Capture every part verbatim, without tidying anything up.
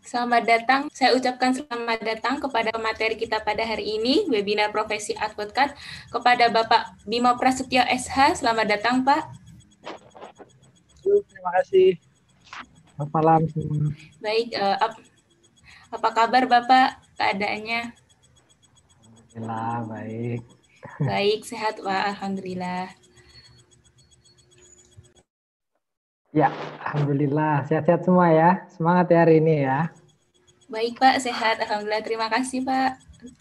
Selamat datang, saya ucapkan selamat datang kepada materi kita pada hari ini, webinar profesi advokat, kepada Bapak Bimo Prasetyo S H. Selamat datang, Pak. Terima kasih. Selamat malam semua. Baik, uh, ap apa kabar Bapak keadaannya? Alhamdulillah, baik. Baik, sehat Pak, Alhamdulillah. Ya, Alhamdulillah, sehat-sehat semua ya. Semangat ya hari ini ya. Baik Pak, sehat, Alhamdulillah. Terima kasih Pak.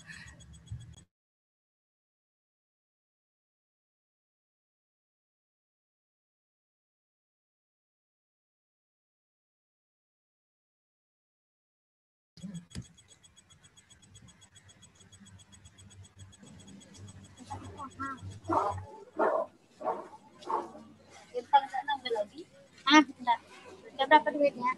Ah, bentar. Berapa duitnya?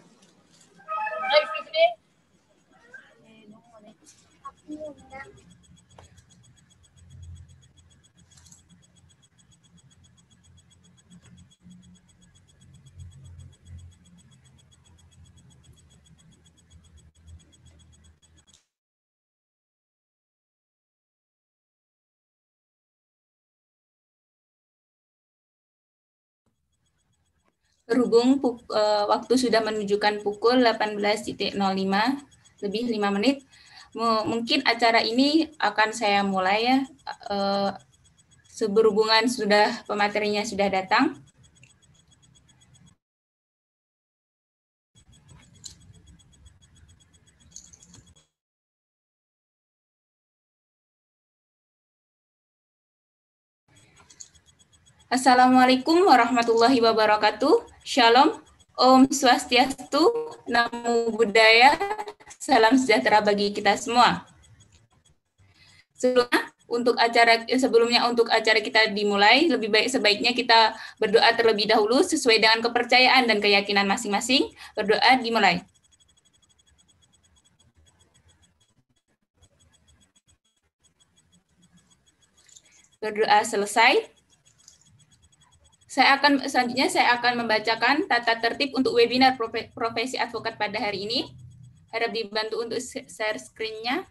Berhubung uh, waktu sudah menunjukkan pukul delapan belas nol lima, lebih lima menit, M mungkin acara ini akan saya mulai ya, uh, seberhubungan sudah pematerinya sudah datang. Assalamualaikum warahmatullahi wabarakatuh. Shalom, Om Swastiastu, Namo Buddhaya, salam sejahtera bagi kita semua. Sebelumnya, untuk acara sebelumnya untuk acara kita dimulai, lebih baik sebaiknya kita berdoa terlebih dahulu sesuai dengan kepercayaan dan keyakinan masing-masing. Berdoa dimulai. Berdoa selesai. Saya akan selanjutnya saya akan membacakan tata tertib untuk webinar profesi advokat pada hari ini. Harap dibantu untuk share screen-nya.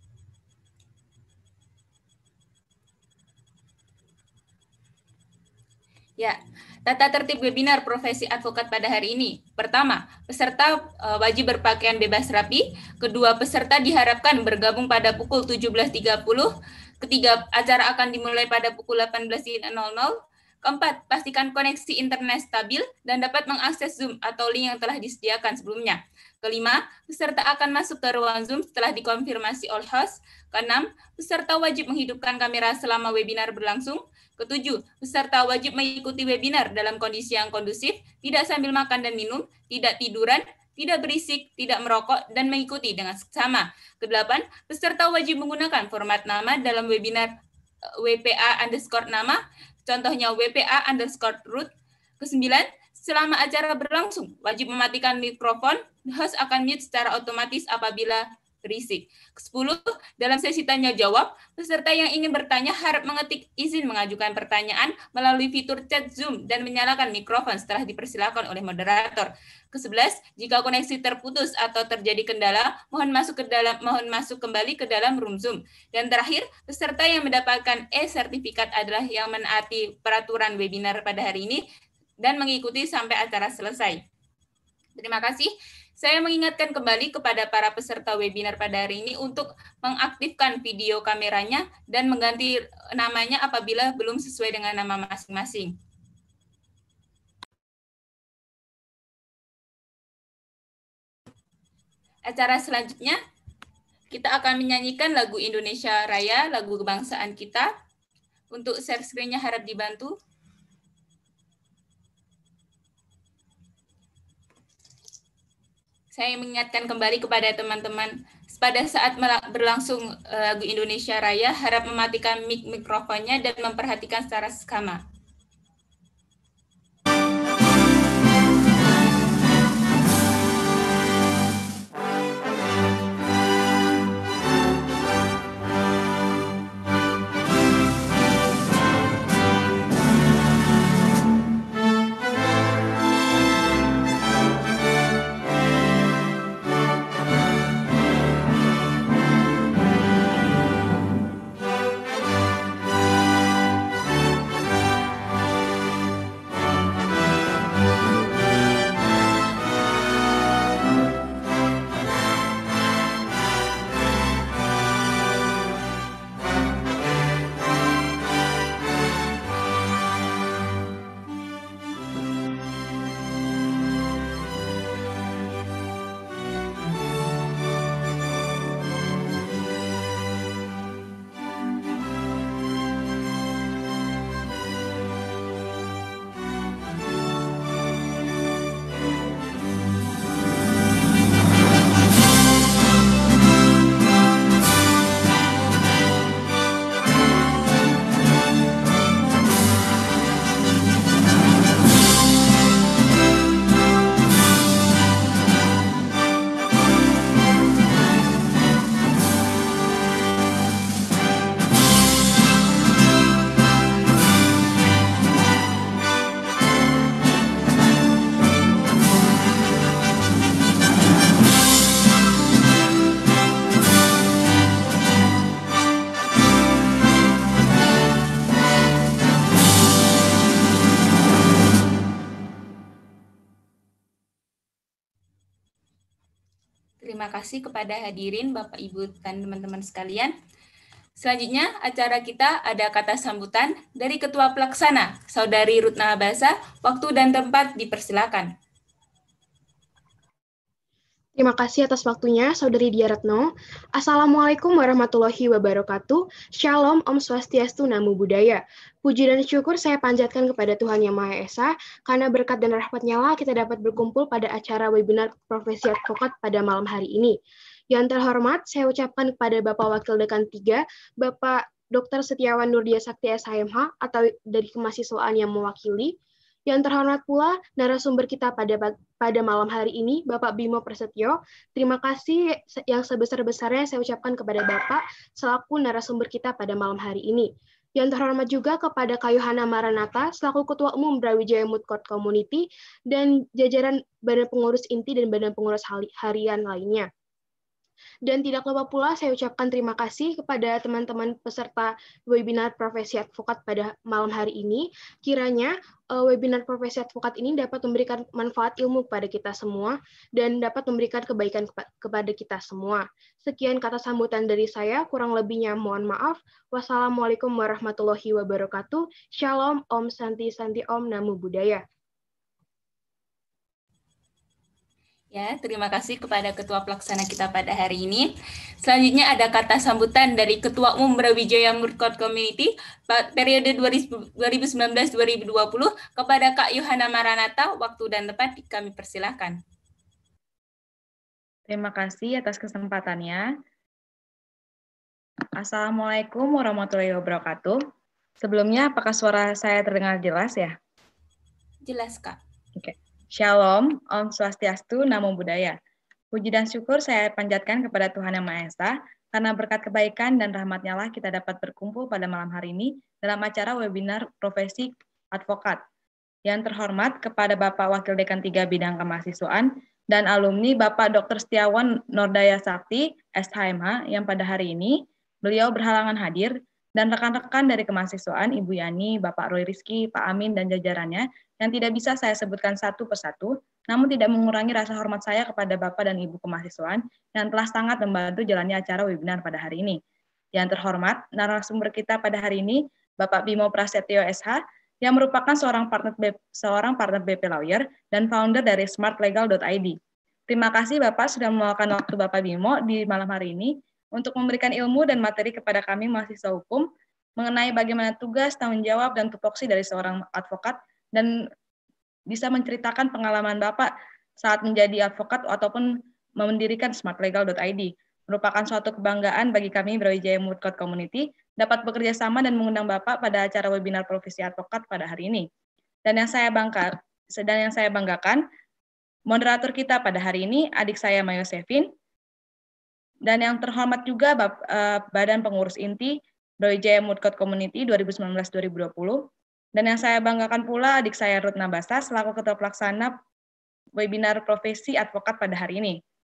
Ya, tata tertib webinar profesi advokat pada hari ini. Pertama, peserta uh, wajib berpakaian bebas rapi. Kedua, peserta diharapkan bergabung pada pukul tujuh belas tiga puluh. Ketiga, acara akan dimulai pada pukul delapan belas nol nol. Keempat, pastikan koneksi internet stabil dan dapat mengakses Zoom atau link yang telah disediakan sebelumnya. Kelima, peserta akan masuk ke ruang Zoom setelah dikonfirmasi oleh host. Keenam, peserta wajib menghidupkan kamera selama webinar berlangsung. Ketujuh, peserta wajib mengikuti webinar dalam kondisi yang kondusif, tidak sambil makan dan minum, tidak tiduran, tidak berisik, tidak merokok, dan mengikuti dengan seksama. Kedelapan, peserta wajib menggunakan format nama dalam webinar W P A underscore nama, contohnya W P A underscore root. Kesembilan, selama acara berlangsung, wajib mematikan mikrofon, host akan mute secara otomatis apabila berisik. Kesepuluh, dalam sesi tanya jawab, peserta yang ingin bertanya harap mengetik izin mengajukan pertanyaan melalui fitur chat Zoom dan menyalakan mikrofon setelah dipersilakan oleh moderator. Kesebelas, jika koneksi terputus atau terjadi kendala, mohon masuk ke dalam mohon masuk kembali ke dalam room Zoom. Dan terakhir, peserta yang mendapatkan e-sertifikat adalah yang menaati peraturan webinar pada hari ini dan mengikuti sampai acara selesai. Terima kasih. Saya mengingatkan kembali kepada para peserta webinar pada hari ini untuk mengaktifkan video kameranya dan mengganti namanya apabila belum sesuai dengan nama masing-masing. Acara selanjutnya, kita akan menyanyikan lagu Indonesia Raya, lagu kebangsaan kita. Untuk share screen-nya harap dibantu. Saya mengingatkan kembali kepada teman-teman, pada saat berlangsung lagu Indonesia Raya, harap mematikan mic mikrofonnya dan memperhatikan secara seksama. Terima kasih kepada hadirin Bapak Ibu dan teman-teman sekalian. Selanjutnya acara kita ada kata sambutan dari Ketua Pelaksana, Saudari Rutna Abasa. Waktu dan tempat dipersilakan. Terima kasih atas waktunya, Saudari Dia Retno. Assalamualaikum warahmatullahi wabarakatuh. Shalom, Om Swastiastu, Namo Buddhaya. Puji dan syukur saya panjatkan kepada Tuhan Yang Maha Esa, karena berkat dan rahmat-Nya lah kita dapat berkumpul pada acara webinar Profesi Advokat pada malam hari ini. Yang terhormat, saya ucapkan kepada Bapak Wakil Dekan tiga, Bapak Doktor Setiawan Nurdia Sakti S H M H, atau dari kemahasiswaan yang mewakili. Yang terhormat pula narasumber kita pada pada malam hari ini, Bapak Bimo Prasetyo. Terima kasih yang sebesar-besarnya saya ucapkan kepada Bapak selaku narasumber kita pada malam hari ini. Yang terhormat juga kepada Kayuhana Maranatha selaku Ketua Umum Brawijaya Moot Court Community dan jajaran Badan Pengurus Inti dan Badan Pengurus Harian lainnya. Dan tidak lupa pula saya ucapkan terima kasih kepada teman-teman peserta webinar Profesi Advokat pada malam hari ini. Kiranya uh, webinar Profesi Advokat ini dapat memberikan manfaat ilmu kepada kita semua dan dapat memberikan kebaikan kepa kepada kita semua. Sekian kata sambutan dari saya, kurang lebihnya mohon maaf. Wassalamualaikum warahmatullahi wabarakatuh. Shalom, Om Santi Santi Om, Namo Buddhaya. Ya, terima kasih kepada Ketua Pelaksana kita pada hari ini. Selanjutnya ada kata sambutan dari Ketua Umum Brawijaya Moot Court Community periode dua ribu sembilan belas dua ribu dua puluh kepada Kak Yohana Maranatha. Waktu dan tempat kami persilahkan. Terima kasih atas kesempatannya. Assalamualaikum warahmatullahi wabarakatuh. Sebelumnya, apakah suara saya terdengar jelas ya? Jelas, Kak. Oke. Shalom, Om Swastiastu, Namo Buddhaya. Puji dan syukur saya panjatkan kepada Tuhan Yang Maha Esa, karena berkat kebaikan dan rahmat-Nya lah kita dapat berkumpul pada malam hari ini dalam acara webinar Profesi Advokat. Yang terhormat kepada Bapak Wakil Dekan tiga Bidang Kemahasiswaan dan alumni Bapak Doktor Setiawan Nurdaya Sakti S H M H yang pada hari ini beliau berhalangan hadir, dan rekan-rekan dari kemahasiswaan Ibu Yani, Bapak Roy Rizky, Pak Amin, dan jajarannya yang tidak bisa saya sebutkan satu persatu, namun tidak mengurangi rasa hormat saya kepada Bapak dan Ibu kemahasiswaan yang telah sangat membantu jalannya acara webinar pada hari ini. Yang terhormat, narasumber kita pada hari ini, Bapak Bimo Prasetyo S H, yang merupakan seorang partner B, seorang partner B P Lawyer dan founder dari smart legal dot I D. Terima kasih Bapak sudah meluangkan waktu Bapak Bimo di malam hari ini untuk memberikan ilmu dan materi kepada kami mahasiswa hukum mengenai bagaimana tugas, tanggung jawab, dan tupoksi dari seorang advokat, dan bisa menceritakan pengalaman Bapak saat menjadi advokat ataupun mendirikan smart legal dot I D. Merupakan suatu kebanggaan bagi kami Brawijaya Moot Court Community dapat bekerja sama dan mengundang Bapak pada acara webinar Profesi Advokat pada hari ini. Dan yang saya bangga, dan yang saya banggakan, moderator kita pada hari ini adik saya Mayo Sevin. Dan yang terhormat juga Badan Pengurus Inti Brawijaya Moot Court Community dua ribu sembilan belas dua ribu dua puluh. Dan yang saya banggakan pula adik saya Rutna Abasa selaku Ketua Pelaksana webinar Profesi Advokat pada hari ini.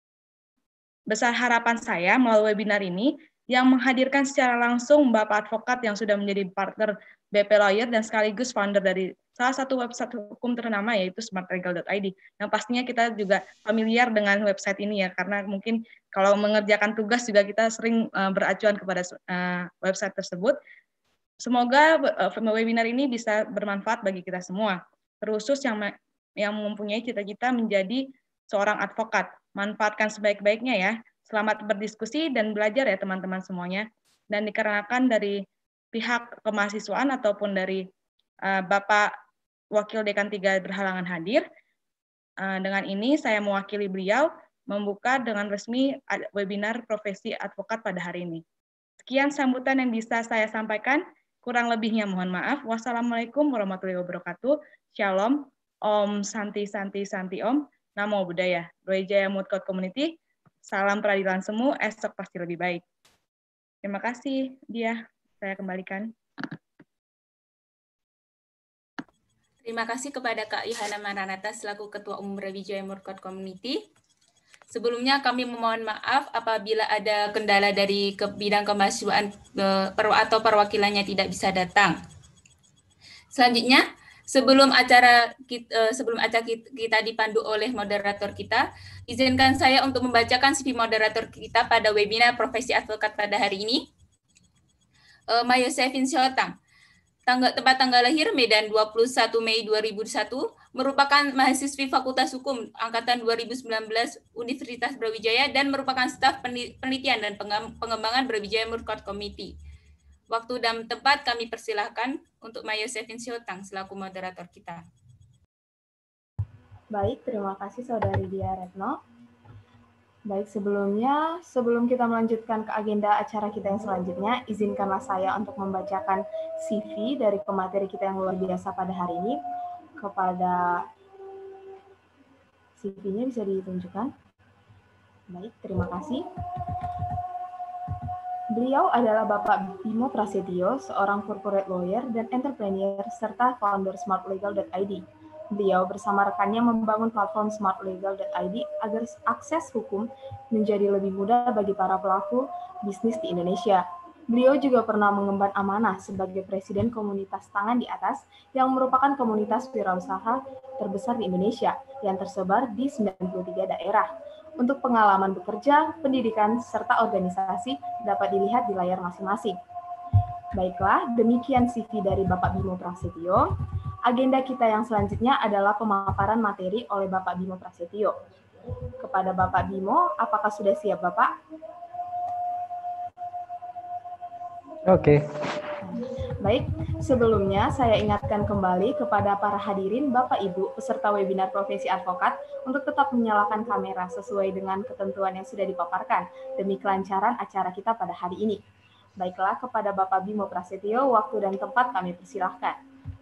Besar harapan saya melalui webinar ini yang menghadirkan secara langsung Bapak Advokat yang sudah menjadi partner B P Lawyer dan sekaligus founder dari salah satu website hukum ternama yaitu smart legal dot I D. Yang pastinya kita juga familiar dengan website ini ya, karena mungkin kalau mengerjakan tugas juga kita sering uh, beracuan kepada uh, website tersebut. Semoga uh, webinar ini bisa bermanfaat bagi kita semua, terkhusus yang yang mempunyai cita-cita menjadi seorang advokat. Manfaatkan sebaik-baiknya ya. Selamat berdiskusi dan belajar ya teman-teman semuanya. Dan dikarenakan dari pihak kemahasiswaan ataupun dari uh, Bapak Wakil Dekan tiga berhalangan hadir, uh, dengan ini saya mewakili beliau membuka dengan resmi webinar Profesi Advokat pada hari ini. Sekian sambutan yang bisa saya sampaikan. Kurang lebihnya mohon maaf. Wassalamualaikum warahmatullahi wabarakatuh. Shalom. Om Santi Santi Santi Om. Namo Buddhaya. Brawijaya Moot Court Community. Salam peradilan semu. Esok pasti lebih baik. Terima kasih. Dia. Saya kembalikan. Terima kasih kepada Kak Yohana Maranatha selaku Ketua Umum Brawijaya Moot Court Community. Sebelumnya kami memohon maaf apabila ada kendala dari ke bidang kemahasiswaan atau perwakilannya tidak bisa datang. Selanjutnya, Sebelum acara kita, sebelum acara kita dipandu oleh moderator kita, izinkan saya untuk membacakan C V moderator kita pada webinar Profesi Advokat pada hari ini. Uh, Mayo Sevin Siotang, tanggal, tempat tanggal lahir Medan dua puluh satu Mei dua ribu satu, merupakan mahasiswi Fakultas Hukum Angkatan dua ribu sembilan belas Universitas Brawijaya dan merupakan staf penelitian dan pengembangan Brawijaya Murkot Committee. Waktu dan tempat kami persilahkan untuk Mayo Sevin Siotang selaku moderator kita. Baik, terima kasih Saudari Dia Retno. Baik, sebelumnya, sebelum kita melanjutkan ke agenda acara kita yang selanjutnya, izinkanlah saya untuk membacakan C V dari pemateri kita yang luar biasa pada hari ini. Kepada C V-nya bisa ditunjukkan. Baik, terima kasih. Beliau adalah Bapak Bimo Prasetyo, seorang corporate lawyer dan entrepreneur, serta founder smartlegal dot I D. Beliau bersama rekannya membangun platform smartlegal dot I D agar akses hukum menjadi lebih mudah bagi para pelaku bisnis di Indonesia. Beliau juga pernah mengemban amanah sebagai Presiden Komunitas Tangan di Atas, yang merupakan komunitas wirausaha terbesar di Indonesia, yang tersebar di sembilan puluh tiga daerah. Untuk pengalaman bekerja, pendidikan, serta organisasi dapat dilihat di layar masing-masing. Baiklah, demikian C V dari Bapak Bimo Prasetyo. Agenda kita yang selanjutnya adalah pemaparan materi oleh Bapak Bimo Prasetyo. Kepada Bapak Bimo, apakah sudah siap Bapak? Oke. Baik, sebelumnya saya ingatkan kembali kepada para hadirin Bapak Ibu peserta webinar Profesi Advokat untuk tetap menyalakan kamera sesuai dengan ketentuan yang sudah dipaparkan demi kelancaran acara kita pada hari ini. Baiklah, kepada Bapak Bimo Prasetyo, waktu dan tempat kami persilahkan.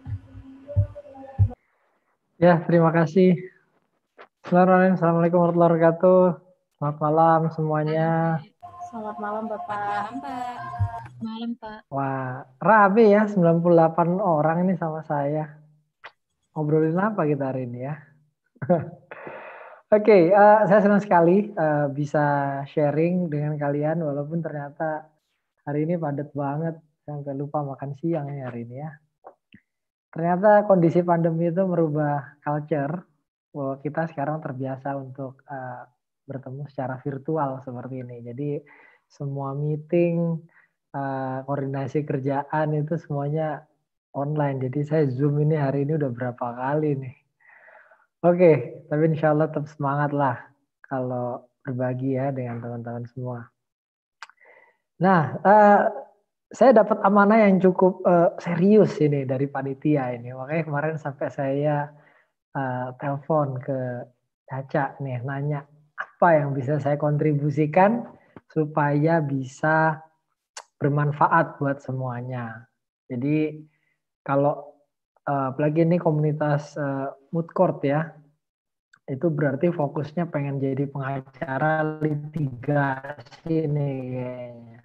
Ya, terima kasih. Assalamualaikum warahmatullahi wabarakatuh. Selamat malam semuanya. Selamat malam Bapak. Malam Pak. Malam, Pak. Wah, rame ya, sembilan puluh delapan orang ini sama saya. Ngobrolin apa kita hari ini ya? Oke, okay, uh, saya senang sekali uh, bisa sharing dengan kalian, walaupun ternyata hari ini padat banget, sampai lupa makan siang ya hari ini ya. Ternyata kondisi pandemi itu merubah culture, bahwa kita sekarang terbiasa untuk uh, bertemu secara virtual seperti ini. Jadi semua meeting, uh, koordinasi kerjaan itu semuanya online. Jadi saya Zoom ini hari ini udah berapa kali nih. Oke, tapi insya Allah tetap semangat lah kalau berbagi ya dengan teman-teman semua. Nah, uh, saya dapat amanah yang cukup uh, serius ini dari panitia ini. Makanya kemarin sampai saya uh, telepon ke Caca nih, nanya apa yang bisa saya kontribusikan supaya bisa bermanfaat buat semuanya. Jadi kalau uh, apalagi ini komunitas uh, Moot Court ya, itu berarti fokusnya pengen jadi pengacara litigasi nih kayaknya.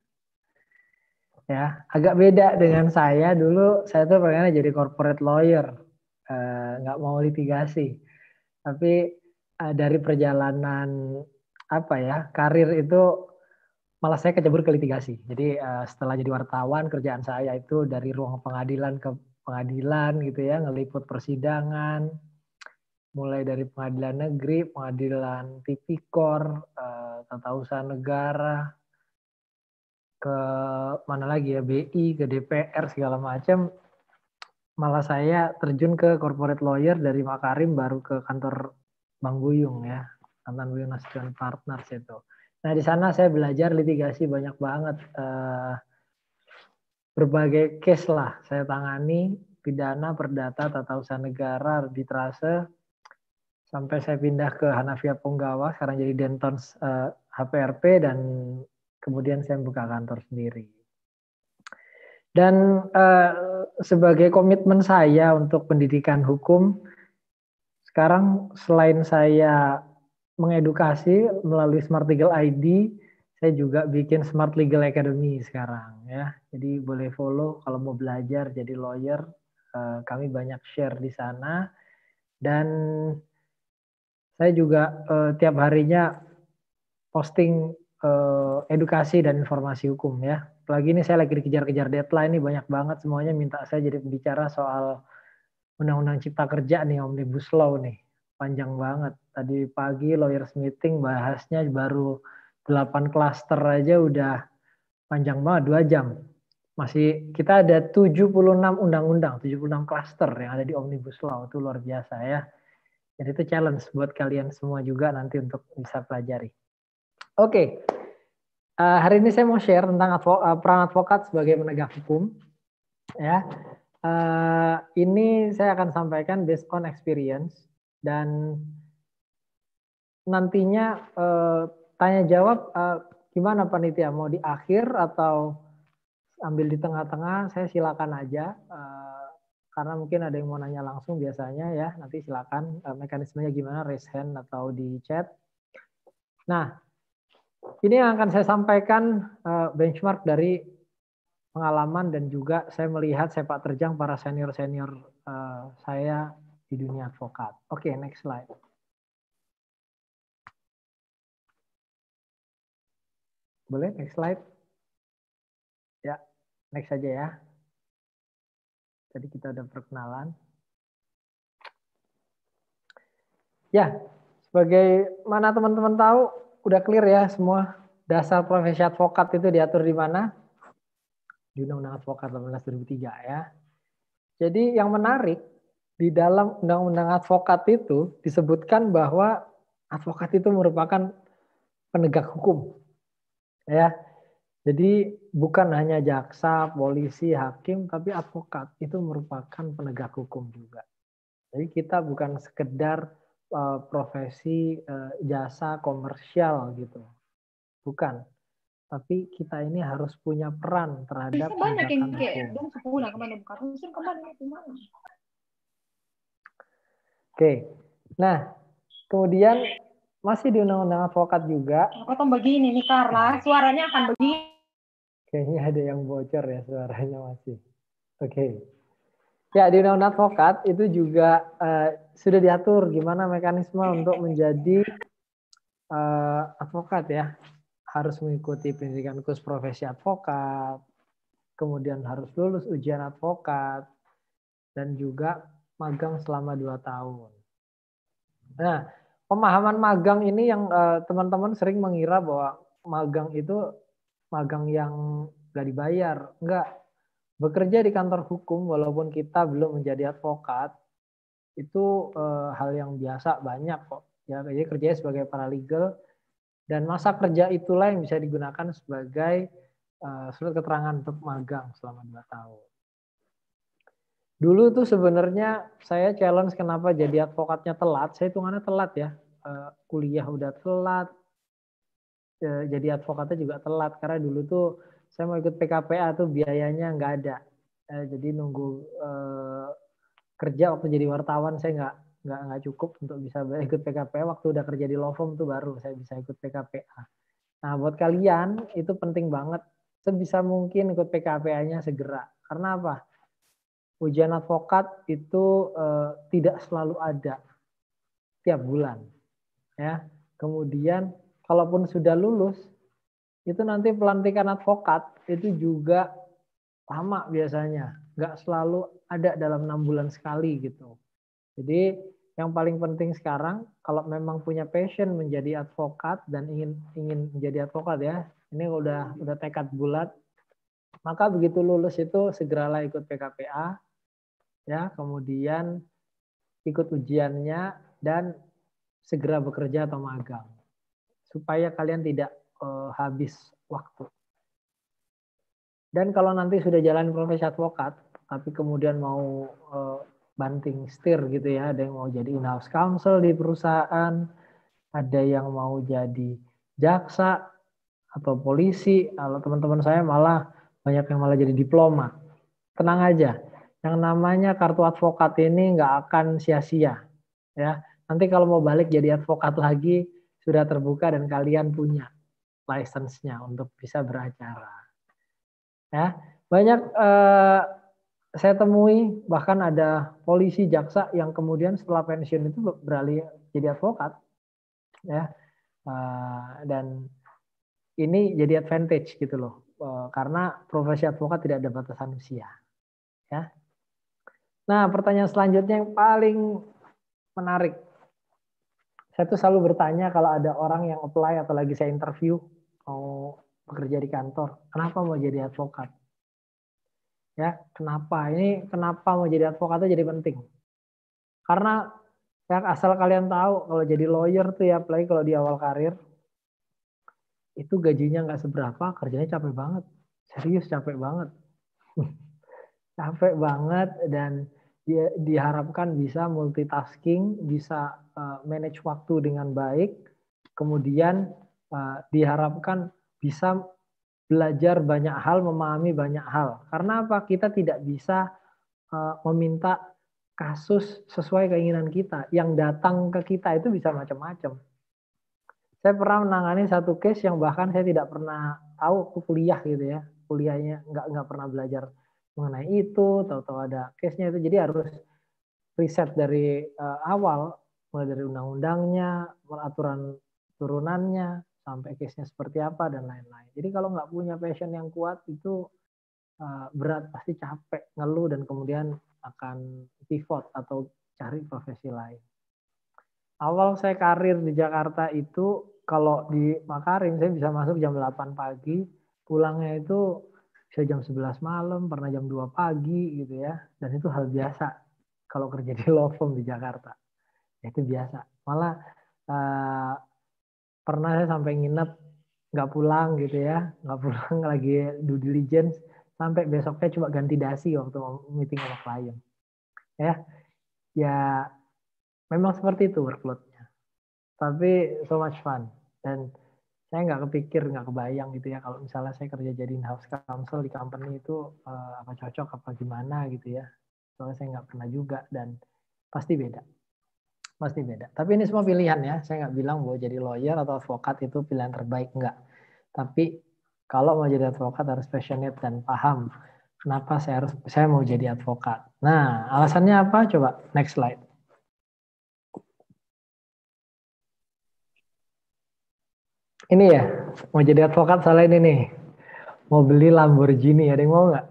Ya, agak beda dengan saya dulu. Saya tuh pengennya jadi corporate lawyer, uh, nggak mau litigasi. Tapi uh, dari perjalanan apa ya karir itu malah saya kecebur ke litigasi. Jadi uh, setelah jadi wartawan, kerjaan saya itu dari ruang pengadilan ke pengadilan gitu ya, ngeliput persidangan, mulai dari pengadilan negeri, pengadilan tipikor, uh, tata usaha negara, ke mana lagi ya, B I, ke D P R segala macam. Malah saya terjun ke corporate lawyer dari Makarim baru ke kantor Bang Buyung ya, Mantan Buyung Nasution Partners itu. Nah di sana saya belajar litigasi banyak banget, uh, berbagai case lah saya tangani, pidana, perdata, tata usaha negara, arbitrase, sampai saya pindah ke Hanafiya Punggawa, sekarang jadi Dentons uh, H P R P, dan kemudian saya buka kantor sendiri. Dan uh, sebagai komitmen saya untuk pendidikan hukum, sekarang selain saya mengedukasi melalui Smart Legal I D, saya juga bikin Smart Legal Academy sekarang ya. Jadi boleh follow kalau mau belajar jadi lawyer, uh, kami banyak share di sana. Dan saya juga uh, tiap harinya posting uh, edukasi dan informasi hukum ya. Apalagi ini saya lagi dikejar-kejar deadline nih, banyak banget semuanya minta saya jadi pembicara soal Undang-Undang Cipta Kerja nih, Omnibus Law nih. Panjang banget. Tadi pagi lawyers meeting bahasnya baru delapan klaster aja udah panjang banget, dua jam. Masih kita ada tujuh puluh enam undang-undang, tujuh puluh enam klaster yang ada di Omnibus Law. Itu luar biasa ya. Jadi itu challenge buat kalian semua juga nanti untuk bisa pelajari. Oke. Okay. Uh, hari ini saya mau share tentang advo, uh, peran advokat sebagai penegak hukum. Ya, uh, ini saya akan sampaikan based on experience dan nantinya uh, tanya jawab uh, gimana panitia, mau di akhir atau ambil di tengah-tengah? Saya silakan aja uh, karena mungkin ada yang mau nanya langsung biasanya ya. Nanti silakan uh, mekanismenya gimana, raise hand atau di chat. Nah. Ini yang akan saya sampaikan uh, benchmark dari pengalaman dan juga saya melihat sepak terjang para senior-senior uh, saya di dunia advokat. Oke, okay, next slide. Boleh, next slide. Ya, next saja ya. Tadi kita udah perkenalan. Ya, sebagaimana teman-teman tahu, udah clear ya semua dasar profesi advokat itu diatur di mana? Di Undang-Undang Advokat delapan belas dua ribu tiga ya. Jadi yang menarik di dalam Undang-Undang Advokat itu disebutkan bahwa advokat itu merupakan penegak hukum. Ya. Jadi bukan hanya jaksa, polisi, hakim, tapi advokat itu merupakan penegak hukum juga. Jadi kita bukan sekedar uh, profesi uh, jasa komersial gitu. Bukan, tapi kita ini harus punya peran terhadap penegakan hukum. Oke, nah kemudian masih di Undang-Undang Advokat juga. Potong begini nih Carla, suaranya akan begini. Kayaknya ada yang bocor ya suaranya masih. Oke, ya di Undang-Undang Advokat itu juga uh, sudah diatur gimana mekanisme untuk menjadi uh, advokat ya. Harus mengikuti pendidikan khusus profesi advokat, kemudian harus lulus ujian advokat, dan juga magang selama dua tahun. Nah, pemahaman magang ini yang teman-teman uh, sering mengira bahwa magang itu magang yang nggak dibayar. Enggak. Bekerja di kantor hukum walaupun kita belum menjadi advokat, itu uh, hal yang biasa, banyak kok. Ya, jadi kerjanya sebagai paralegal. Dan masa kerja itulah yang bisa digunakan sebagai uh, surat keterangan untuk magang selama dua tahun. Dulu tuh sebenarnya saya challenge kenapa jadi advokatnya telat. Saya hitungannya telat ya. Uh, kuliah udah telat. Uh, jadi advokatnya juga telat. Karena dulu tuh saya mau ikut P K P A tuh biayanya nggak ada. Uh, jadi nunggu uh, kerja waktu jadi wartawan saya nggak nggak nggak cukup untuk bisa ikut P K P A. Waktu udah kerja di law firm tuh baru saya bisa ikut P K P A. Nah buat kalian itu penting banget sebisa mungkin ikut P K P A-nya segera. Karena apa? Ujian advokat itu eh, tidak selalu ada tiap bulan. Ya. Kemudian kalaupun sudah lulus itu nanti pelantikan advokat itu juga lama biasanya, nggak selalu ada dalam enam bulan sekali gitu. Jadi yang paling penting sekarang kalau memang punya passion menjadi advokat dan ingin ingin menjadi advokat ya, ini udah udah tekad bulat, maka begitu lulus itu segeralah ikut P K P A ya, kemudian ikut ujiannya dan segera bekerja atau magang supaya kalian tidak uh, habis waktu. Dan kalau nanti sudah jalan profesi advokat tapi kemudian mau uh, banting setir gitu ya, ada yang mau jadi in-house counsel di perusahaan, ada yang mau jadi jaksa atau polisi, kalau teman-teman saya malah banyak yang malah jadi diplomat. Tenang aja, yang namanya kartu advokat ini nggak akan sia-sia ya. Nanti kalau mau balik jadi advokat lagi sudah terbuka dan kalian punya license-nya untuk bisa beracara. Ya, banyak eh, saya temui bahkan ada polisi jaksa yang kemudian setelah pensiun itu beralih jadi advokat ya, uh, dan ini jadi advantage gitu loh, uh, karena profesi advokat tidak ada batasan usia ya. Nah, pertanyaan selanjutnya yang paling menarik. Saya tuh selalu bertanya kalau ada orang yang apply atau lagi saya interview mau bekerja di kantor, kenapa mau jadi advokat? Ya, kenapa? Ini kenapa mau jadi advokat itu jadi penting. Karena ya asal kalian tahu kalau jadi lawyer tuh ya, apalagi kalau di awal karir, itu gajinya nggak seberapa, kerjanya capek banget. Serius capek banget. Capek banget dan dia diharapkan bisa multitasking, bisa uh, manage waktu dengan baik, kemudian uh, diharapkan bisa belajar banyak hal, memahami banyak hal. Karena apa? Kita tidak bisa uh, meminta kasus sesuai keinginan kita. Yang datang ke kita itu bisa macam-macam. Saya pernah menangani satu case yang bahkan saya tidak pernah tahu aku kuliah gitu ya. Kuliahnya nggak nggak pernah belajar mengenai itu, tahu-tahu ada case-nya itu. Jadi harus riset dari uh, awal, mulai dari undang-undangnya, aturan turunannya, sampai case-nya seperti apa, dan lain-lain. Jadi kalau nggak punya passion yang kuat, itu uh, berat, pasti capek, ngeluh, dan kemudian akan pivot atau cari profesi lain. Awal saya karir di Jakarta itu, kalau di Makarim, saya bisa masuk jam delapan pagi, pulangnya itu bisa jam sebelas malam, pernah jam dua pagi gitu ya. Dan itu hal biasa kalau kerja di law firm di Jakarta. Itu biasa. Malah uh, pernah saya sampai nginep nggak pulang gitu ya, nggak pulang lagi due diligence sampai besoknya cuma ganti dasi waktu meeting sama klien. Ya, ya memang seperti itu workload-nya. Tapi so much fun dan saya nggak kepikir, nggak kebayang gitu ya kalau misalnya saya kerja jadi in-house counsel di company itu uh, apa cocok apa gimana gitu ya. Soalnya saya nggak pernah juga dan pasti beda. Pasti beda. Tapi ini semua pilihan ya. Saya nggak bilang bahwa jadi lawyer atau advokat itu pilihan terbaik, enggak. Tapi kalau mau jadi advokat harus passionate dan paham kenapa saya harus saya mau jadi advokat. Nah, alasannya apa? Coba next slide. Ini ya, mau jadi advokat soalnya ini nih. Mau beli Lamborghini, ada yang mau nggak?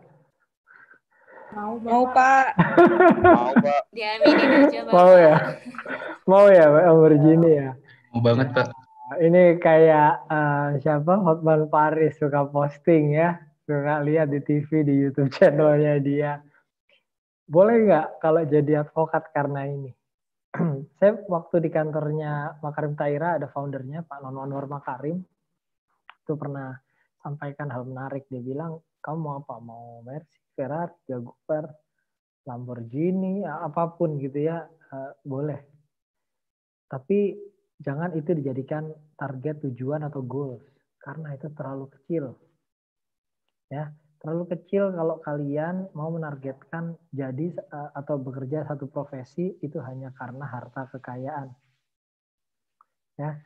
Mau, Mau, Pak. Mau, Pak. Diaminin aja, Bapak. Mau ya? Mau ya, Lamborghini ya? Mau banget, Pak. Ini kayak uh, siapa? Hotman Paris suka posting ya. Suka lihat di T V, di YouTube channelnya dia. Boleh nggak kalau jadi advokat karena ini? Saya waktu di kantornya Makarim Taira ada foundernya Pak Nono Anwar Makarim itu pernah sampaikan hal menarik. Dia bilang, kamu mau apa? Mau Mercy, Ferrari, Jaguar, Lamborghini, apapun gitu ya, uh, boleh. Tapi jangan itu dijadikan target, tujuan atau goals karena itu terlalu kecil. Ya, terlalu kecil kalau kalian mau menargetkan jadi atau bekerja satu profesi itu hanya karena harta kekayaan. Ya.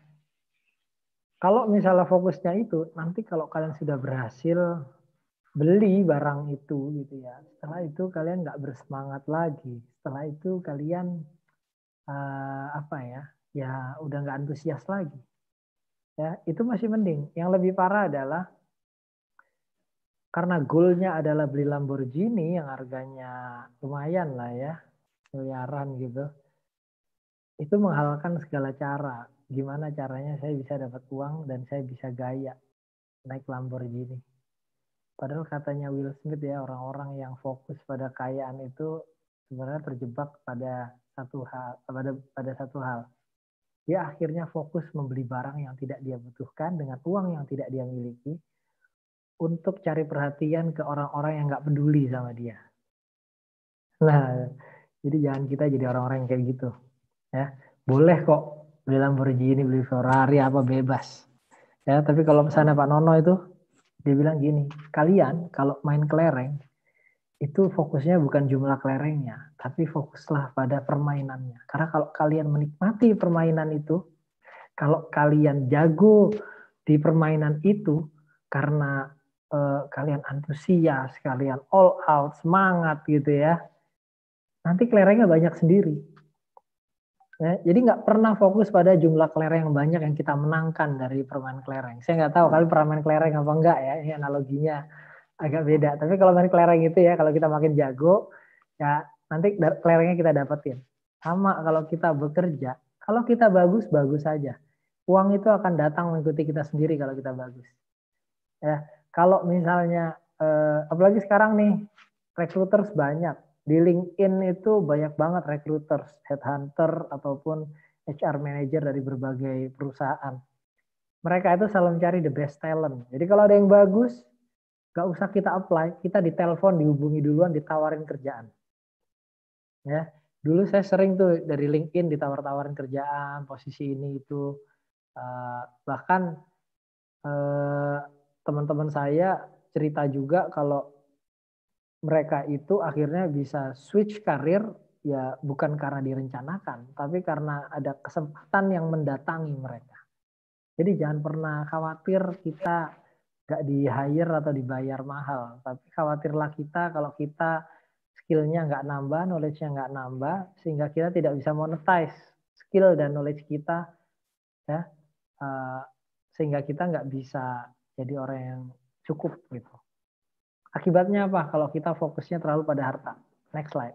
Kalau misalnya fokusnya itu, nanti kalau kalian sudah berhasil beli barang itu gitu ya, setelah itu kalian nggak bersemangat lagi. Setelah itu kalian uh, apa ya, ya udah nggak antusias lagi. Ya, itu masih mending. Yang lebih parah adalah karena goalnya adalah beli Lamborghini yang harganya lumayan lah ya, miliaran gitu. Itu menghalalkan segala cara. Gimana caranya saya bisa dapat uang dan saya bisa gaya naik Lamborghini. Padahal katanya Will Smith ya, orang-orang yang fokus pada kekayaan itu sebenarnya terjebak pada satu hal, pada pada satu hal. Dia akhirnya fokus membeli barang yang tidak dia butuhkan dengan uang yang tidak dia miliki, untuk cari perhatian ke orang-orang yang nggak peduli sama dia. Nah, jadi jangan kita jadi orang-orang yang kayak gitu. Ya, boleh kok beli Lamborghini, beli Ferrari, apa bebas. Ya, tapi kalau misalnya Pak Nono itu, dia bilang gini, kalian kalau main kelereng, itu fokusnya bukan jumlah kelerengnya, tapi fokuslah pada permainannya. Karena kalau kalian menikmati permainan itu, kalau kalian jago di permainan itu, karena Uh, kalian antusias, kalian all out, semangat gitu ya, nanti kelerengnya banyak sendiri. Ya, jadi nggak pernah fokus pada jumlah kelereng yang banyak yang kita menangkan dari permainan kelereng. Saya nggak tahu kalian pernah main kelereng apa enggak ya, ini analoginya agak beda. Tapi kalau main kelereng itu ya, kalau kita makin jago, ya nanti kelerengnya kita dapetin. Sama kalau kita bekerja, kalau kita bagus, bagus saja. Uang itu akan datang mengikuti kita sendiri kalau kita bagus. Ya, kalau misalnya, eh, apalagi sekarang nih, recruiters banyak. Di LinkedIn itu banyak banget recruiters, headhunter, ataupun H R manager dari berbagai perusahaan. Mereka itu selalu mencari the best talent. Jadi kalau ada yang bagus, gak usah kita apply, kita ditelepon, dihubungi duluan, ditawarin kerjaan. Ya, dulu saya sering tuh dari LinkedIn ditawar-tawarin kerjaan, posisi ini itu. Uh, bahkan uh, teman-teman saya cerita juga kalau mereka itu akhirnya bisa switch karir ya bukan karena direncanakan, tapi karena ada kesempatan yang mendatangi mereka. Jadi jangan pernah khawatir kita gak di hire atau dibayar mahal, tapi khawatirlah kita kalau kita skillnya nggak nambah, knowledge-nya nggak nambah, sehingga kita tidak bisa monetize skill dan knowledge kita, ya, uh, sehingga kita nggak bisa jadi orang yang cukup gitu. Akibatnya apa? Kalau kita fokusnya terlalu pada harta. Next slide.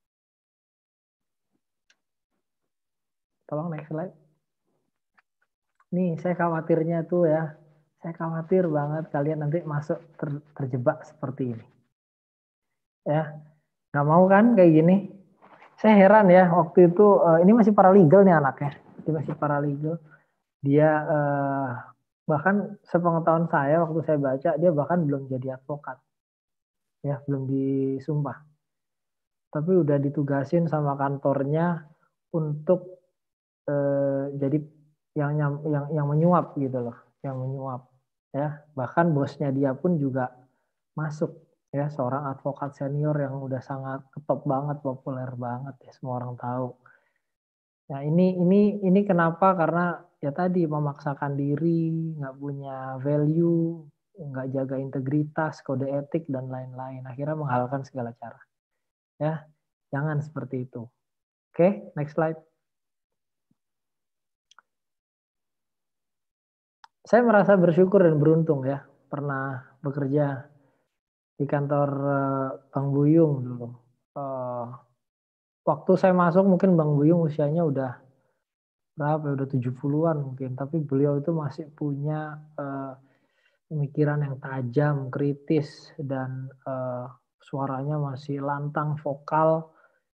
Tolong next slide. Nih, saya khawatirnya tuh ya, saya khawatir banget kalian nanti masuk ter, terjebak seperti ini. Ya, nggak mau kan kayak gini? Saya heran ya, waktu itu, ini masih paralegal nih anaknya. Dia masih paralegal. Dia eh, bahkan sepengetahuan saya waktu saya baca, dia bahkan belum jadi advokat. Ya, belum disumpah. Tapi udah ditugasin sama kantornya untuk eh, jadi yang yang yang menyuap gitu loh, yang menyuap ya. Bahkan bosnya dia pun juga masuk ya, seorang advokat senior yang udah sangat ketop banget, populer banget ya, semua orang tahu. Nah, ini ini ini kenapa? Karena ya tadi memaksakan diri, nggak punya value, nggak jaga integritas, kode etik dan lain-lain. Akhirnya menghalalkan segala cara. Ya, jangan seperti itu. Oke, next slide. Saya merasa bersyukur dan beruntung ya, pernah bekerja di kantor Bang Buyung dulu. Uh, waktu saya masuk mungkin Bang Buyung usianya udah berapa ya, udah tujuh puluhan mungkin, tapi beliau itu masih punya uh, pemikiran yang tajam, kritis, dan uh, suaranya masih lantang, vokal,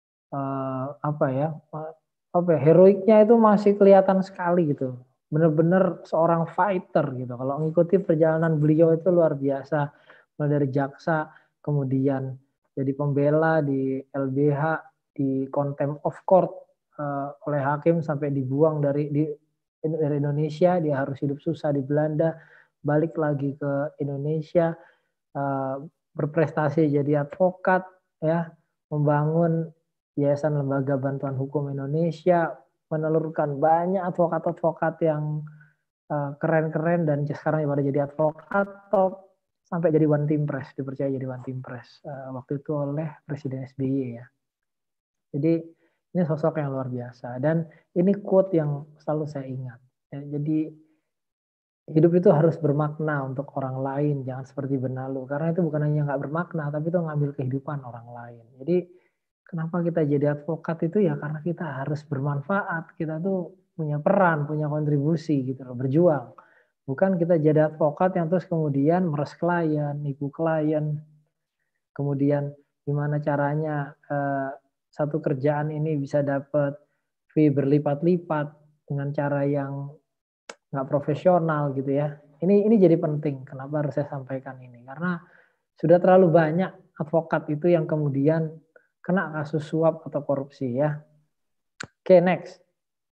uh, apa ya, apa ya, heroiknya itu masih kelihatan sekali gitu. Benar-benar seorang fighter gitu. Kalau mengikuti perjalanan beliau itu luar biasa. Mulai dari jaksa, kemudian jadi pembela di L B H, di contempt of court uh, oleh hakim sampai dibuang dari di, dari Indonesia. Dia harus hidup susah di Belanda, balik lagi ke Indonesia, uh, berprestasi jadi advokat, ya, membangun Yayasan Lembaga Bantuan Hukum Indonesia, menelurkan banyak advokat-advokat yang keren-keren uh, dan sekarang pada jadi advokat top, sampai jadi One Team Press, dipercaya jadi One Team Press uh, waktu itu oleh Presiden S B Y ya. Jadi ini sosok yang luar biasa, dan ini quote yang selalu saya ingat. Ya, jadi hidup itu harus bermakna untuk orang lain, jangan seperti benalu, karena itu bukan hanya nggak bermakna, tapi itu ngambil kehidupan orang lain. Jadi kenapa kita jadi advokat itu ya karena kita harus bermanfaat, kita tuh punya peran, punya kontribusi gitu loh, berjuang. Bukan kita jadi advokat yang terus kemudian meres klien, nipu klien, kemudian gimana caranya eh, satu kerjaan ini bisa dapat fee berlipat-lipat dengan cara yang nggak profesional gitu ya. Ini ini jadi penting. Kenapa harus saya sampaikan ini? Karena sudah terlalu banyak advokat itu yang kemudian kena kasus suap atau korupsi ya. Oke, okay, next.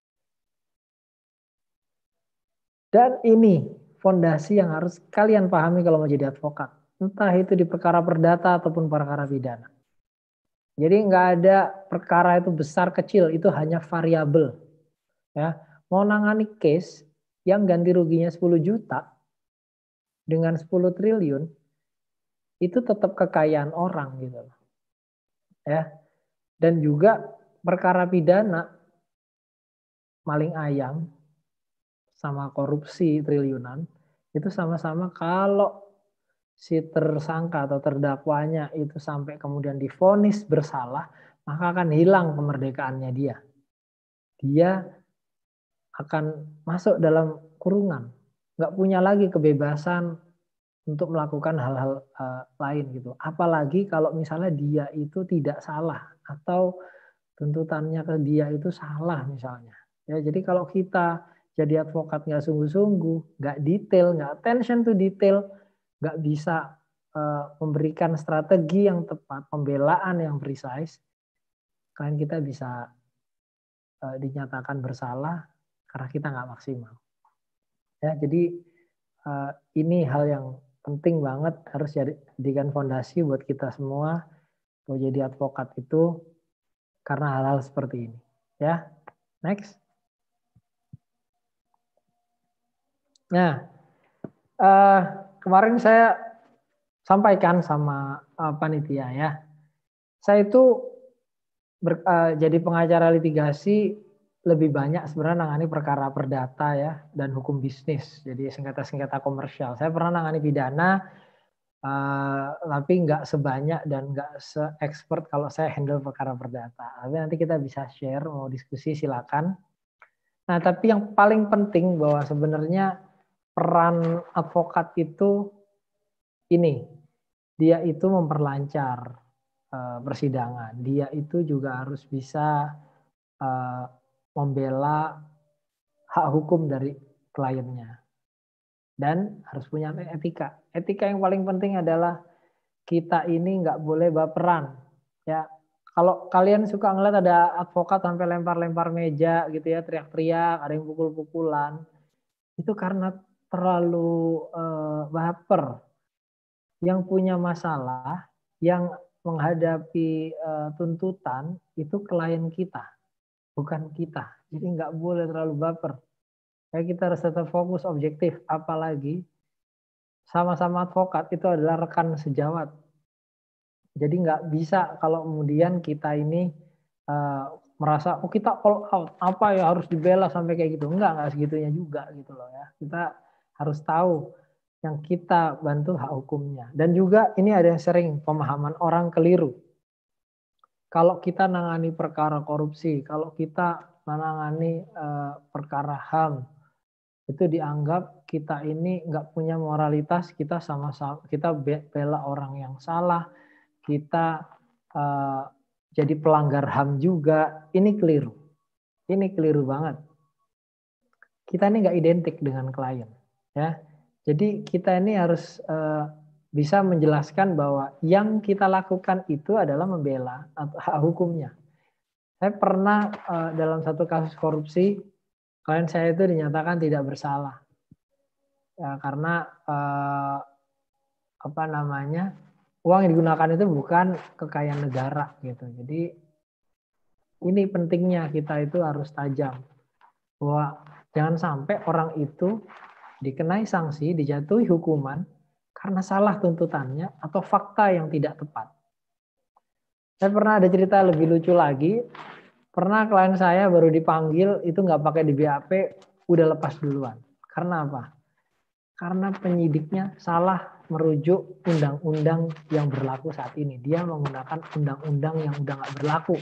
Dan ini fondasi yang harus kalian pahami kalau mau jadi advokat. Entah itu di perkara perdata ataupun perkara pidana. Jadi nggak ada perkara itu besar kecil, itu hanya variabel. Ya, mau nangani case yang ganti ruginya sepuluh juta dengan sepuluh triliun, itu tetap kekayaan orang gitu loh. Ya. Dan juga perkara pidana maling ayam sama korupsi triliunan itu sama-sama kalau si tersangka atau terdakwanya itu sampai kemudian divonis bersalah, maka akan hilang kemerdekaannya dia. Dia akan masuk dalam kurungan, nggak punya lagi kebebasan untuk melakukan hal-hal uh, lain gitu. Apalagi kalau misalnya dia itu tidak salah atau tuntutannya ke dia itu salah misalnya. Ya, jadi kalau kita jadi advokat nggak sungguh-sungguh, nggak detail, nggak attention to detail, nggak bisa uh, memberikan strategi yang tepat, pembelaan yang precise, klien kita bisa uh, dinyatakan bersalah karena kita nggak maksimal. Ya, jadi uh, ini hal yang penting banget, harus jadikan fondasi buat kita semua mau jadi advokat itu karena hal-hal seperti ini. Ya, next. Nah, uh, kemarin saya sampaikan sama uh, panitia ya, saya itu ber, uh, jadi pengacara litigasi lebih banyak sebenarnya nangani perkara perdata ya dan hukum bisnis, jadi sengketa-sengketa komersial. Saya pernah nangani pidana, uh, tapi nggak sebanyak dan nggak se-expert kalau saya handle perkara perdata. Tapi nanti kita bisa share, mau diskusi silakan. Nah, tapi yang paling penting bahwa sebenarnya peran advokat itu ini, dia itu memperlancar uh, persidangan. Dia itu juga harus bisa uh, membela hak hukum dari kliennya. Dan harus punya etika. Etika yang paling penting adalah kita ini nggak boleh baperan. Ya, kalau kalian suka ngeliat ada advokat sampai lempar-lempar meja gitu ya, teriak-teriak, ada yang pukul-pukulan, itu karena terlalu uh, baper. Yang punya masalah, yang menghadapi uh, tuntutan itu klien kita, bukan kita. Jadi nggak boleh terlalu baper. Ya, kita harus tetap fokus objektif. Apalagi sama-sama advokat itu adalah rekan sejawat. Jadi nggak bisa kalau kemudian kita ini uh, merasa oh kita all out, apa ya harus dibela sampai kayak gitu. Enggak, enggak segitunya juga gitu loh ya. Kita harus tahu yang kita bantu hak hukumnya. Dan juga ini ada yang sering pemahaman orang keliru. Kalau kita nangani perkara korupsi, kalau kita menangani uh, perkara H A M, itu dianggap kita ini nggak punya moralitas, kita sama-sama kita bela orang yang salah, kita uh, jadi pelanggar H A M juga. Ini keliru, ini keliru banget. Kita ini nggak identik dengan klien, ya. Jadi kita ini harus uh, bisa menjelaskan bahwa yang kita lakukan itu adalah membela hak hukumnya. Saya pernah uh, dalam satu kasus korupsi, klien saya itu dinyatakan tidak bersalah, ya, karena uh, apa namanya uang yang digunakan itu bukan kekayaan negara gitu. Jadi ini pentingnya kita itu harus tajam bahwa jangan sampai orang itu dikenai sanksi, dijatuhi hukuman karena salah tuntutannya atau fakta yang tidak tepat. Saya pernah ada cerita lebih lucu lagi. Pernah klien saya baru dipanggil itu nggak pakai di B A P, udah lepas duluan. Karena apa? Karena penyidiknya salah merujuk undang-undang yang berlaku saat ini. Dia menggunakan undang-undang yang udah nggak berlaku.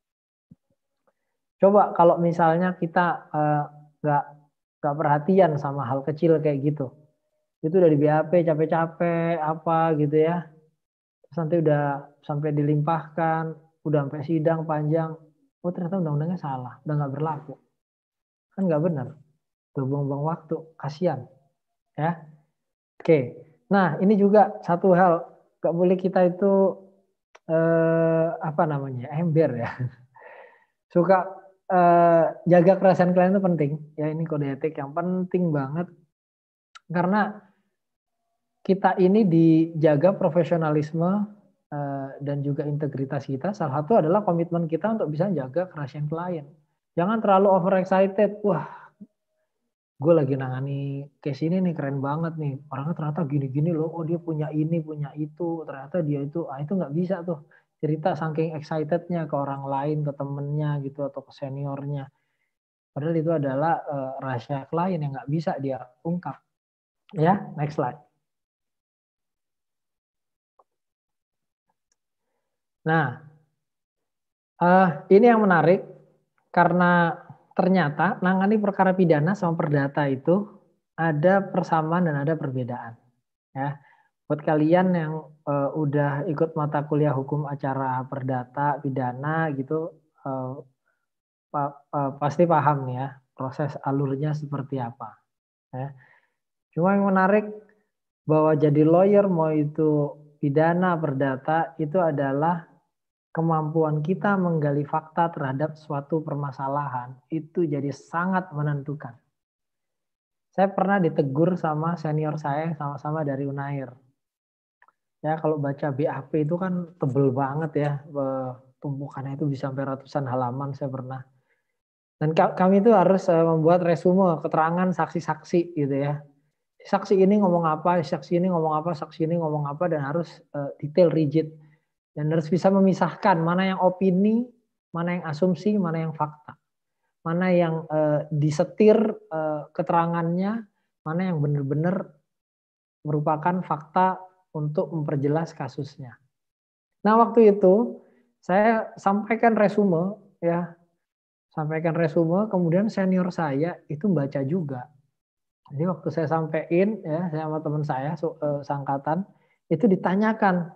Coba kalau misalnya kita nggak uh, nggak perhatian sama hal kecil kayak gitu, itu udah di B A P capek-capek apa gitu ya, terus nanti udah sampai dilimpahkan, udah sampai sidang panjang, oh ternyata undang-undangnya salah, udah nggak berlaku, kan nggak benar, buang-buang waktu, kasihan, ya. Oke, nah ini juga satu hal, nggak boleh kita itu eh, apa namanya, ember ya, suka eh, jaga kerahasiaan klien itu penting, ya ini kode etik yang penting banget, karena kita ini dijaga profesionalisme dan juga integritas kita. Salah satu adalah komitmen kita untuk bisa jaga kerahasiaan klien. Jangan terlalu overexcited. Wah, gue lagi nangani case ini nih, keren banget nih. Orangnya ternyata gini-gini loh. Oh dia punya ini, punya itu. Ternyata dia itu, ah itu nggak bisa tuh. Cerita saking excitednya ke orang lain, ke temennya gitu atau ke seniornya. Padahal itu adalah uh, rahasia klien yang nggak bisa dia ungkap. Ya, next slide. Nah, Uh, ini yang menarik karena ternyata nangani perkara pidana sama perdata itu ada persamaan dan ada perbedaan. Ya, buat kalian yang uh, udah ikut mata kuliah hukum acara perdata pidana gitu, uh, pa, uh, pasti paham nih ya proses alurnya seperti apa. Ya. Cuma yang menarik bahwa jadi lawyer mau itu pidana perdata itu adalah kemampuan kita menggali fakta terhadap suatu permasalahan itu jadi sangat menentukan. Saya pernah ditegur sama senior saya yang sama-sama dari Unair. Ya kalau baca B A P itu kan tebel banget ya, tumpukannya itu bisa sampai ratusan halaman saya pernah. Dan kami itu harus membuat resume keterangan saksi-saksi gitu ya. Saksi ini ngomong apa, saksi ini ngomong apa, saksi ini ngomong apa, dan harus detail rigid. Dan harus bisa memisahkan mana yang opini, mana yang asumsi, mana yang fakta. Mana yang uh, disetir uh, keterangannya, mana yang benar-benar merupakan fakta untuk memperjelas kasusnya. Nah waktu itu saya sampaikan resume, ya, sampaikan resume, kemudian senior saya itu baca juga. Jadi waktu saya sampaikan, ya, saya sama teman saya uh, sangkatan itu ditanyakan,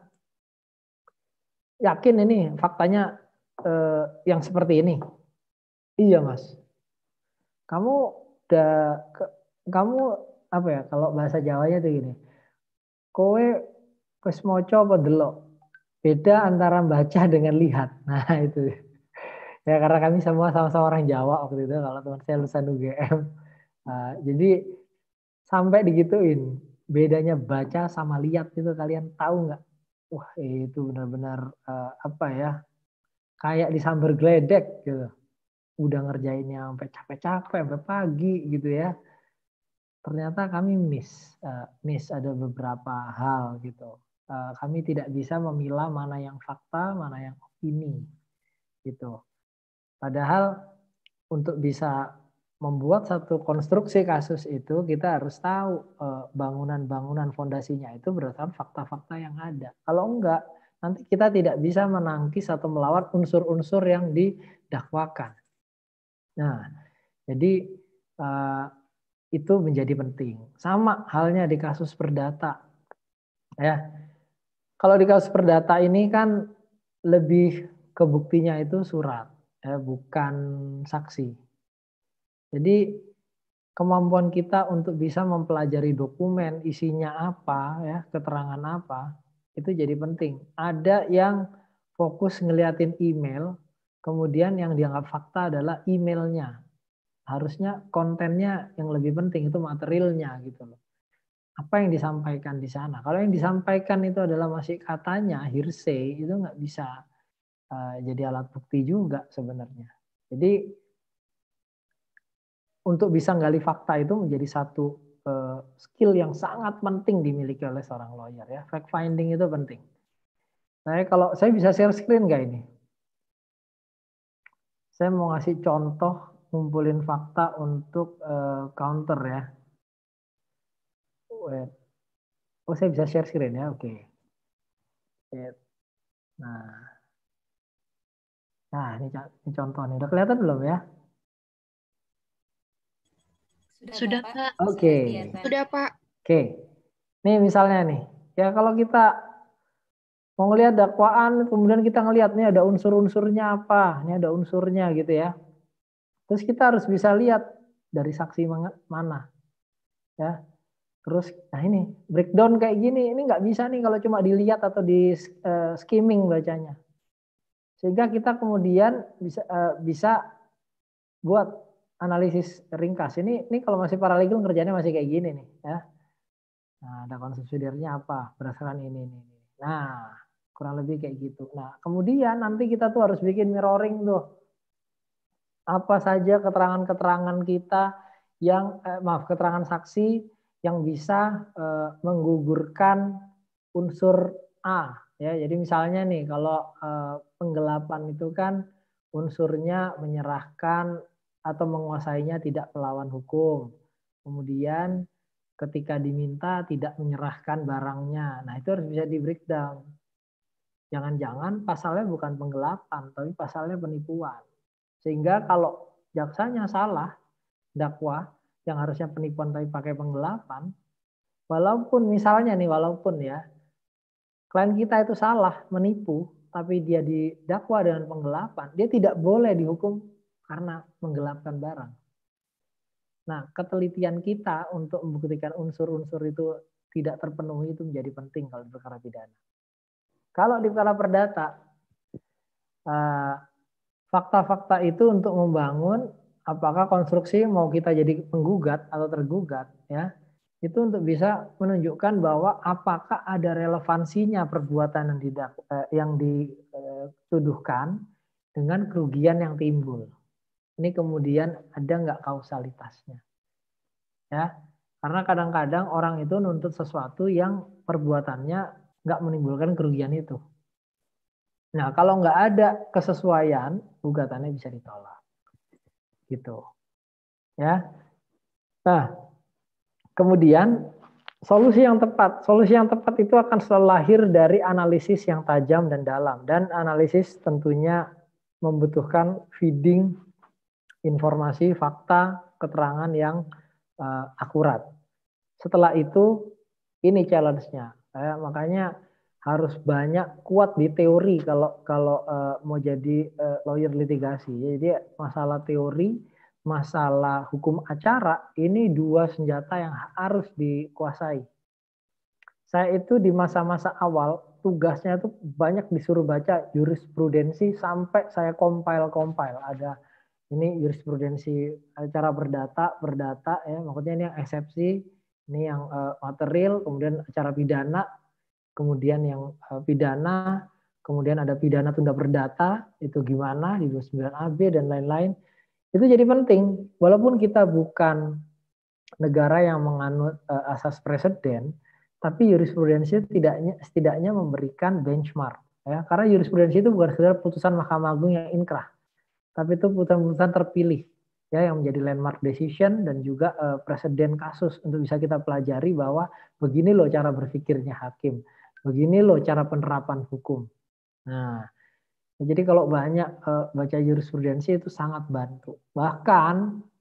yakin ini faktanya uh, yang seperti ini? Iya mas. Kamu udah, kamu apa ya kalau bahasa Jawanya tuh gini. Kowe wis maca apa delok? Beda antara baca dengan lihat. Nah itu. Ya karena kami semua sama-sama orang Jawa waktu itu kalau teman saya lulusan U G M. Nah, jadi sampai digituin. Bedanya baca sama lihat itu kalian tahu nggak? Wah itu benar-benar uh, apa ya? Kayak disambar geledek gitu. Udah ngerjainnya sampai capek-capek sampai pagi gitu ya. Ternyata kami miss, uh, miss ada beberapa hal gitu. Uh, kami tidak bisa memilah mana yang fakta, mana yang opini gitu. Padahal untuk bisa membuat satu konstruksi kasus itu kita harus tahu uh, bangunan-bangunan fondasinya itu berdasarkan fakta-fakta yang ada. Kalau enggak, nanti kita tidak bisa menangkis atau melawan unsur-unsur yang didakwakan. Nah, jadi uh, itu menjadi penting. Sama halnya di kasus perdata. Ya, kalau di kasus perdata ini kan lebih ke buktinya itu surat, ya, bukan saksi. Jadi kemampuan kita untuk bisa mempelajari dokumen, isinya apa, ya, keterangan apa, itu jadi penting. Ada yang fokus ngeliatin email, kemudian yang dianggap fakta adalah emailnya. Harusnya kontennya yang lebih penting itu materialnya gitu loh. Apa yang disampaikan di sana? Kalau yang disampaikan itu adalah masih katanya hearsay, itu nggak bisa uh, jadi alat bukti juga sebenarnya. Jadi untuk bisa gali fakta itu menjadi satu uh, skill yang sangat penting dimiliki oleh seorang lawyer ya. Fact finding itu penting. Saya kalau saya bisa share screen nggak ini? Saya mau ngasih contoh ngumpulin fakta untuk uh, counter ya. Wait. Oh saya bisa share screen ya, oke. Okay. Nah, nah ini, ini contohnya. Udah kelihatan belum ya? Sudah, Pak. Oke. Okay. Sudah, Pak. Oke. Okay. Nih misalnya nih, ya kalau kita mau ngelihat dakwaan, kemudian kita ngelihat nih ada unsur-unsurnya apa, ini ada unsurnya gitu ya. Terus kita harus bisa lihat dari saksi mana, ya. Terus, nah ini breakdown kayak gini, ini nggak bisa nih kalau cuma dilihat atau di uh, skimming bacanya. Sehingga kita kemudian bisa uh, bisa buat analisis ringkas. Ini ini kalau masih paralegal ngerjainnya masih kayak gini nih, ya. Nah, ada konsep subsidiarnya apa berdasarkan ini, ini, ini. Nah, kurang lebih kayak gitu. Nah, kemudian nanti kita tuh harus bikin mirroring tuh. Apa saja keterangan-keterangan kita yang eh, maaf keterangan saksi yang bisa uh, menggugurkan unsur A ya. Jadi misalnya nih kalau uh, penggelapan itu kan unsurnya menyerahkan atau menguasainya tidak melawan hukum. Kemudian ketika diminta tidak menyerahkan barangnya. Nah, itu harus bisa di breakdown. jangan-jangan pasalnya bukan penggelapan, tapi pasalnya penipuan. Sehingga kalau jaksanya salah, dakwa yang harusnya penipuan tapi pakai penggelapan, walaupun misalnya nih, walaupun ya, klien kita itu salah, menipu, tapi dia didakwa dengan penggelapan, dia tidak boleh dihukum karena menggelapkan barang. Nah, ketelitian kita untuk membuktikan unsur-unsur itu tidak terpenuhi itu menjadi penting kalau di perkara pidana. Kalau di perkara perdata, fakta-fakta itu untuk membangun apakah konstruksi mau kita jadi penggugat atau tergugat, ya, itu untuk bisa menunjukkan bahwa apakah ada relevansinya perbuatan yang, didak, eh, yang dituduhkan dengan kerugian yang timbul. Ini kemudian ada nggak kausalitasnya, ya? Karena kadang-kadang orang itu nuntut sesuatu yang perbuatannya nggak menimbulkan kerugian itu. Nah, kalau nggak ada kesesuaian, gugatannya bisa ditolak, gitu, ya. Nah, kemudian solusi yang tepat, solusi yang tepat itu akan selalu lahir dari analisis yang tajam dan dalam, dan analisis tentunya membutuhkan feeding informasi, fakta, keterangan yang uh, akurat. Setelah itu, ini challenge-nya. Ya, makanya harus banyak kuat di teori kalau kalau uh, mau jadi uh, lawyer litigasi. Jadi masalah teori, masalah hukum acara, ini dua senjata yang harus dikuasai. Saya itu di masa-masa awal, tugasnya itu banyak disuruh baca jurisprudensi sampai saya compile-compile. Ada ini jurisprudensi acara berdata, berdata ya, maksudnya ini yang eksepsi, ini yang uh, material, kemudian acara pidana, kemudian yang uh, pidana, kemudian ada pidana tunda perdata, itu gimana di dua puluh sembilan A B dan lain-lain. Itu jadi penting, walaupun kita bukan negara yang menganut uh, asas preseden, tapi jurisprudensi tidaknya setidaknya memberikan benchmark, ya, karena jurisprudensi itu bukan sekedar putusan Mahkamah Agung yang inkrah, tapi itu putusan-putusan terpilih, ya, yang menjadi landmark decision dan juga uh, presiden kasus untuk bisa kita pelajari bahwa begini loh cara berpikirnya hakim, begini loh cara penerapan hukum. Nah, jadi kalau banyak uh, baca jurisprudensi itu sangat bantu. Bahkan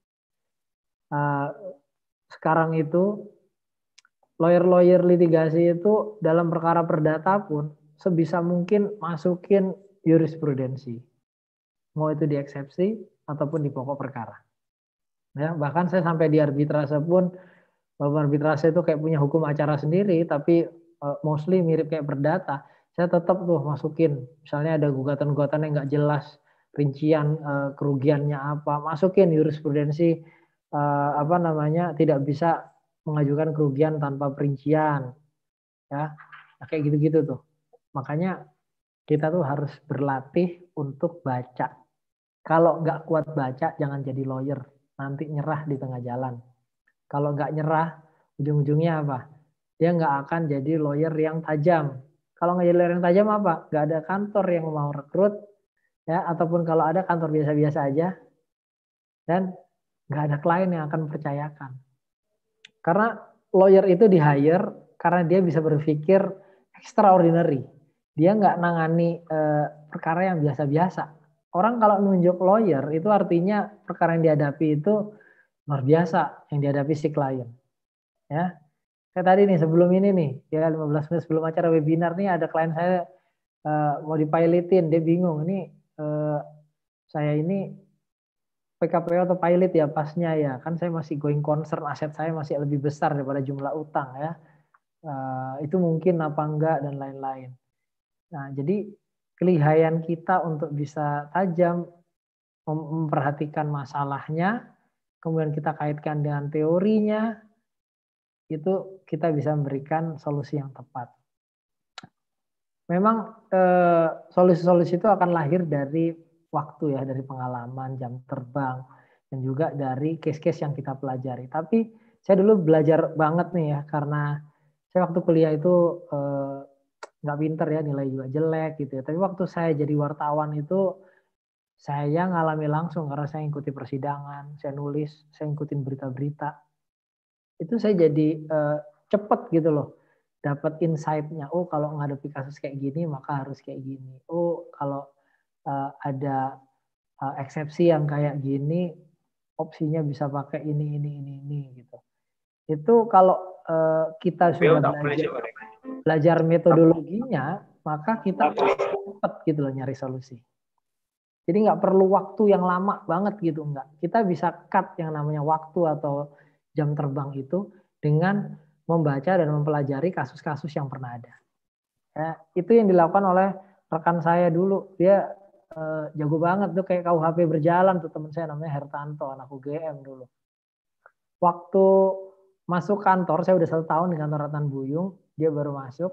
uh, sekarang itu lawyer-lawyer litigasi itu dalam perkara perdata pun sebisa mungkin masukin jurisprudensi. Mau itu di eksepsi ataupun di pokok perkara. Ya, bahkan saya sampai di arbitrase pun, walaupun arbitrase itu kayak punya hukum acara sendiri, tapi uh, mostly mirip kayak perdata, saya tetap tuh masukin. Misalnya ada gugatan-gugatan yang nggak jelas, rincian uh, kerugiannya apa, masukin jurisprudensi uh, apa namanya tidak bisa mengajukan kerugian tanpa perincian, ya, nah, kayak gitu-gitu tuh. Makanya kita tuh harus berlatih untuk baca. Kalau nggak kuat baca, jangan jadi lawyer. Nanti nyerah di tengah jalan. Kalau nggak nyerah, ujung-ujungnya apa? Dia nggak akan jadi lawyer yang tajam. Kalau nggak jadi lawyer yang tajam apa? Nggak ada kantor yang mau rekrut, ya, ataupun kalau ada kantor biasa-biasa aja, dan nggak ada klien yang akan mempercayakan. Karena lawyer itu di-hire karena dia bisa berpikir extraordinary. Dia nggak nangani eh, perkara yang biasa-biasa. Orang kalau menunjuk lawyer itu artinya perkara yang dihadapi itu luar biasa yang dihadapi si klien. Ya, kayak tadi nih sebelum ini nih, ya lima belas menit sebelum acara webinar nih ada klien saya uh, mau dipilotin, dia bingung ini uh, saya ini P K P O atau pilot ya pasnya ya, kan saya masih going concern, aset saya masih lebih besar daripada jumlah utang ya, uh, itu mungkin apa enggak dan lain-lain. Nah jadi kelihayan kita untuk bisa tajam memperhatikan masalahnya, kemudian kita kaitkan dengan teorinya, itu kita bisa memberikan solusi yang tepat. Memang solusi-solusi itu akan lahir dari waktu ya, dari pengalaman, jam terbang, dan juga dari case-case yang kita pelajari. Tapi saya dulu belajar banget nih ya, karena saya waktu kuliah itu eh, nggak pinter ya, nilai juga jelek gitu ya. Tapi waktu saya jadi wartawan itu saya ngalami langsung karena saya ikuti persidangan, saya nulis, saya ngikutin berita-berita. Itu saya jadi uh, cepet gitu loh. dapat insight-nya. Oh, kalau menghadapi kasus kayak gini maka harus kayak gini. Oh, kalau uh, ada uh, eksepsi yang kayak gini, opsinya bisa pakai ini ini ini ini gitu. Itu kalau uh, kita sudah belajar belajar metodologinya, maka kita cepat gitu loh nyari solusi. Jadi nggak perlu waktu yang lama banget gitu, enggak. Kita bisa cut yang namanya waktu atau jam terbang itu dengan membaca dan mempelajari kasus-kasus yang pernah ada. Ya, itu yang dilakukan oleh rekan saya dulu. Dia eh, jago banget tuh kayak K U H P berjalan tuh teman saya namanya Hertanto, anak U G M dulu. Waktu masuk kantor, saya udah satu tahun di kantor Ratnan Buyung, dia baru masuk.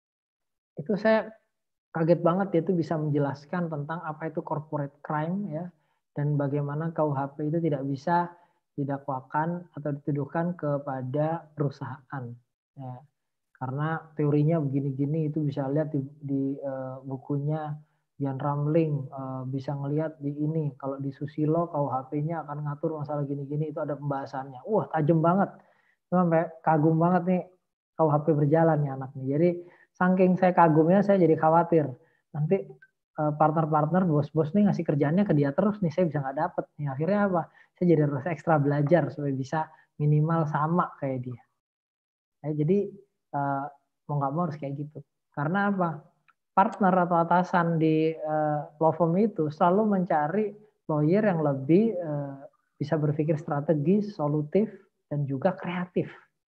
Itu saya kaget banget dia itu bisa menjelaskan tentang apa itu corporate crime ya, dan bagaimana K U H P itu tidak bisa didakwakan atau dituduhkan kepada perusahaan ya, karena teorinya begini-gini. Itu bisa lihat di, di uh, bukunya Jan Ramling, uh, bisa ngelihat di ini kalau di Susilo K U H P-nya akan ngatur masalah gini-gini, itu ada pembahasannya. Wah, tajam banget, sampai kagum banget nih K U H P berjalan nih anak nih. Jadi saking saya kagumnya, saya jadi khawatir nanti partner-partner, bos-bos nih ngasih kerjaannya ke dia terus nih, saya bisa nggak dapet nih. Akhirnya apa? Saya jadi harus ekstra belajar supaya bisa minimal sama kayak dia. Ya, jadi uh, mau nggak mau harus kayak gitu. Karena apa? Partner atau atasan di uh, law firm itu selalu mencari lawyer yang lebih uh, bisa berpikir strategis, solutif, dan juga kreatif.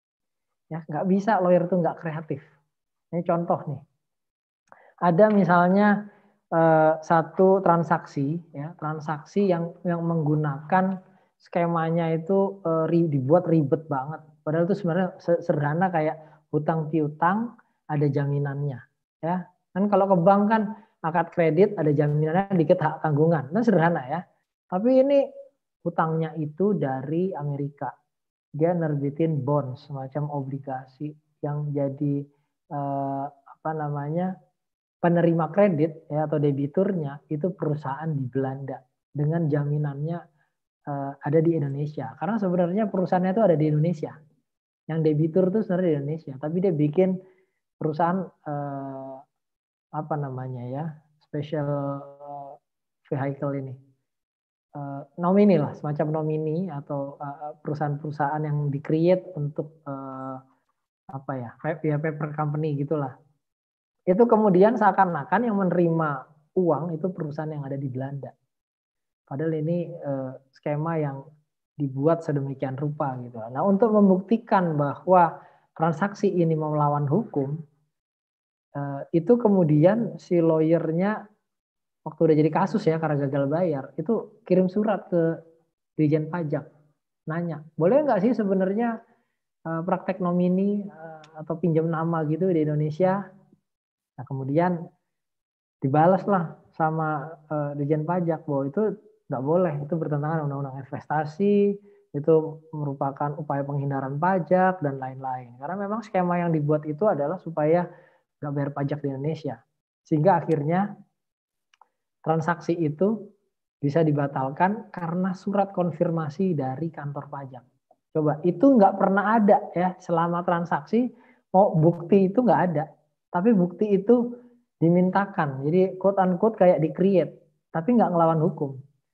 Ya, nggak bisa lawyer itu nggak kreatif. Ini contoh nih. Ada misalnya eh, satu transaksi, ya, transaksi yang yang menggunakan skemanya itu eh, dibuat ribet banget. Padahal itu sebenarnya sederhana kayak hutang piutang, ada jaminannya, ya. Kan kalau ke bank kan akad kredit ada jaminannya, dikit hak tanggungan, nah sederhana ya. Tapi ini hutangnya itu dari Amerika, dia nerbitin bond semacam obligasi yang jadi eh, apa namanya penerima kredit ya atau debiturnya itu perusahaan di Belanda dengan jaminannya eh, ada di Indonesia, karena sebenarnya perusahaannya itu ada di Indonesia, yang debitur itu sebenarnya di Indonesia, tapi dia bikin perusahaan eh, apa namanya ya special vehicle ini eh, nomini lah, semacam nomini atau eh, perusahaan-perusahaan yang di-create untuk eh, apa ya ya paper company gitulah. Itu kemudian seakan-akan yang menerima uang itu perusahaan yang ada di Belanda. Padahal ini eh, skema yang dibuat sedemikian rupa gitu. Nah, untuk membuktikan bahwa transaksi ini melawan hukum, eh, itu kemudian si lawyernya waktu udah jadi kasus ya karena gagal bayar, itu kirim surat ke Dirjen Pajak, nanya, boleh nggak sih sebenarnya eh, praktek nomini eh, atau pinjam nama gitu di Indonesia? Nah, kemudian dibalas lah sama uh, Dirjen Pajak bahwa itu nggak boleh, itu bertentangan undang-undang investasi, itu merupakan upaya penghindaran pajak dan lain-lain. Karena memang skema yang dibuat itu adalah supaya nggak bayar pajak di Indonesia, sehingga akhirnya transaksi itu bisa dibatalkan karena surat konfirmasi dari kantor pajak. Coba, itu nggak pernah ada ya selama transaksi, mau bukti itu nggak ada. Tapi bukti itu dimintakan. Jadi quote unquote kayak di-create. Tapi nggak ngelawan hukum.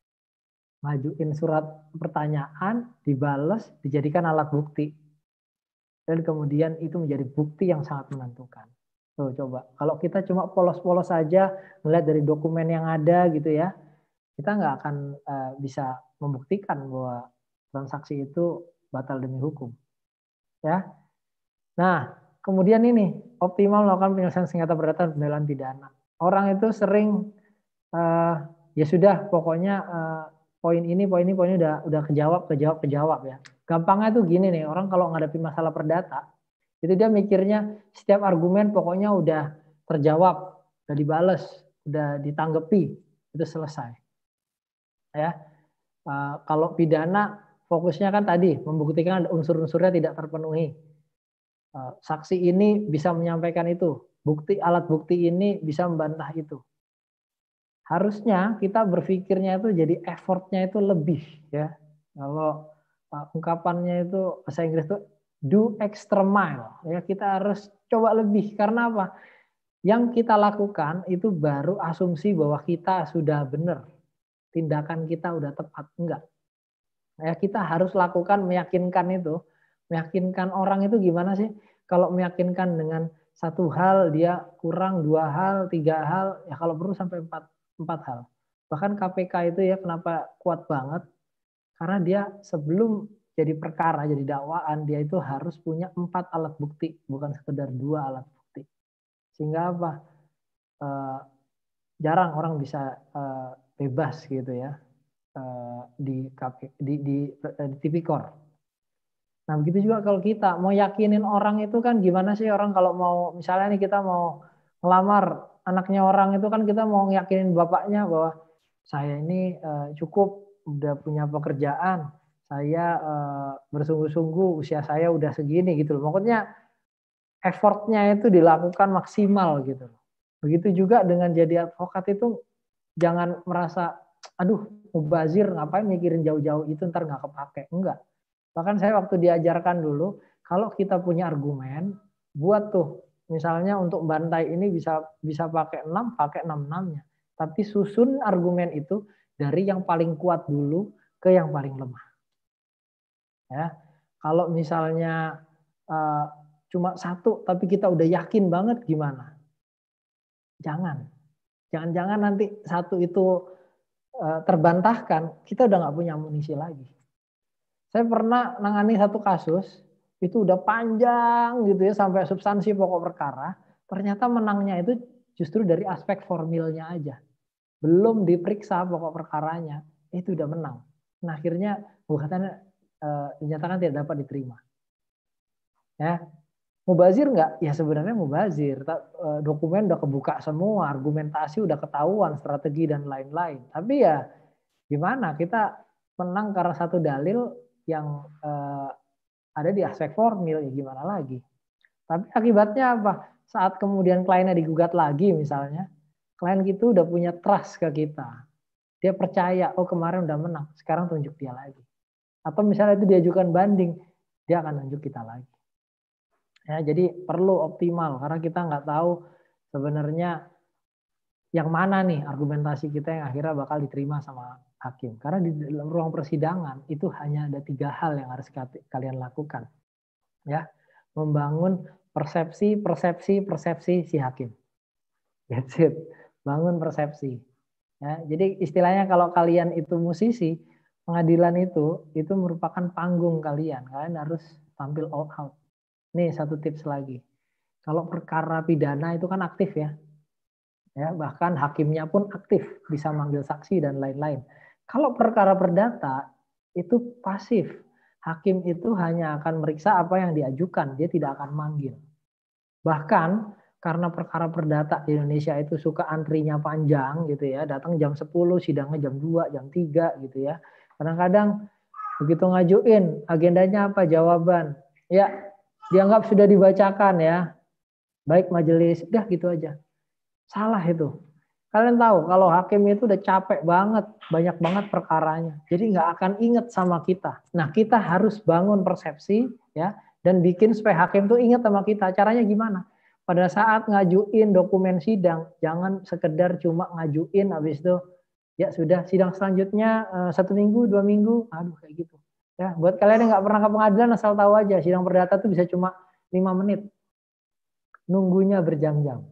Majuin surat pertanyaan, dibales, dijadikan alat bukti. Dan kemudian itu menjadi bukti yang sangat menentukan. Tuh coba. Kalau kita cuma polos-polos saja, melihat dari dokumen yang ada gitu ya, kita nggak akan uh, bisa membuktikan bahwa transaksi itu batal demi hukum. Ya. Nah, kemudian ini optimal melakukan penyelesaian sengketa perdata dan pembelaan pidana. Orang itu sering uh, ya sudah pokoknya uh, poin ini, poin ini, poin ini udah udah kejawab, kejawab, kejawab ya. Gampangnya tuh gini nih, orang kalau ngadepin masalah perdata, itu dia mikirnya setiap argumen pokoknya udah terjawab, udah dibales, udah ditanggepi, itu selesai. Ya, uh, kalau pidana fokusnya kan tadi membuktikan unsur-unsurnya tidak terpenuhi. Saksi ini bisa menyampaikan itu, bukti alat bukti ini bisa membantah itu. Harusnya kita berpikirnya itu jadi effortnya itu lebih ya. Kalau uh, ungkapannya itu bahasa Inggris itu do extra mile. Ya, kita harus coba lebih. Karena apa? Yang kita lakukan itu baru asumsi bahwa kita sudah benar. Tindakan kita udah tepat. Enggak. Ya, kita harus lakukan meyakinkan itu. Meyakinkan orang itu gimana sih? Kalau meyakinkan dengan satu hal, dia kurang dua hal, tiga hal, ya kalau perlu sampai empat, empat hal. Bahkan K P K itu ya kenapa kuat banget? Karena dia sebelum jadi perkara, jadi dakwaan, dia itu harus punya empat alat bukti, bukan sekedar dua alat bukti. Sehingga apa? Eh, jarang orang bisa eh, bebas gitu ya eh, di, K P, di, di, di Tipikor. Nah begitu juga kalau kita mau yakinin orang itu kan gimana sih orang kalau mau misalnya nih kita mau ngelamar anaknya orang itu kan kita mau yakinin bapaknya bahwa saya ini uh, cukup udah punya pekerjaan, saya uh, bersungguh-sungguh usia saya udah segini gitu loh. Maksudnya effortnya itu dilakukan maksimal gitu loh. Begitu juga dengan jadi advokat itu jangan merasa aduh mubazir ngapain mikirin jauh-jauh itu ntar nggak kepake. Enggak. Bahkan saya waktu diajarkan dulu, kalau kita punya argumen, buat tuh, misalnya untuk bantai ini bisa bisa pakai enam, pakai enam-enamnya. Tapi susun argumen itu dari yang paling kuat dulu ke yang paling lemah. Ya, kalau misalnya uh, cuma satu, tapi kita udah yakin banget gimana? Jangan, jangan-jangan nanti satu itu uh, terbantahkan, kita udah nggak punya amunisi lagi. Saya pernah nangani satu kasus, itu udah panjang gitu ya, sampai substansi pokok perkara. Ternyata menangnya itu justru dari aspek formilnya aja. Belum diperiksa pokok perkaranya, itu udah menang. Nah akhirnya gugatannya e, dinyatakan tidak dapat diterima. Ya, mubazir nggak? Ya sebenarnya mubazir. E, dokumen udah kebuka semua, argumentasi udah ketahuan, strategi dan lain-lain. Tapi ya gimana? Kita menang karena satu dalil yang eh, ada di aspek formil, ya gimana lagi. Tapi akibatnya apa? Saat kemudian kliennya digugat lagi misalnya, klien gitu udah punya trust ke kita. Dia percaya, oh kemarin udah menang, sekarang tunjuk dia lagi. Atau misalnya itu diajukan banding, dia akan tunjuk kita lagi. Ya, jadi perlu optimal, karena kita nggak tahu sebenarnya yang mana nih argumentasi kita yang akhirnya bakal diterima sama hakim. Karena di dalam ruang persidangan itu hanya ada tiga hal yang harus kalian lakukan. Ya, membangun persepsi, persepsi, persepsi si hakim. That's it. Bangun persepsi. Ya, jadi istilahnya kalau kalian itu musisi, pengadilan itu itu merupakan panggung kalian. Kalian harus tampil all out. Nih satu tips lagi. Kalau perkara pidana itu kan aktif ya. Ya, bahkan hakimnya pun aktif, bisa manggil saksi dan lain-lain. Kalau perkara perdata itu pasif. Hakim itu hanya akan meriksa apa yang diajukan, dia tidak akan manggil. Bahkan karena perkara perdata di Indonesia itu suka antrinya panjang gitu ya, datang jam sepuluh, sidangnya jam dua, jam tiga gitu ya. Kadang-kadang begitu ngajuin, agendanya apa? Jawaban. Ya, dianggap sudah dibacakan ya. Baik majelis, udah gitu aja. Salah itu. Kalian tahu kalau hakim itu udah capek banget, banyak banget perkaranya. Jadi nggak akan inget sama kita. Nah kita harus bangun persepsi ya dan bikin supaya hakim tuh inget sama kita. Caranya gimana? Pada saat ngajuin dokumen sidang, jangan sekedar cuma ngajuin habis itu ya sudah sidang selanjutnya satu minggu, dua minggu, aduh kayak gitu. Ya buat kalian yang nggak pernah ke pengadilan asal tahu aja sidang perdata tuh bisa cuma lima menit. Nunggunya berjam-jam.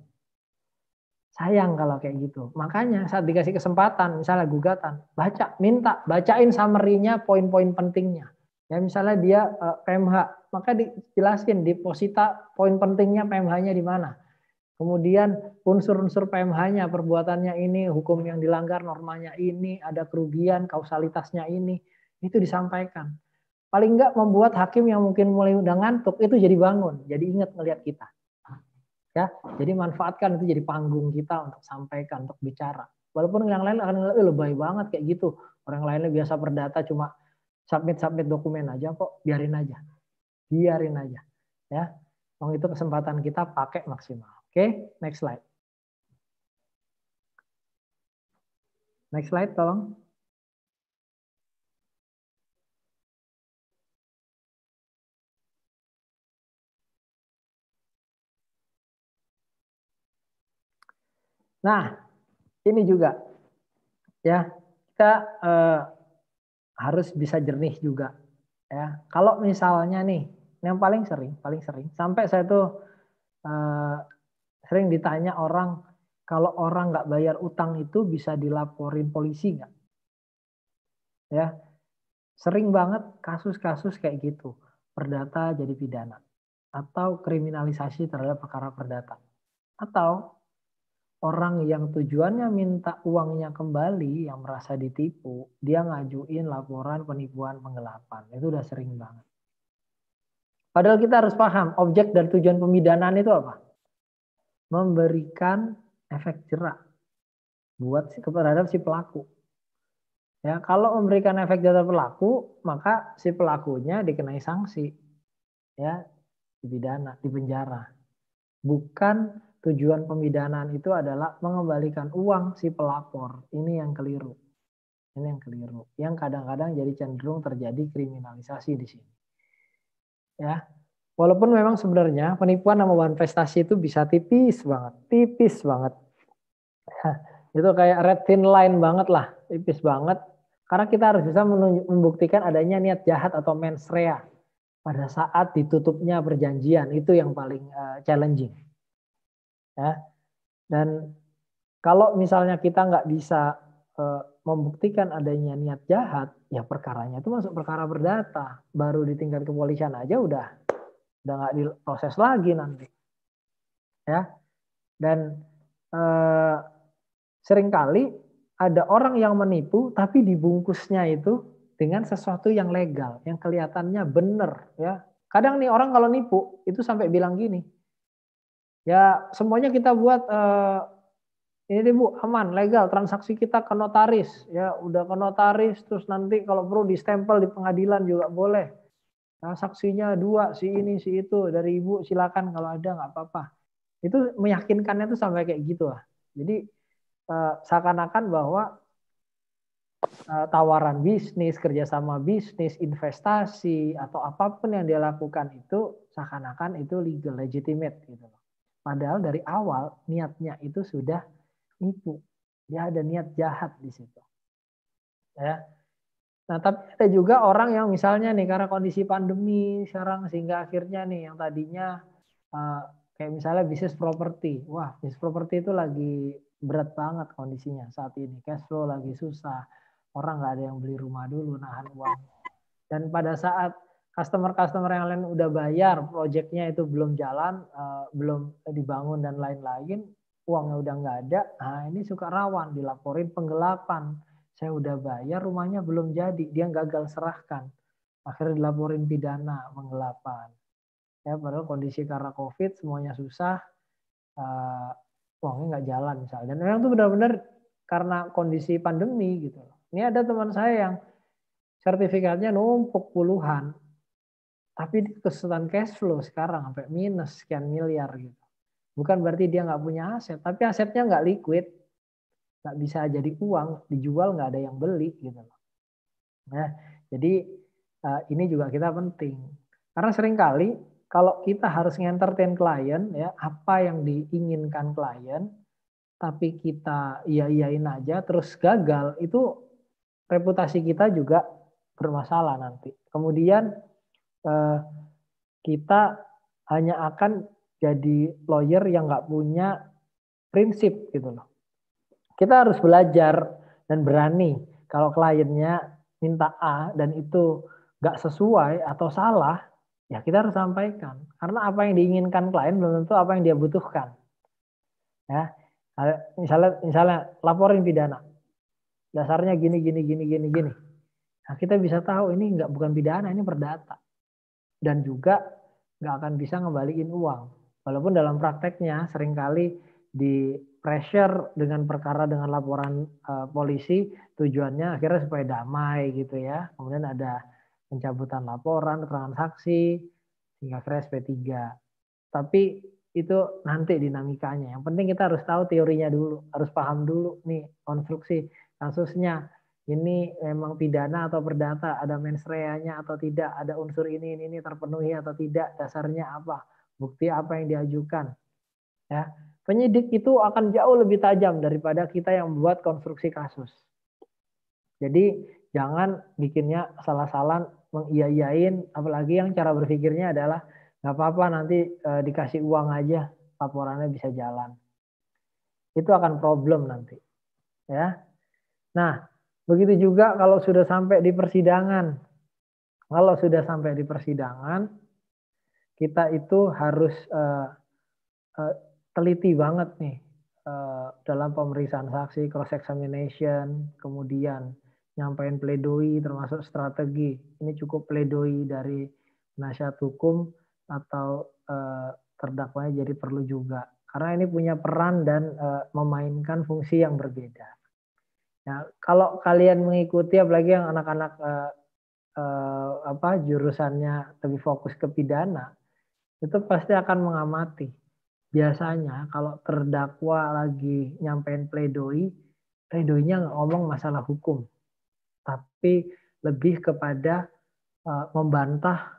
Sayang kalau kayak gitu. Makanya saat dikasih kesempatan, misalnya gugatan, baca, minta, bacain summary-nya, poin-poin pentingnya. Ya misalnya dia uh, P M H, maka dijelasin deposita poin pentingnya P M H-nya di mana. Kemudian unsur-unsur P M H-nya, perbuatannya ini, hukum yang dilanggar, normanya ini, ada kerugian, kausalitasnya ini, itu disampaikan. Paling enggak membuat hakim yang mungkin mulai udah ngantuk itu jadi bangun, jadi ingat ngelihat kita. Ya, jadi manfaatkan itu jadi panggung kita untuk sampaikan, untuk bicara. Walaupun yang lain akan ngeliat, lebay banget kayak gitu. Orang lainnya biasa perdata cuma submit-submit dokumen aja kok, biarin aja. Biarin aja. Ya, Wong itu kesempatan kita pakai maksimal. Oke, next slide. Next slide tolong. Nah, ini juga ya kita eh, harus bisa jernih juga ya. Kalau misalnya nih, yang paling sering, paling sering sampai saya tuh eh, sering ditanya orang, kalau orang nggak bayar utang itu bisa dilaporin polisi nggak? Ya, sering banget kasus-kasus kayak gitu, perdata jadi pidana atau kriminalisasi terhadap perkara perdata, atau orang yang tujuannya minta uangnya kembali yang merasa ditipu, dia ngajuin laporan penipuan penggelapan. Itu udah sering banget. Padahal kita harus paham objek dan tujuan pemidanaan itu apa? Memberikan efek jerak buat si terhadap si pelaku. Ya, kalau memberikan efek jerak pelaku, maka si pelakunya dikenai sanksi, ya, dipidana, dipenjara. Bukan tujuan pemidanaan itu adalah mengembalikan uang si pelapor. Ini yang keliru. Ini yang keliru. Yang kadang-kadang jadi cenderung terjadi kriminalisasi di sini. Ya, walaupun memang sebenarnya penipuan sama investasi itu bisa tipis banget, tipis banget. Itu kayak red thin line banget lah, tipis banget. Karena kita harus bisa membuktikan adanya niat jahat atau mens rea pada saat ditutupnya perjanjian. Itu yang paling uh, challenging. Ya. Dan kalau misalnya kita nggak bisa uh, membuktikan adanya niat jahat, ya perkaranya itu masuk perkara perdata. Baru di tingkat kepolisian aja udah udah nggak diproses lagi nanti. Ya. Dan uh, seringkali ada orang yang menipu tapi dibungkusnya itu dengan sesuatu yang legal, yang kelihatannya benar, ya. Kadang nih orang kalau nipu itu sampai bilang gini, ya semuanya kita buat eh, ini deh Bu, aman, legal, transaksi kita ke notaris, ya udah ke notaris, terus nanti kalau perlu distempel di pengadilan juga boleh. Nah, saksinya dua, si ini, si itu, dari Ibu silakan kalau ada nggak apa-apa. Itu meyakinkannya tuh sampai kayak gitu lah. Jadi eh, seakan-akan bahwa eh, tawaran bisnis, kerjasama bisnis, investasi atau apapun yang dia lakukan itu seakan-akan itu legal, legitimate gitu loh. Padahal dari awal niatnya itu sudah nipu, dia ada niat jahat di situ. Ya. Nah, tapi ada juga orang yang misalnya nih karena kondisi pandemi sekarang sehingga akhirnya nih yang tadinya uh, kayak misalnya bisnis properti, wah bisnis properti itu lagi berat banget kondisinya saat ini, cash flow lagi susah, orang nggak ada yang beli rumah dulu, nahan uang. Dan pada saat customer-customer yang lain udah bayar, proyeknya itu belum jalan, uh, belum dibangun dan lain-lain, uangnya udah nggak ada, nah ini suka rawan dilaporin penggelapan. Saya udah bayar, rumahnya belum jadi, dia gagal serahkan. Akhirnya dilaporin pidana, penggelapan. Ya, padahal kondisi karena COVID semuanya susah, uh, uangnya nggak jalan misalnya. Dan memang itu benar-benar karena kondisi pandemi gitu. Ini ada teman saya yang sertifikatnya numpuk puluhan, tapi kesulitan cash flow sekarang sampai minus sekian miliar gitu. Bukan berarti dia nggak punya aset, tapi asetnya nggak liquid. Nggak bisa jadi uang, dijual nggak ada yang beli gitu loh. Nah, jadi uh, ini juga kita penting. Karena seringkali kalau kita harus ngentertain klien, ya apa yang diinginkan klien, tapi kita iya-iyain aja terus gagal, itu reputasi kita juga bermasalah nanti. Kemudian uh, kita hanya akan jadi lawyer yang nggak punya prinsip gitu loh. Kita harus belajar dan berani kalau kliennya minta A dan itu nggak sesuai atau salah, ya kita harus sampaikan. Karena apa yang diinginkan klien belum tentu apa yang dia butuhkan. Ya, misalnya, misalnya laporin pidana, dasarnya gini, gini, gini, gini, gini. Nah, kita bisa tahu ini nggak bukan pidana, ini perdata. Dan juga nggak akan bisa ngembaliin uang. Walaupun dalam prakteknya seringkali di pressure dengan perkara dengan laporan uh, polisi, tujuannya akhirnya supaya damai gitu ya. Kemudian ada pencabutan laporan, keterangan saksi, hingga akhirnya S P tiga. Tapi itu nanti dinamikanya. Yang penting kita harus tahu teorinya dulu, harus paham dulu nih konstruksi kasusnya. Ini memang pidana atau perdata, ada mens rea-nya atau tidak, ada unsur ini, ini, ini terpenuhi atau tidak, dasarnya apa, bukti apa yang diajukan. Ya. Penyidik itu akan jauh lebih tajam daripada kita yang membuat konstruksi kasus. Jadi jangan bikinnya salah-salah, mengiya-iyain, apalagi yang cara berpikirnya adalah nggak apa-apa nanti e, dikasih uang aja, laporannya bisa jalan. Itu akan problem nanti. Ya. Nah, begitu juga kalau sudah sampai di persidangan. Kalau sudah sampai di persidangan, kita itu harus uh, uh, teliti banget nih uh, dalam pemeriksaan saksi, cross examination, kemudian nyampaikan pledoi termasuk strategi. Ini cukup pledoi dari penasihat hukum atau uh, terdakwanya jadi perlu juga. Karena ini punya peran dan uh, memainkan fungsi yang berbeda. Nah, kalau kalian mengikuti, apalagi yang anak-anak uh, uh, apa jurusannya lebih fokus ke pidana, itu pasti akan mengamati. Biasanya kalau terdakwa lagi nyampein pledoi, pledoinya nggak ngomong masalah hukum, tapi lebih kepada uh, membantah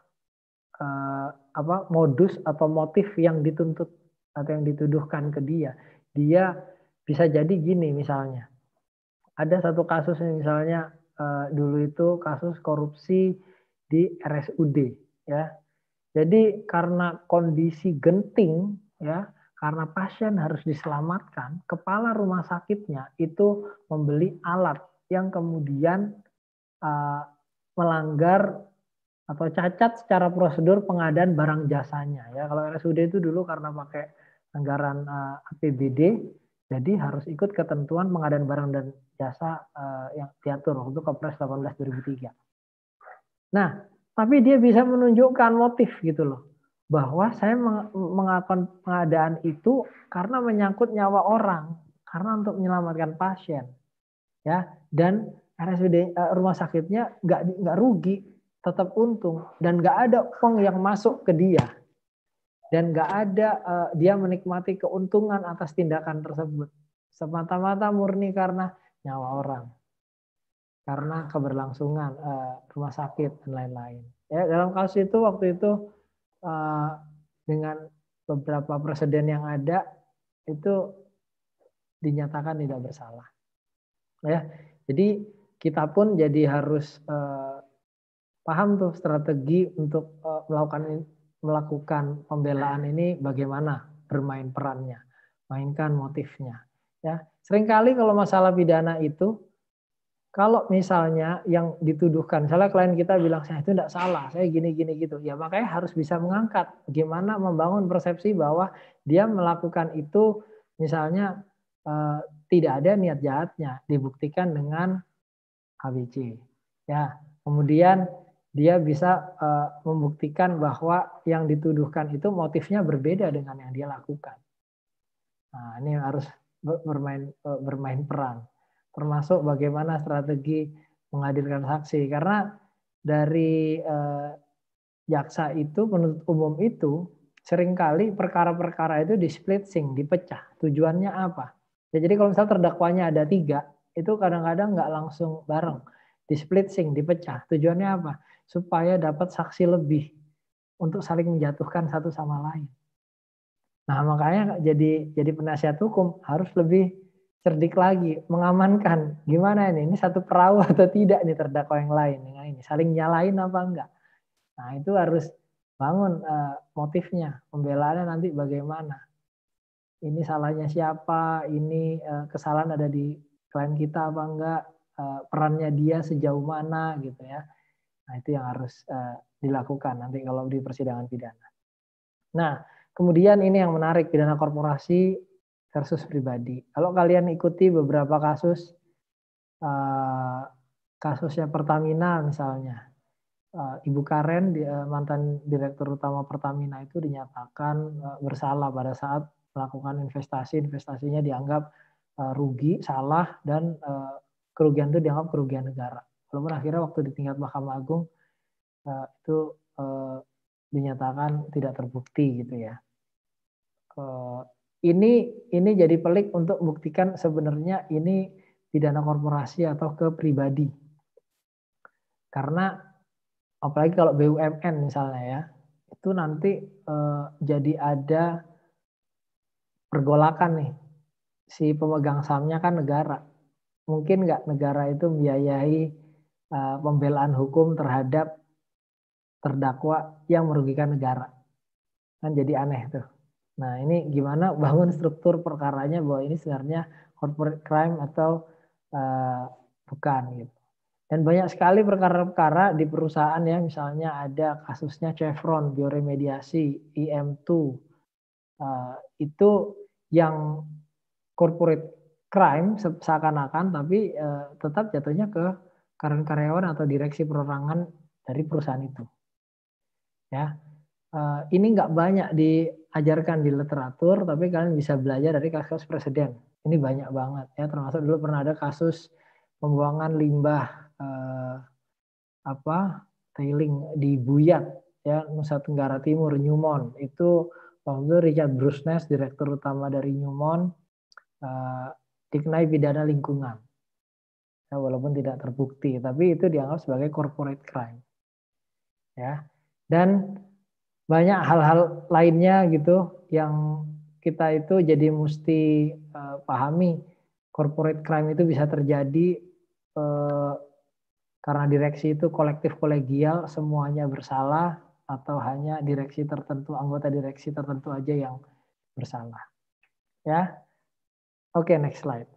uh, apa modus atau motif yang dituntut atau yang dituduhkan ke dia. Dia bisa jadi gini misalnya. Ada satu kasus misalnya uh, dulu itu kasus korupsi di R S U D ya. Jadi karena kondisi genting ya, karena pasien harus diselamatkan, kepala rumah sakitnya itu membeli alat yang kemudian uh, melanggar atau cacat secara prosedur pengadaan barang jasanya ya. Kalau R S U D itu dulu karena pakai anggaran uh, A P B D, jadi harus ikut ketentuan pengadaan barang dan jasa uh, yang diatur waktu Kepres delapan belas dua ribu tiga. Nah, tapi dia bisa menunjukkan motif gitu loh, bahwa saya melakukan pengadaan itu karena menyangkut nyawa orang, karena untuk menyelamatkan pasien, ya. Dan R S U D uh, rumah sakitnya nggak nggak rugi, tetap untung, dan nggak ada uang yang masuk ke dia, dan nggak ada uh, dia menikmati keuntungan atas tindakan tersebut, semata-mata murni karena nyawa orang, karena keberlangsungan uh, rumah sakit dan lain-lain. Ya, dalam kasus itu waktu itu uh, dengan beberapa presiden yang ada itu dinyatakan tidak bersalah. Ya, jadi kita pun jadi harus uh, paham tuh strategi untuk uh, melakukan melakukan pembelaan ini bagaimana bermain perannya, mainkan motifnya. Ya, seringkali kalau masalah pidana itu, kalau misalnya yang dituduhkan, misalnya klien kita bilang saya itu tidak salah, saya gini-gini gitu, ya makanya harus bisa mengangkat bagaimana membangun persepsi bahwa dia melakukan itu misalnya eh, tidak ada niat jahatnya, dibuktikan dengan A B C. Ya, kemudian dia bisa uh, membuktikan bahwa yang dituduhkan itu motifnya berbeda dengan yang dia lakukan. Nah, ini harus bermain uh, bermain peran, termasuk bagaimana strategi menghadirkan saksi. Karena dari uh, jaksa itu, penuntut umum itu, seringkali perkara-perkara itu di splitsing, dipecah. Tujuannya apa? Ya, jadi kalau misalnya terdakwanya ada tiga, itu kadang-kadang nggak langsung bareng. Di splitsing, dipecah. Tujuannya apa? Supaya dapat saksi lebih untuk saling menjatuhkan satu sama lain. Nah, makanya jadi jadi penasihat hukum harus lebih cerdik lagi, mengamankan gimana ini, ini satu perahu atau tidak nih terdakwa yang lain dengan ini, saling nyalain apa enggak. Nah, itu harus bangun uh, motifnya, pembelaannya nanti bagaimana. Ini salahnya siapa, ini uh, kesalahan ada di klien kita apa enggak, uh, perannya dia sejauh mana gitu ya. Nah, itu yang harus uh, dilakukan nanti kalau di persidangan pidana. Nah, kemudian ini yang menarik, pidana korporasi versus pribadi. Kalau kalian ikuti beberapa kasus, uh, kasusnya Pertamina misalnya, uh, Ibu Karen, uh, mantan Direktur Utama Pertamina itu dinyatakan uh, bersalah pada saat melakukan investasi, investasinya dianggap uh, rugi, salah, dan uh, kerugian itu dianggap kerugian negara. Walaupun akhirnya waktu di tingkat Mahkamah Agung uh, itu uh, dinyatakan tidak terbukti gitu ya. Uh, ini ini jadi pelik untuk membuktikan sebenarnya ini pidana korporasi atau ke pribadi. Karena apalagi kalau B U M N misalnya ya, itu nanti uh, jadi ada pergolakan nih. Si pemegang sahamnya kan negara. Mungkin nggak negara itu membiayai uh, pembelaan hukum terhadap terdakwa yang merugikan negara. Kan jadi aneh tuh. Nah ini gimana bangun struktur perkaranya bahwa ini sebenarnya corporate crime atau uh, bukan gitu. Dan banyak sekali perkara-perkara di perusahaan ya, misalnya ada kasusnya Chevron, bioremediasi, I M dua, uh, itu yang corporate crime seakan-akan, tapi uh, tetap jatuhnya ke karyawan atau direksi perorangan dari perusahaan itu. Ya, uh, ini nggak banyak diajarkan di literatur, tapi kalian bisa belajar dari kasus presiden. Ini banyak banget ya, termasuk dulu pernah ada kasus pembuangan limbah eh, apa tailing di Buyat ya Nusa Tenggara Timur, Newmont. Itu waktu itu Richard Brusnes, direktur utama dari Newmont, eh, dikenai pidana lingkungan ya, walaupun tidak terbukti, tapi itu dianggap sebagai corporate crime ya. Dan banyak hal-hal lainnya gitu yang kita itu jadi mesti uh, pahami. Corporate crime itu bisa terjadi uh, karena direksi itu kolektif kolegial, semuanya bersalah, atau hanya direksi tertentu, anggota direksi tertentu aja yang bersalah. Ya, oke, okay, next slide.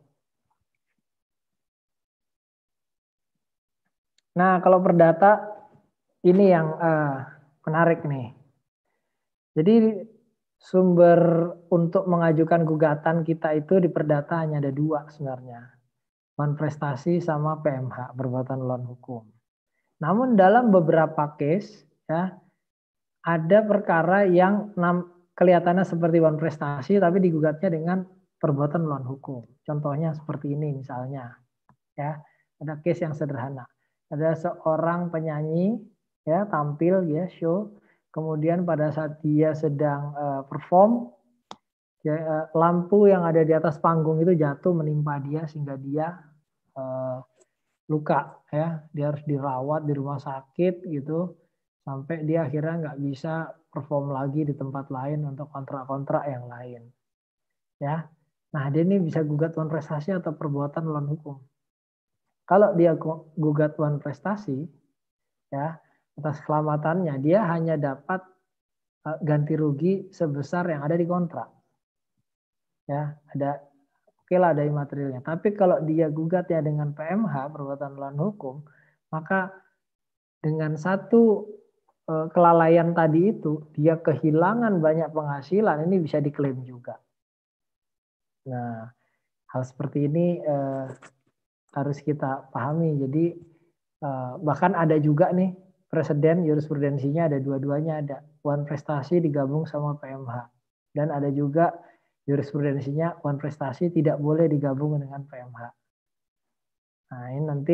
Nah, kalau perdata ini yang uh, menarik nih. Jadi sumber untuk mengajukan gugatan kita itu di perdata hanya ada dua sebenarnya. Wan prestasi sama P M H, perbuatan melawan hukum. Namun dalam beberapa case ya ada perkara yang kelihatannya seperti wan prestasi tapi digugatnya dengan perbuatan melawan hukum. Contohnya seperti ini misalnya. Ya, ada case yang sederhana. Ada seorang penyanyi ya tampil ya show. Kemudian pada saat dia sedang uh, perform, ya, uh, lampu yang ada di atas panggung itu jatuh menimpa dia sehingga dia uh, luka. Ya, dia harus dirawat di rumah sakit gitu sampai dia akhirnya nggak bisa perform lagi di tempat lain untuk kontrak-kontrak yang lain. Ya, nah dia ini bisa gugat wan prestasi atau perbuatan melawan hukum. Kalau dia gugat wan prestasi, ya atas keselamatannya, dia hanya dapat ganti rugi sebesar yang ada di kontrak. Ya, ada oke lah ada imaterialnya. Tapi kalau dia gugat ya dengan P M H, perbuatan melawan hukum, maka dengan satu e, kelalaian tadi itu, dia kehilangan banyak penghasilan, ini bisa diklaim juga. Nah, hal seperti ini e, harus kita pahami. Jadi e, bahkan ada juga nih presiden jurisprudensinya ada dua-duanya, ada wan prestasi digabung sama P M H, dan ada juga jurisprudensinya wan prestasi tidak boleh digabung dengan P M H. Nah ini nanti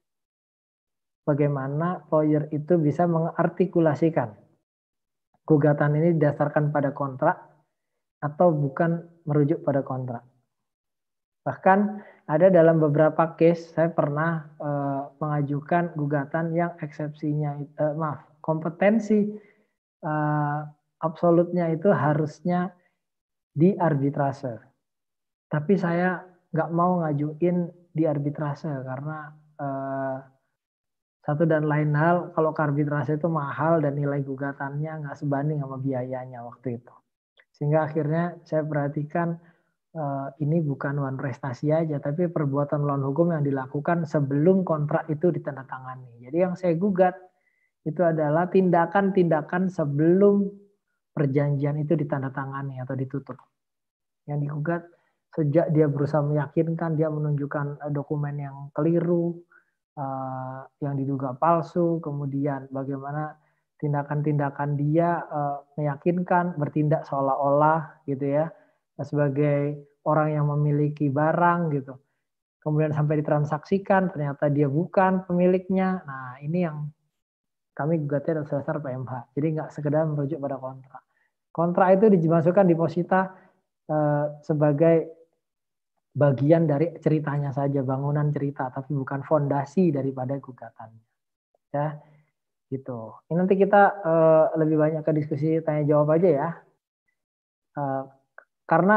bagaimana lawyer itu bisa mengartikulasikan gugatan ini didasarkan pada kontrak atau bukan merujuk pada kontrak. Bahkan ada dalam beberapa case saya pernah eh, mengajukan gugatan yang eksepsinya, eh, maaf, kompetensi eh, absolutnya itu harusnya di arbitrase. Tapi saya nggak mau ngajuin di arbitrase karena eh, satu dan lain hal, kalau ke arbitrase itu mahal dan nilai gugatannya nggak sebanding sama biayanya waktu itu. Sehingga akhirnya saya perhatikan Uh, ini bukan wan prestasi aja, tapi perbuatan melawan hukum yang dilakukan sebelum kontrak itu ditandatangani. Jadi yang saya gugat itu adalah tindakan-tindakan sebelum perjanjian itu ditandatangani atau ditutup. Yang digugat sejak dia berusaha meyakinkan, dia menunjukkan dokumen yang keliru, uh, yang diduga palsu, kemudian bagaimana tindakan-tindakan dia uh, meyakinkan, bertindak seolah-olah gitu ya, sebagai orang yang memiliki barang gitu. Kemudian sampai ditransaksikan, ternyata dia bukan pemiliknya. Nah ini yang kami gugatnya atas dasar P M H. Jadi nggak sekedar merujuk pada kontrak. Kontrak itu dimasukkan deposita eh, sebagai bagian dari ceritanya saja, bangunan cerita, tapi bukan fondasi daripada gugatannya. Ya, gitu. Ini nanti kita eh, lebih banyak ke diskusi tanya jawab aja ya. Eh, Karena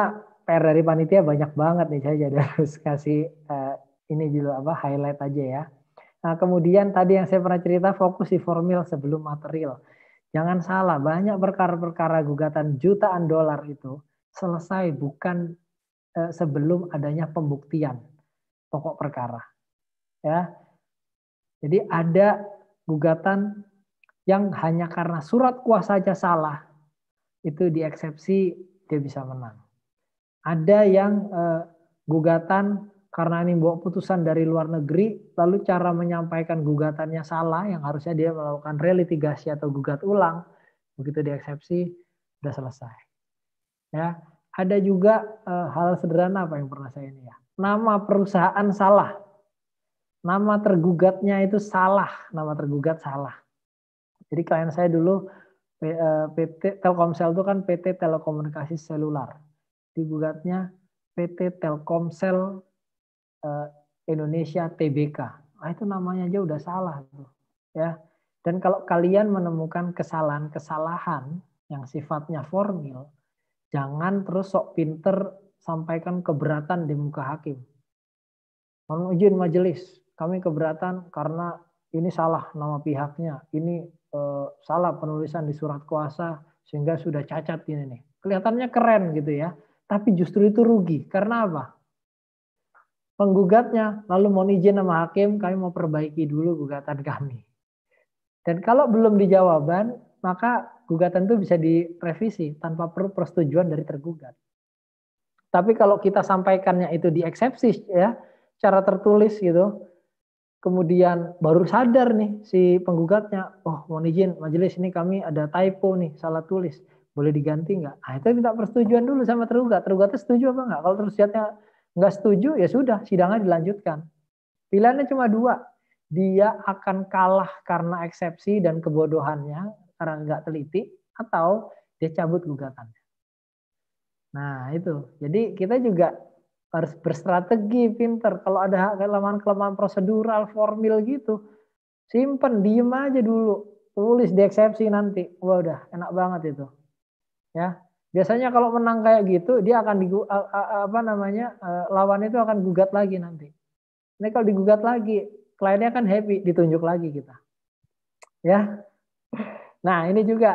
R dari panitia banyak banget nih, saya jadi harus kasih uh, ini dulu apa highlight aja ya. Nah, kemudian tadi yang saya pernah cerita, fokus di formil sebelum material. Jangan salah, banyak perkara-perkara gugatan jutaan dolar itu selesai bukan uh, sebelum adanya pembuktian pokok perkara. Ya. Jadi ada gugatan yang hanya karena surat kuasa saja salah, itu dieksepsi dia bisa menang. Ada yang uh, gugatan karena ini bawa putusan dari luar negeri, lalu cara menyampaikan gugatannya salah, yang harusnya dia melakukan relitigasi atau gugat ulang, begitu dieksepsi, sudah selesai. Ya, ada juga uh, hal sederhana apa yang pernah saya ini ya, nama perusahaan salah, nama tergugatnya itu salah, nama tergugat salah. Jadi klien saya dulu P T Telkomsel itu kan P T Telekomunikasi Selular, digugatnya P T Telkomsel Indonesia T B K. Nah, itu namanya aja udah salah tuh, ya. Dan kalau kalian menemukan kesalahan-kesalahan yang sifatnya formil, jangan terus sok pinter sampaikan keberatan di muka hakim. Mohon izin majelis, kami keberatan karena ini salah nama pihaknya, ini eh, salah penulisan di surat kuasa sehingga sudah cacat ini nih. Kelihatannya keren gitu ya, tapi justru itu rugi. Karena apa? Penggugatnya lalu mohon izin sama hakim, kami mau perbaiki dulu gugatan kami. Dan kalau belum dijawaban, maka gugatan itu bisa direvisi tanpa perlu persetujuan dari tergugat. Tapi kalau kita sampaikannya itu di eksepsi ya, secara tertulis gitu, kemudian baru sadar nih si penggugatnya, oh mohon izin majelis ini kami ada typo nih, salah tulis, boleh diganti nggak? Nah, itu minta persetujuan dulu sama tergugat. Tergugatnya setuju apa nggak? Kalau tergugatnya nggak setuju, ya sudah, sidangnya dilanjutkan. Pilihannya cuma dua. Dia akan kalah karena eksepsi dan kebodohannya, karena nggak teliti, atau dia cabut gugatannya. Nah itu, jadi kita juga harus berstrategi pinter. Kalau ada kelemahan-kelemahan prosedural, formil gitu, simpen, diem aja dulu. Tulis di eksepsi nanti. Wah udah, enak banget itu. Ya. Biasanya kalau menang kayak gitu, dia akan digu, apa namanya lawan itu akan gugat lagi nanti. Ini kalau digugat lagi, kliennya kan happy, ditunjuk lagi kita. Ya, nah ini juga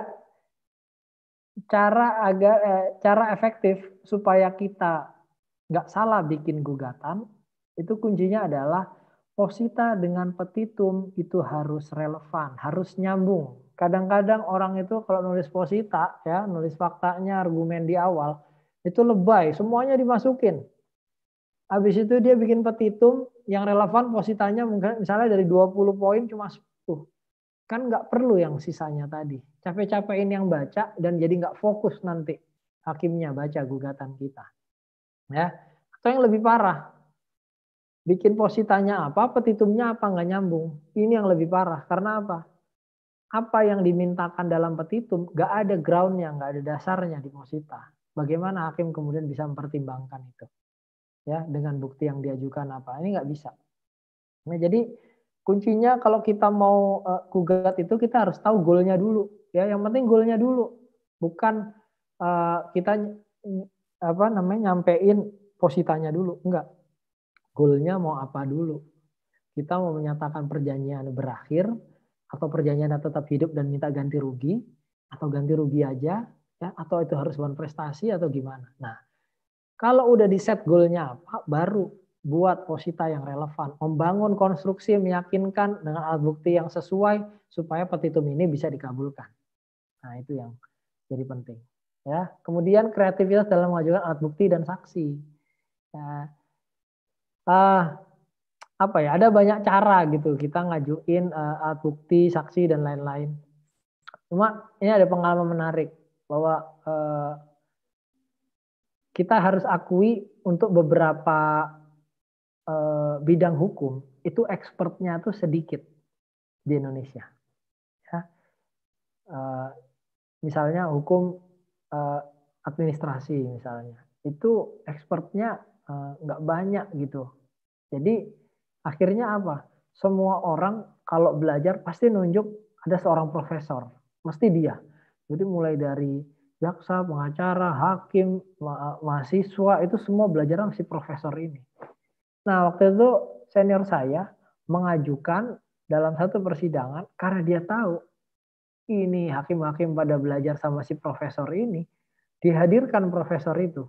cara agar eh, cara efektif supaya kita nggak salah bikin gugatan. Itu kuncinya adalah posita dengan petitum itu harus relevan, harus nyambung. Kadang-kadang orang itu kalau nulis posita, ya nulis faktanya, argumen di awal, itu lebay, semuanya dimasukin. Habis itu dia bikin petitum yang relevan positanya mungkin misalnya dari dua puluh poin cuma sepuluh. Kan nggak perlu yang sisanya tadi. Capek-capekin yang baca dan jadi nggak fokus nanti hakimnya baca gugatan kita. Ya, atau yang lebih parah, bikin positanya apa, petitumnya apa, nggak nyambung. Ini yang lebih parah. Karena apa? Apa yang dimintakan dalam petitum nggak ada groundnya, nggak ada dasarnya di posita. Bagaimana hakim kemudian bisa mempertimbangkan itu? Ya, dengan bukti yang diajukan apa? Ini nggak bisa. Nah, jadi kuncinya kalau kita mau uh, gugat itu kita harus tahu goalnya dulu. Ya, yang penting goalnya dulu, bukan uh, kita apa namanya nyampein positanya dulu. Enggak. Goalnya mau apa dulu? Kita mau menyatakan perjanjian berakhir, atau perjanjian tetap hidup dan minta ganti rugi, atau ganti rugi aja, ya, atau itu harus bukan prestasi atau gimana. Nah, kalau udah di set goalnya apa, baru buat posita yang relevan, membangun konstruksi yang meyakinkan dengan alat bukti yang sesuai supaya petitum ini bisa dikabulkan. Nah, itu yang jadi penting. Ya, kemudian kreativitas dalam mengajukan alat bukti dan saksi. Ya, ah, apa ya, ada banyak cara gitu kita ngajuin uh, alat bukti, saksi dan lain-lain. Cuma ini ada pengalaman menarik bahwa uh, kita harus akui untuk beberapa uh, bidang hukum itu expertnya tuh sedikit di Indonesia. Ya. Uh, misalnya hukum uh, administrasi misalnya, itu expertnya uh, nggak banyak gitu. Jadi akhirnya apa? Semua orang kalau belajar pasti nunjuk ada seorang profesor. Mesti dia. Jadi mulai dari jaksa, pengacara, hakim, ma mahasiswa, itu semua belajar sama si profesor ini. Nah, waktu itu senior saya mengajukan dalam satu persidangan karena dia tahu ini hakim-hakim pada belajar sama si profesor ini, dihadirkan profesor itu.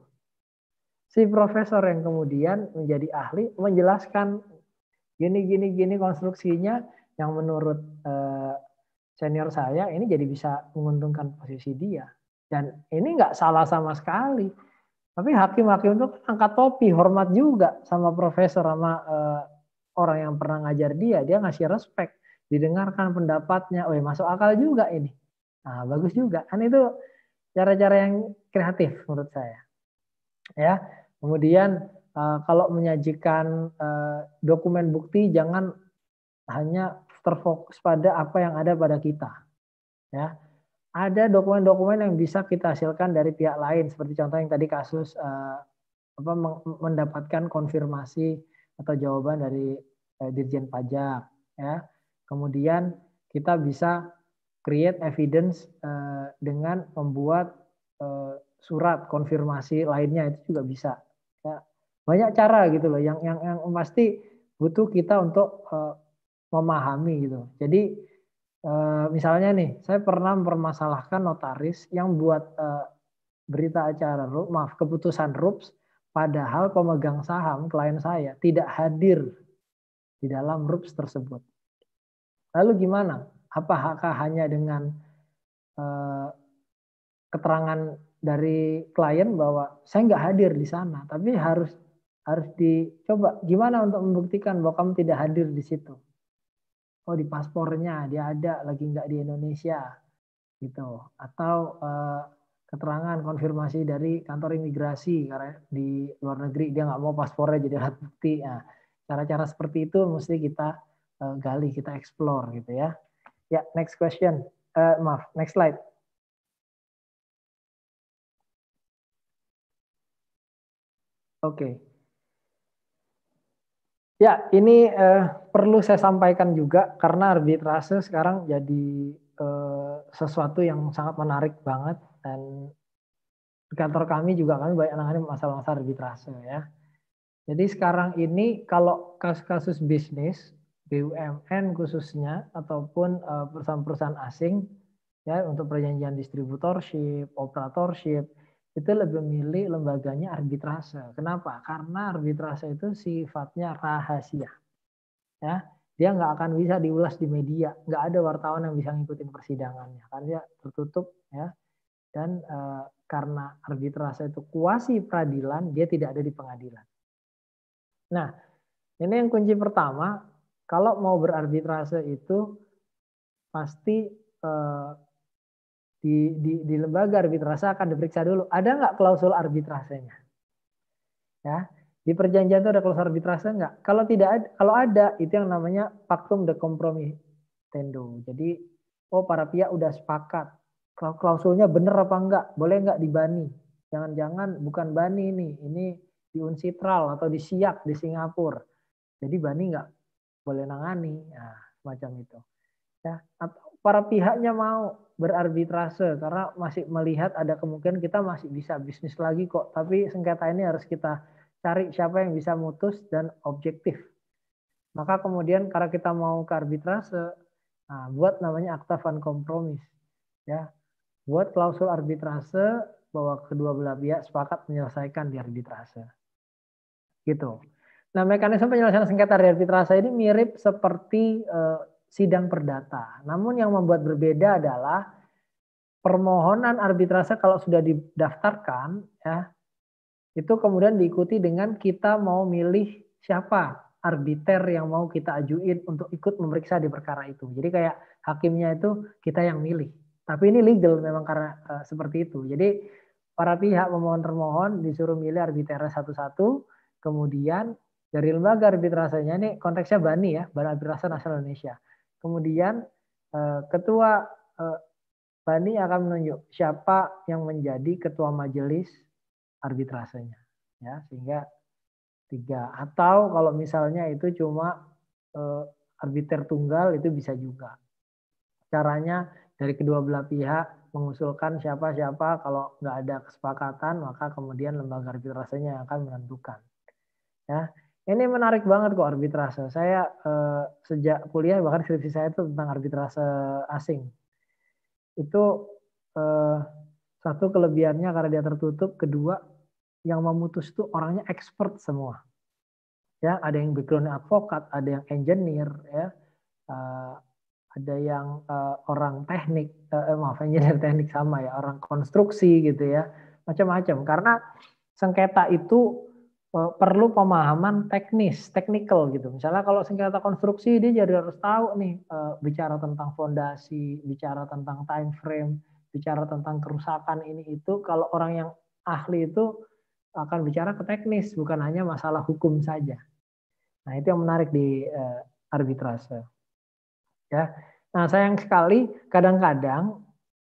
Si profesor yang kemudian menjadi ahli menjelaskan gini gini gini konstruksinya yang menurut eh, senior saya ini jadi bisa menguntungkan posisi dia. Dan ini nggak salah sama sekali. Tapi hakim-hakim itu angkat topi, hormat juga sama profesor, sama eh, orang yang pernah ngajar dia. Dia ngasih respect, didengarkan pendapatnya. Oh, masuk akal juga ini. Nah, bagus juga. Kan itu cara-cara yang kreatif menurut saya. Ya. Kemudian eh, kalau menyajikan eh, dokumen bukti jangan hanya terfokus pada apa yang ada pada kita. Ya. Ada dokumen-dokumen yang bisa kita hasilkan dari pihak lain, seperti contoh yang tadi kasus eh, apa, mendapatkan konfirmasi atau jawaban dari eh, Dirjen Pajak. Ya. Kemudian kita bisa create evidence eh, dengan membuat eh, surat konfirmasi lainnya, itu juga bisa. Ya. Banyak cara gitu loh, yang yang yang pasti butuh kita untuk eh, memahami gitu. Jadi misalnya nih, saya pernah mempermasalahkan notaris yang buat uh, berita acara, maaf, keputusan R U P S, padahal pemegang saham klien saya tidak hadir di dalam R U P S tersebut. Lalu gimana? Apakah hanya dengan uh, keterangan dari klien bahwa saya nggak hadir di sana, tapi harus harus dicoba gimana untuk membuktikan bahwa kamu tidak hadir di situ. Oh, di paspornya dia ada, lagi nggak di Indonesia gitu, atau eh, keterangan konfirmasi dari kantor imigrasi karena di luar negeri dia nggak mau paspornya jadi alat bukti. Nah, cara-cara seperti itu mesti kita eh, gali, kita explore gitu ya. Ya, next question, uh, maaf, next slide. Oke. Okay. Ya, ini eh, perlu saya sampaikan juga karena arbitrase sekarang jadi eh, sesuatu yang sangat menarik banget, dan di kantor kami juga kami banyak nangani masalah-masalah arbitrase ya. Jadi sekarang ini kalau kasus-kasus bisnis B U M N khususnya ataupun eh, perusahaan-perusahaan asing ya untuk perjanjian distributorship, operatorship, itu lebih memilih lembaganya arbitrase. Kenapa? Karena arbitrase itu sifatnya rahasia. Ya, dia nggak akan bisa diulas di media, nggak ada wartawan yang bisa ngikutin persidangannya, kan dia tertutup ya. Dan e, karena arbitrase itu kuasi peradilan, dia tidak ada di pengadilan. Nah, ini yang kunci pertama, kalau mau berarbitrase itu pasti e, Di, di, di lembaga arbitrase akan diperiksa dulu, ada nggak klausul arbitrasenya? Ya, di perjanjian itu ada klausul arbitrase nggak? Kalau tidak ada, kalau ada itu yang namanya pactum de compromitendo. Jadi, oh para pihak udah sepakat, klausulnya benar apa enggak? Boleh nggak dibani? Jangan-jangan bukan bani ini, ini di Unsitral atau di Siak di Singapura. Jadi bani nggak boleh nangani, nah, semacam itu. Ya, atau para pihaknya mau berarbitrase karena masih melihat ada kemungkinan kita masih bisa bisnis lagi kok, tapi sengketa ini harus kita cari siapa yang bisa mutus dan objektif. Maka kemudian karena kita mau ke arbitrase, nah, buat namanya akta van kompromis, ya, buat klausul arbitrase bahwa kedua belah pihak sepakat menyelesaikan di arbitrase, gitu. Nah, mekanisme penyelesaian sengketa di arbitrase ini mirip seperti eh, sidang perdata. Namun yang membuat berbeda adalah permohonan arbitrase kalau sudah didaftarkan, ya, itu kemudian diikuti dengan kita mau milih siapa arbiter yang mau kita ajuin untuk ikut memeriksa di perkara itu. Jadi kayak hakimnya itu kita yang milih. Tapi ini legal memang karena uh, seperti itu. Jadi para pihak pemohon termohon disuruh milih arbiter satu-satu, kemudian dari lembaga arbitrasenya, ini konteksnya BANI ya, Badan Arbitrase Nasional Indonesia. Kemudian ketua BANI akan menunjuk siapa yang menjadi ketua majelis arbitrasenya, ya, sehingga tiga. Atau kalau misalnya itu cuma arbiter tunggal itu bisa juga. Caranya dari kedua belah pihak mengusulkan siapa-siapa, kalau nggak ada kesepakatan maka kemudian lembaga arbitrasenya yang akan menentukan. Ya, ini menarik banget kok arbitrase. Saya eh, sejak kuliah bahkan skripsi saya itu tentang arbitrase asing. Itu eh, satu kelebihannya karena dia tertutup, kedua yang memutus itu orangnya expert semua. Ya, ada yang backgroundnya advokat, ada yang engineer, ya, uh, ada yang uh, orang teknik, uh, maaf engineer teknik sama ya, orang konstruksi gitu ya, macam-macam. Karena sengketa itu uh, perlu pemahaman teknis, technical gitu. Misalnya kalau sengketa konstruksi dia jadi harus tahu nih uh, bicara tentang fondasi, bicara tentang time frame, bicara tentang kerusakan ini itu. Kalau orang yang ahli itu akan bicara ke teknis, bukan hanya masalah hukum saja. Nah, itu yang menarik di uh, arbitrase. Ya. Nah, sayang sekali kadang-kadang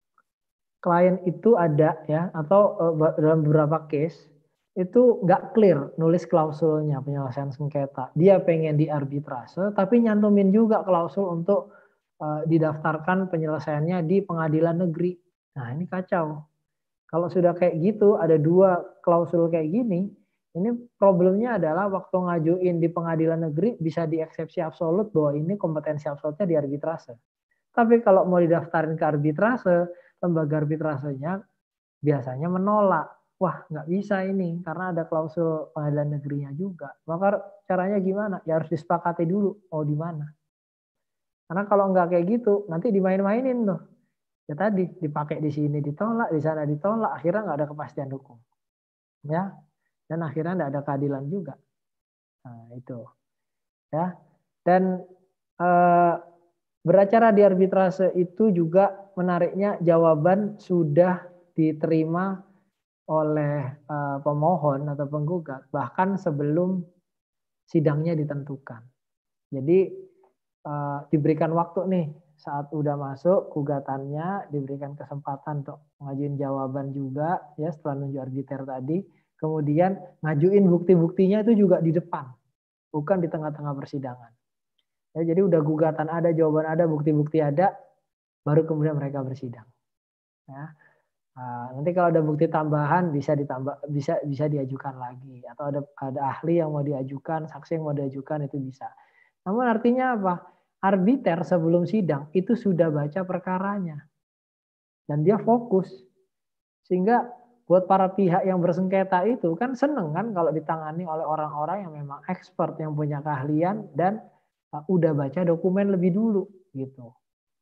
klien itu ada ya, atau uh, dalam beberapa case itu nggak clear nulis klausulnya penyelesaian sengketa. Dia pengen di arbitrase, tapi nyantumin juga klausul untuk uh, didaftarkan penyelesaiannya di pengadilan negeri. Nah, ini kacau. Kalau sudah kayak gitu, ada dua klausul kayak gini, ini problemnya adalah waktu ngajuin di pengadilan negeri bisa dieksepsi absolut bahwa ini kompetensi absolutnya di arbitrase. Tapi kalau mau didaftarin ke arbitrase, lembaga arbitrasenya biasanya menolak. Wah, nggak bisa ini karena ada klausul pengadilan negerinya juga. Maka caranya gimana? Ya harus disepakati dulu mau di mana. Karena kalau nggak kayak gitu, nanti dimain-mainin tuh. Ya tadi dipakai di sini ditolak, di sana ditolak, akhirnya nggak ada kepastian hukum, ya, dan akhirnya nggak ada keadilan juga. Nah itu, ya, dan eh, beracara di arbitrase itu juga menariknya jawaban sudah diterima oleh eh, pemohon atau penggugat bahkan sebelum sidangnya ditentukan. Jadi eh, diberikan waktu nih. Saat udah masuk gugatannya diberikan kesempatan untuk ngajuin jawaban juga ya setelah nunjuk arbiter tadi, kemudian ngajuin bukti-buktinya itu juga di depan, bukan di tengah-tengah persidangan. Ya, jadi udah gugatan ada, jawaban ada, bukti-bukti ada, baru kemudian mereka bersidang. Ya. Nah, nanti kalau ada bukti tambahan bisa ditambah, bisa bisa diajukan lagi, atau ada ada ahli yang mau diajukan, saksi yang mau diajukan itu bisa. Namun artinya apa? Arbiter sebelum sidang itu sudah baca perkaranya dan dia fokus, sehingga buat para pihak yang bersengketa itu kan seneng kan kalau ditangani oleh orang-orang yang memang expert, yang punya keahlian dan uh, udah baca dokumen lebih dulu gitu.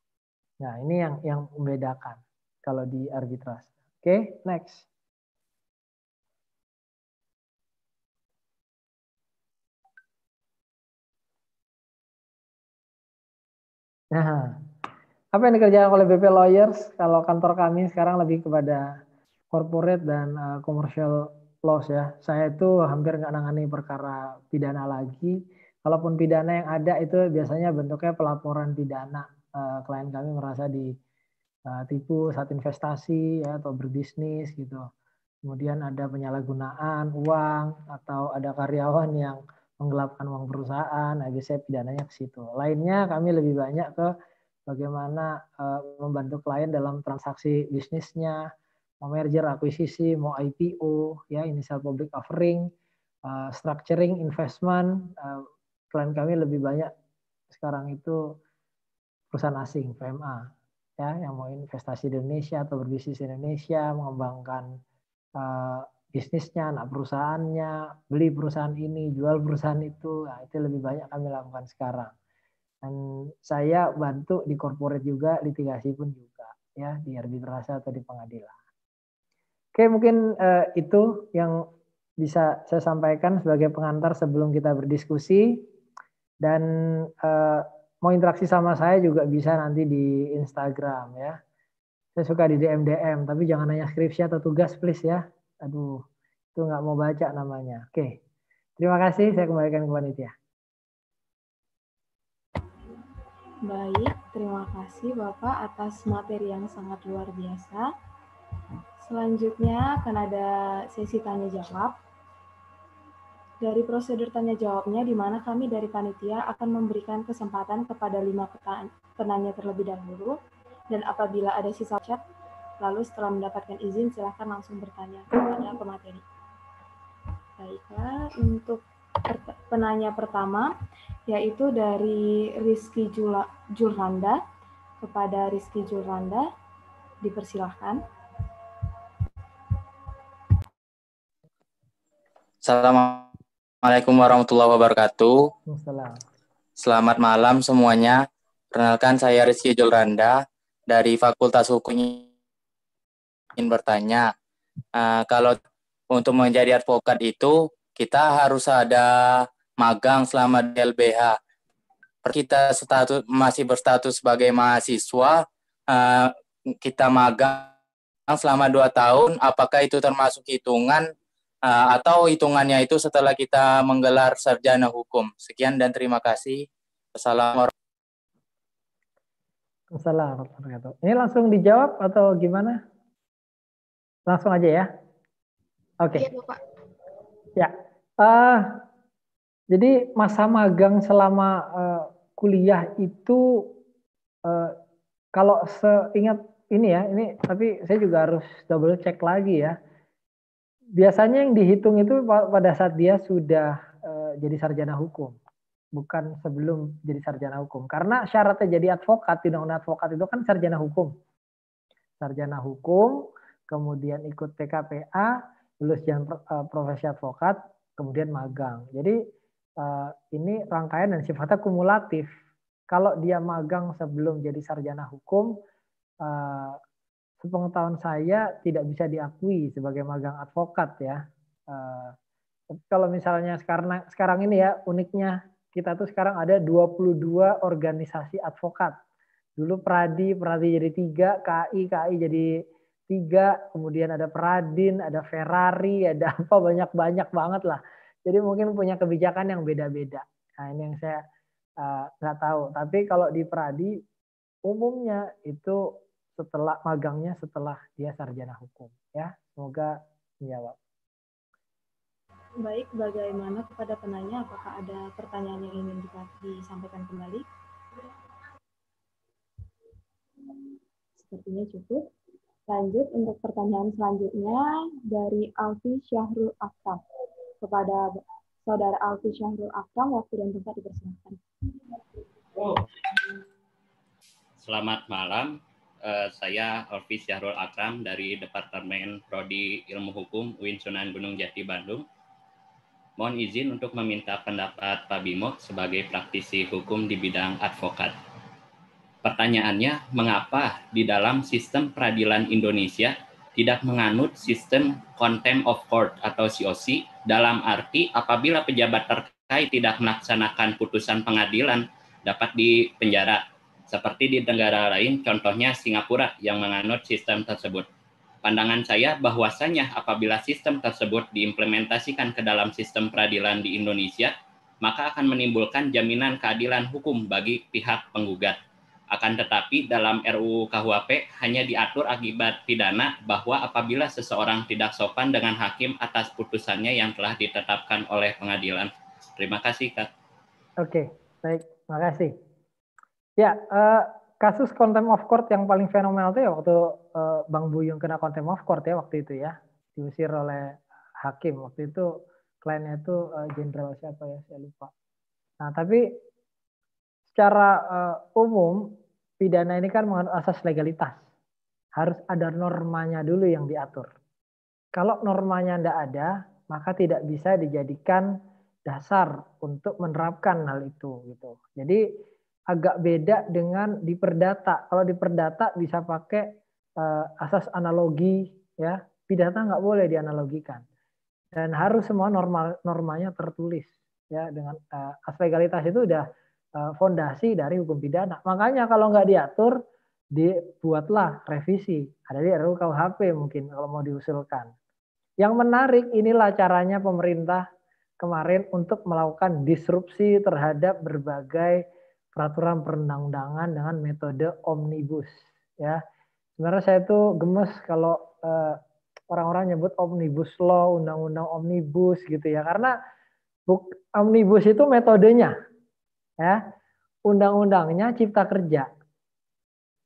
Nah ini yang yang membedakan kalau di arbitrase. Oke, okay, next. Nah, apa yang dikerjakan oleh B P Lawyers? Kalau kantor kami sekarang lebih kepada corporate dan uh, commercial laws ya. Saya itu hampir nggak nangani perkara pidana lagi. Kalaupun pidana yang ada itu biasanya bentuknya pelaporan pidana. Uh, klien kami merasa ditipu uh, saat investasi ya atau berbisnis gitu. Kemudian ada penyalahgunaan uang atau ada karyawan yang menggelapkan uang perusahaan, nah biasanya pidananya ke situ. Lainnya kami lebih banyak ke bagaimana uh, membantu klien dalam transaksi bisnisnya, mau merger, akuisisi, mau I P O, ya initial public offering, uh, structuring, investment. Uh, klien kami lebih banyak sekarang itu perusahaan asing, P M A, ya yang mau investasi di Indonesia atau berbisnis di Indonesia, mengembangkan uh, bisnisnya, anak perusahaannya, beli perusahaan ini, jual perusahaan itu, nah, itu lebih banyak kami lakukan sekarang. Dan saya bantu di corporate juga, litigasi pun juga, ya di arbitrase atau di pengadilan. Oke, mungkin uh, itu yang bisa saya sampaikan sebagai pengantar sebelum kita berdiskusi. Dan uh, mau interaksi sama saya juga bisa nanti di Instagram ya. Saya suka di D M D M, tapi jangan nanya skripsi atau tugas please ya. Aduh, itu nggak mau baca namanya. Oke, terima kasih. Saya kembalikan ke panitia. Baik, terima kasih Bapak atas materi yang sangat luar biasa. Selanjutnya akan ada sesi tanya jawab. Dari prosedur tanya jawabnya, di mana kami dari panitia akan memberikan kesempatan kepada lima penanya terlebih dahulu, dan apabila ada sisa chat, Lalu setelah mendapatkan izin, silahkan langsung bertanya kepada pemateri. Baiklah, untuk penanya pertama, yaitu dari Rizky Julranda. Kepada Rizky Julranda, dipersilahkan. Assalamualaikum warahmatullahi wabarakatuh. Assalamualaikum. Selamat malam semuanya. Perkenalkan, saya Rizky Julranda dari Fakultas Hukum. Ingin bertanya, uh, kalau untuk menjadi advokat itu kita harus ada magang selama di L B H. Kita status masih berstatus sebagai mahasiswa, uh, kita magang selama dua tahun, apakah itu termasuk hitungan uh, atau hitungannya itu setelah kita menggelar sarjana hukum? Sekian dan terima kasih. Assalamualaikum. Assalamualaikum. Ini langsung dijawab atau gimana? Langsung aja ya. Oke. Okay. Iya, Bapak. Ya. Uh, jadi masa magang selama uh, kuliah itu uh, kalau seingat ini ya, ini tapi saya juga harus double check lagi ya. Biasanya yang dihitung itu pada saat dia sudah uh, jadi sarjana hukum, bukan sebelum jadi sarjana hukum. Karena syaratnya jadi advokat, di undang-undang advokat itu kan sarjana hukum. Sarjana hukum, kemudian ikut P K P A, lulus jalan uh, profesi advokat, kemudian magang. Jadi uh, ini rangkaian dan sifatnya kumulatif. Kalau dia magang sebelum jadi sarjana hukum, uh, sepengetahuan saya tidak bisa diakui sebagai magang advokat ya. Uh, kalau misalnya sekarang sekarang ini ya uniknya kita tuh sekarang ada dua puluh dua organisasi advokat. Dulu Pradi, Pradi jadi tiga, K I, K I jadi tiga, kemudian ada Peradin, ada Ferrari, ada apa banyak-banyak banget lah. Jadi mungkin punya kebijakan yang beda-beda. Nah ini yang saya nggak uh, tahu. Tapi kalau di Pradi umumnya itu setelah magangnya setelah dia sarjana hukum. Ya, semoga menjawab. Baik, bagaimana kepada penanya? Apakah ada pertanyaan yang ingin disampaikan kembali? Sepertinya cukup. Lanjut untuk pertanyaan selanjutnya dari Alfi Syahrul Akram. Kepada Saudara Alfi Syahrul Akram, waktu dan tempat dipersilakan. Selamat malam, uh, saya Alfi Syahrul Akram dari Departemen Prodi Ilmu Hukum U I N Sunan Gunung Jati Bandung. Mohon izin untuk meminta pendapat Pak Bimo sebagai praktisi hukum di bidang advokat. Pertanyaannya, mengapa di dalam sistem peradilan Indonesia tidak menganut sistem contempt of court atau C O C dalam arti apabila pejabat terkait tidak melaksanakan putusan pengadilan dapat dipenjara, seperti di negara lain, contohnya Singapura yang menganut sistem tersebut. Pandangan saya bahwasanya apabila sistem tersebut diimplementasikan ke dalam sistem peradilan di Indonesia, maka akan menimbulkan jaminan keadilan hukum bagi pihak penggugat. Akan tetapi dalam R U U K U H P hanya diatur akibat pidana bahwa apabila seseorang tidak sopan dengan hakim atas putusannya yang telah ditetapkan oleh pengadilan. Terima kasih, Kak. Oke, baik. Terima kasih. Ya, uh, kasus contempt of court yang paling fenomenal itu ya waktu uh, Bang Buyung kena contempt of court ya waktu itu ya. Diusir oleh hakim. Waktu itu kliennya itu jenderal uh, siapa ya, saya lupa. Nah, tapi secara uh, umum pidana ini kan mengandung asas legalitas. Harus ada normanya dulu yang diatur. Kalau normanya tidak ada, maka tidak bisa dijadikan dasar untuk menerapkan hal itu gitu. Jadi agak beda dengan di perdata. Kalau di perdata bisa pakai uh, asas analogi ya. Pidana nggak boleh dianalogikan. Dan harus semua normal normanya tertulis ya dengan uh, asas legalitas itu udah fondasi dari hukum pidana. Makanya kalau nggak diatur, dibuatlah revisi. Ada di R U U K U H P mungkin kalau mau diusulkan. Yang menarik inilah caranya pemerintah kemarin untuk melakukan disrupsi terhadap berbagai peraturan perundang-undangan dengan metode omnibus. Ya, sebenarnya saya tuh gemes kalau eh, orang-orang nyebut omnibus law, undang-undang omnibus gitu ya, karena buk, omnibus itu metodenya. Ya, undang-undangnya cipta kerja. Ya,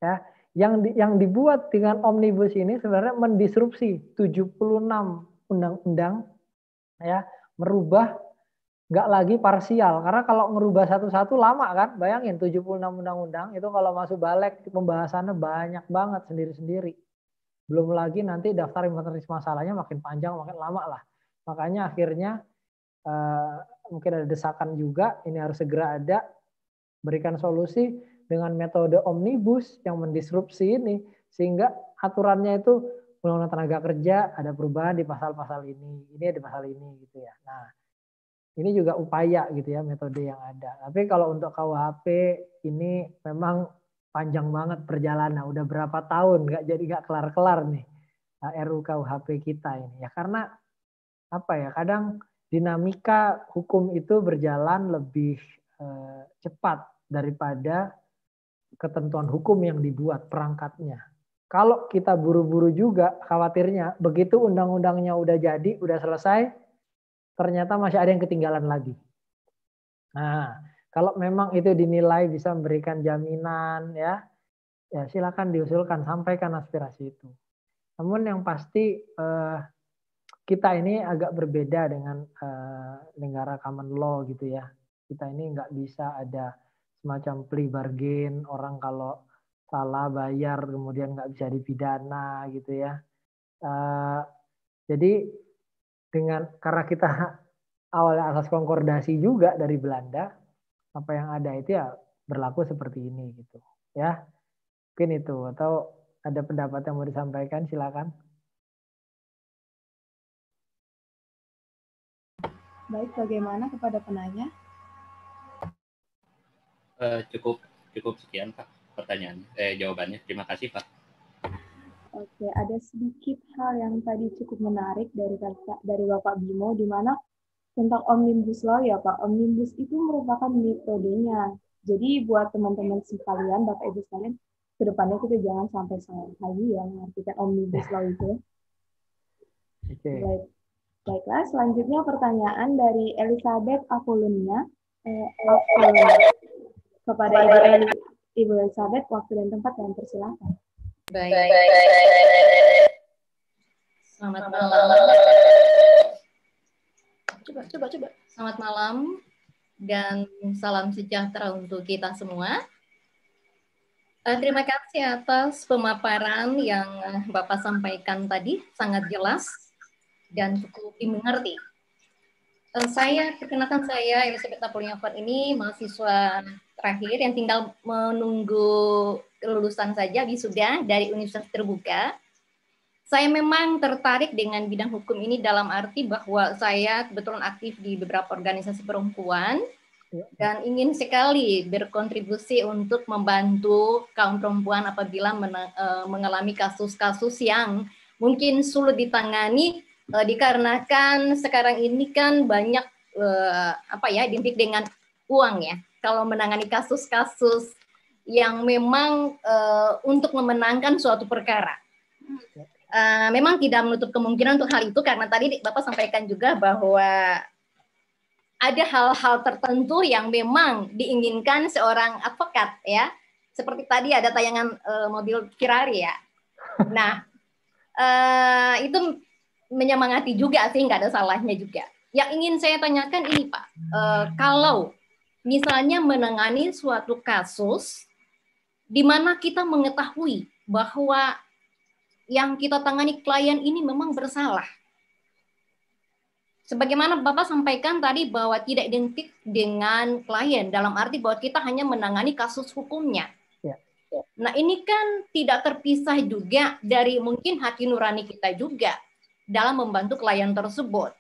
Yang di, yang dibuat dengan omnibus ini sebenarnya mendisrupsi tujuh puluh enam undang-undang, ya, merubah nggak lagi parsial, karena kalau ngerubah satu-satu lama kan, bayangin tujuh puluh enam undang-undang itu kalau masuk balik pembahasannya banyak banget sendiri-sendiri. Belum lagi nanti daftar inventaris masalahnya makin panjang, makin lama lah. Makanya akhirnya eh, mungkin ada desakan juga, ini harus segera ada, berikan solusi dengan metode omnibus yang mendisrupsi ini, sehingga aturannya itu undang-undang tenaga kerja ada perubahan di pasal-pasal ini, ini di pasal ini gitu ya. Nah, ini juga upaya gitu ya metode yang ada. Tapi kalau untuk K U H P ini memang panjang banget perjalanan, udah berapa tahun nggak jadi nggak kelar-kelar nih R U K U H P kita ini ya, karena apa ya, kadang dinamika hukum itu berjalan lebih eh, cepat daripada ketentuan hukum yang dibuat perangkatnya. Kalau kita buru-buru juga, khawatirnya begitu undang-undangnya udah jadi, udah selesai, ternyata masih ada yang ketinggalan lagi. Nah, kalau memang itu dinilai bisa memberikan jaminan, ya, ya silakan diusulkan, sampaikan aspirasi itu. Namun yang pasti eh, kita ini agak berbeda dengan eh, negara common law gitu ya. Kita ini nggak bisa ada semacam plea bargain, orang kalau salah bayar kemudian nggak bisa dipidana gitu ya. Uh, jadi dengan karena kita awalnya asas konkordasi juga dari Belanda, apa yang ada itu ya berlaku seperti ini gitu ya. Mungkin itu, atau ada pendapat yang mau disampaikan, silakan. Baik, bagaimana kepada penanya? Uh, cukup cukup sekian Pak pertanyaan eh jawabannya. Terima kasih Pak. Oke, ada sedikit hal yang tadi cukup menarik dari dari Bapak Bimo, di mana tentang omnibus law ya Pak. Omnibus itu merupakan metodenya. Jadi buat teman-teman sekalian, Bapak Ibu sekalian, kedepannya kita jangan sampai salah lagi ya mengartikan omnibus law itu. Okay. Baik, baiklah. Selanjutnya pertanyaan dari Elizabeth Apolonia. Eh, Apolonia. Kepada Ibu, Eli, Ibu Elizabeth, waktu dan tempat yang persilakan. Baik. Selamat malam. Coba, coba, coba. Selamat malam dan salam sejahtera untuk kita semua. Uh, terima kasih atas pemaparan yang Bapak sampaikan tadi, sangat jelas dan cukup dimengerti. Uh, saya, perkenalkan saya Elizabeth Apolonia ini mahasiswa terakhir yang tinggal menunggu lulusan saja, wisuda dari Universitas Terbuka. Saya memang tertarik dengan bidang hukum ini dalam arti bahwa saya kebetulan aktif di beberapa organisasi perempuan dan ingin sekali berkontribusi untuk membantu kaum perempuan apabila mengalami kasus-kasus yang mungkin sulit ditangani dikarenakan sekarang ini kan banyak apa ya identik dengan uang ya. Kalau menangani kasus-kasus yang memang uh, untuk memenangkan suatu perkara. Uh, memang tidak menutup kemungkinan untuk hal itu, karena tadi Bapak sampaikan juga bahwa ada hal-hal tertentu yang memang diinginkan seorang advokat, ya. Seperti tadi ada tayangan uh, mobil Ferrari, ya. Nah, uh, itu menyemangati juga sih, nggak ada salahnya juga. Yang ingin saya tanyakan ini, Pak, uh, kalau misalnya menangani suatu kasus di mana kita mengetahui bahwa yang kita tangani klien ini memang bersalah. Sebagaimana Bapak sampaikan tadi bahwa tidak identik dengan klien, dalam arti bahwa kita hanya menangani kasus hukumnya. Ya. Nah ini kan tidak terpisah juga dari mungkin hati nurani kita juga dalam membantu klien tersebut.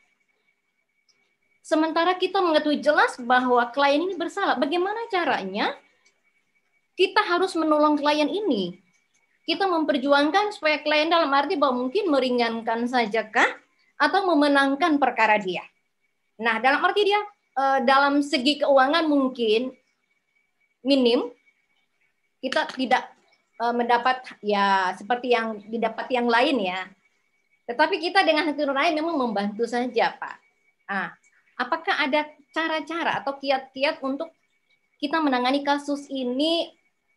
Sementara kita mengetahui jelas bahwa klien ini bersalah, bagaimana caranya kita harus menolong klien ini? Kita memperjuangkan supaya klien dalam arti bahwa mungkin meringankan sajakah atau memenangkan perkara dia. Nah, dalam arti dia dalam segi keuangan mungkin minim, kita tidak mendapat ya seperti yang didapat yang lain ya. Tetapi kita dengan hati nurani memang membantu saja, Pak. Nah, apakah ada cara-cara atau kiat-kiat untuk kita menangani kasus ini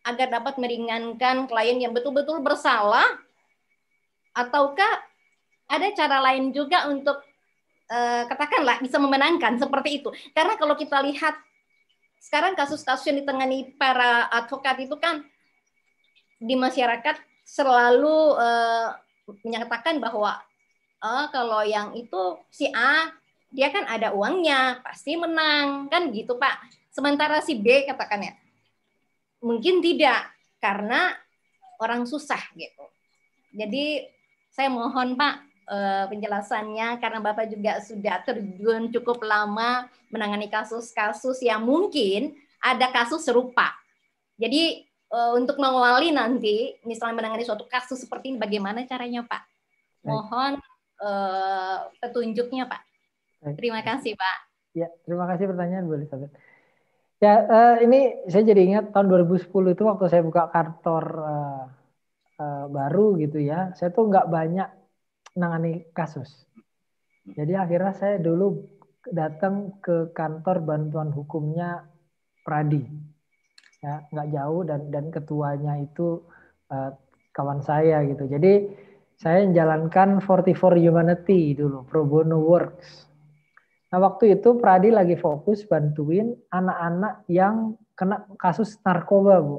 agar dapat meringankan klien yang betul-betul bersalah, ataukah ada cara lain juga untuk eh, katakanlah bisa memenangkan seperti itu? Karena kalau kita lihat sekarang kasus-kasus yang ditangani para advokat itu kan di masyarakat selalu eh, menyatakan bahwa oh, kalau yang itu si A dia kan ada uangnya pasti menang kan gitu Pak. Sementara si B katakan ya mungkin tidak karena orang susah gitu. Jadi saya mohon Pak eh, penjelasannya karena Bapak juga sudah terjun cukup lama menangani kasus-kasus yang mungkin ada kasus serupa. Jadi eh, untuk mengawali nanti misalnya menangani suatu kasus seperti ini bagaimana caranya Pak? Mohon eh, petunjuknya Pak. Terima kasih Pak. Ya, terima kasih pertanyaan Bu Elizabeth. Ya, uh, ini saya jadi ingat tahun dua ribu sepuluh itu waktu saya buka kantor uh, uh, baru gitu ya, saya tuh nggak banyak nangani kasus. Jadi akhirnya saya dulu datang ke kantor bantuan hukumnya Pradi, ya nggak jauh dan dan ketuanya itu uh, kawan saya gitu. Jadi saya menjalankan forty for Humanity dulu, pro bono works. Nah, waktu itu Pradi lagi fokus bantuin anak-anak yang kena kasus narkoba, Bu.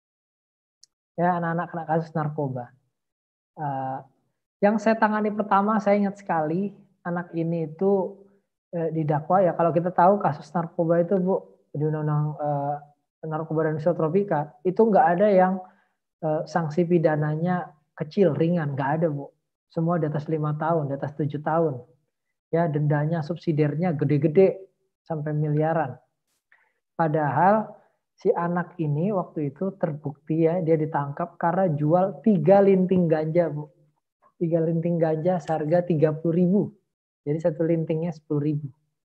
Ya, anak-anak kena kasus narkoba. Uh, yang saya tangani pertama, saya ingat sekali, anak ini itu uh, didakwa, ya kalau kita tahu kasus narkoba itu, Bu, di Undang-Undang uh, Narkoba dan Psikotropika, itu nggak ada yang uh, sanksi pidananya kecil, ringan, nggak ada, Bu. Semua di atas lima tahun, di atas tujuh tahun. Ya, dendanya, subsidiarnya gede-gede sampai miliaran. Padahal si anak ini waktu itu terbukti ya dia ditangkap karena jual tiga linting ganja, Bu. Tiga linting ganja seharga tiga puluh ribu. Jadi satu lintingnya sepuluh ribu.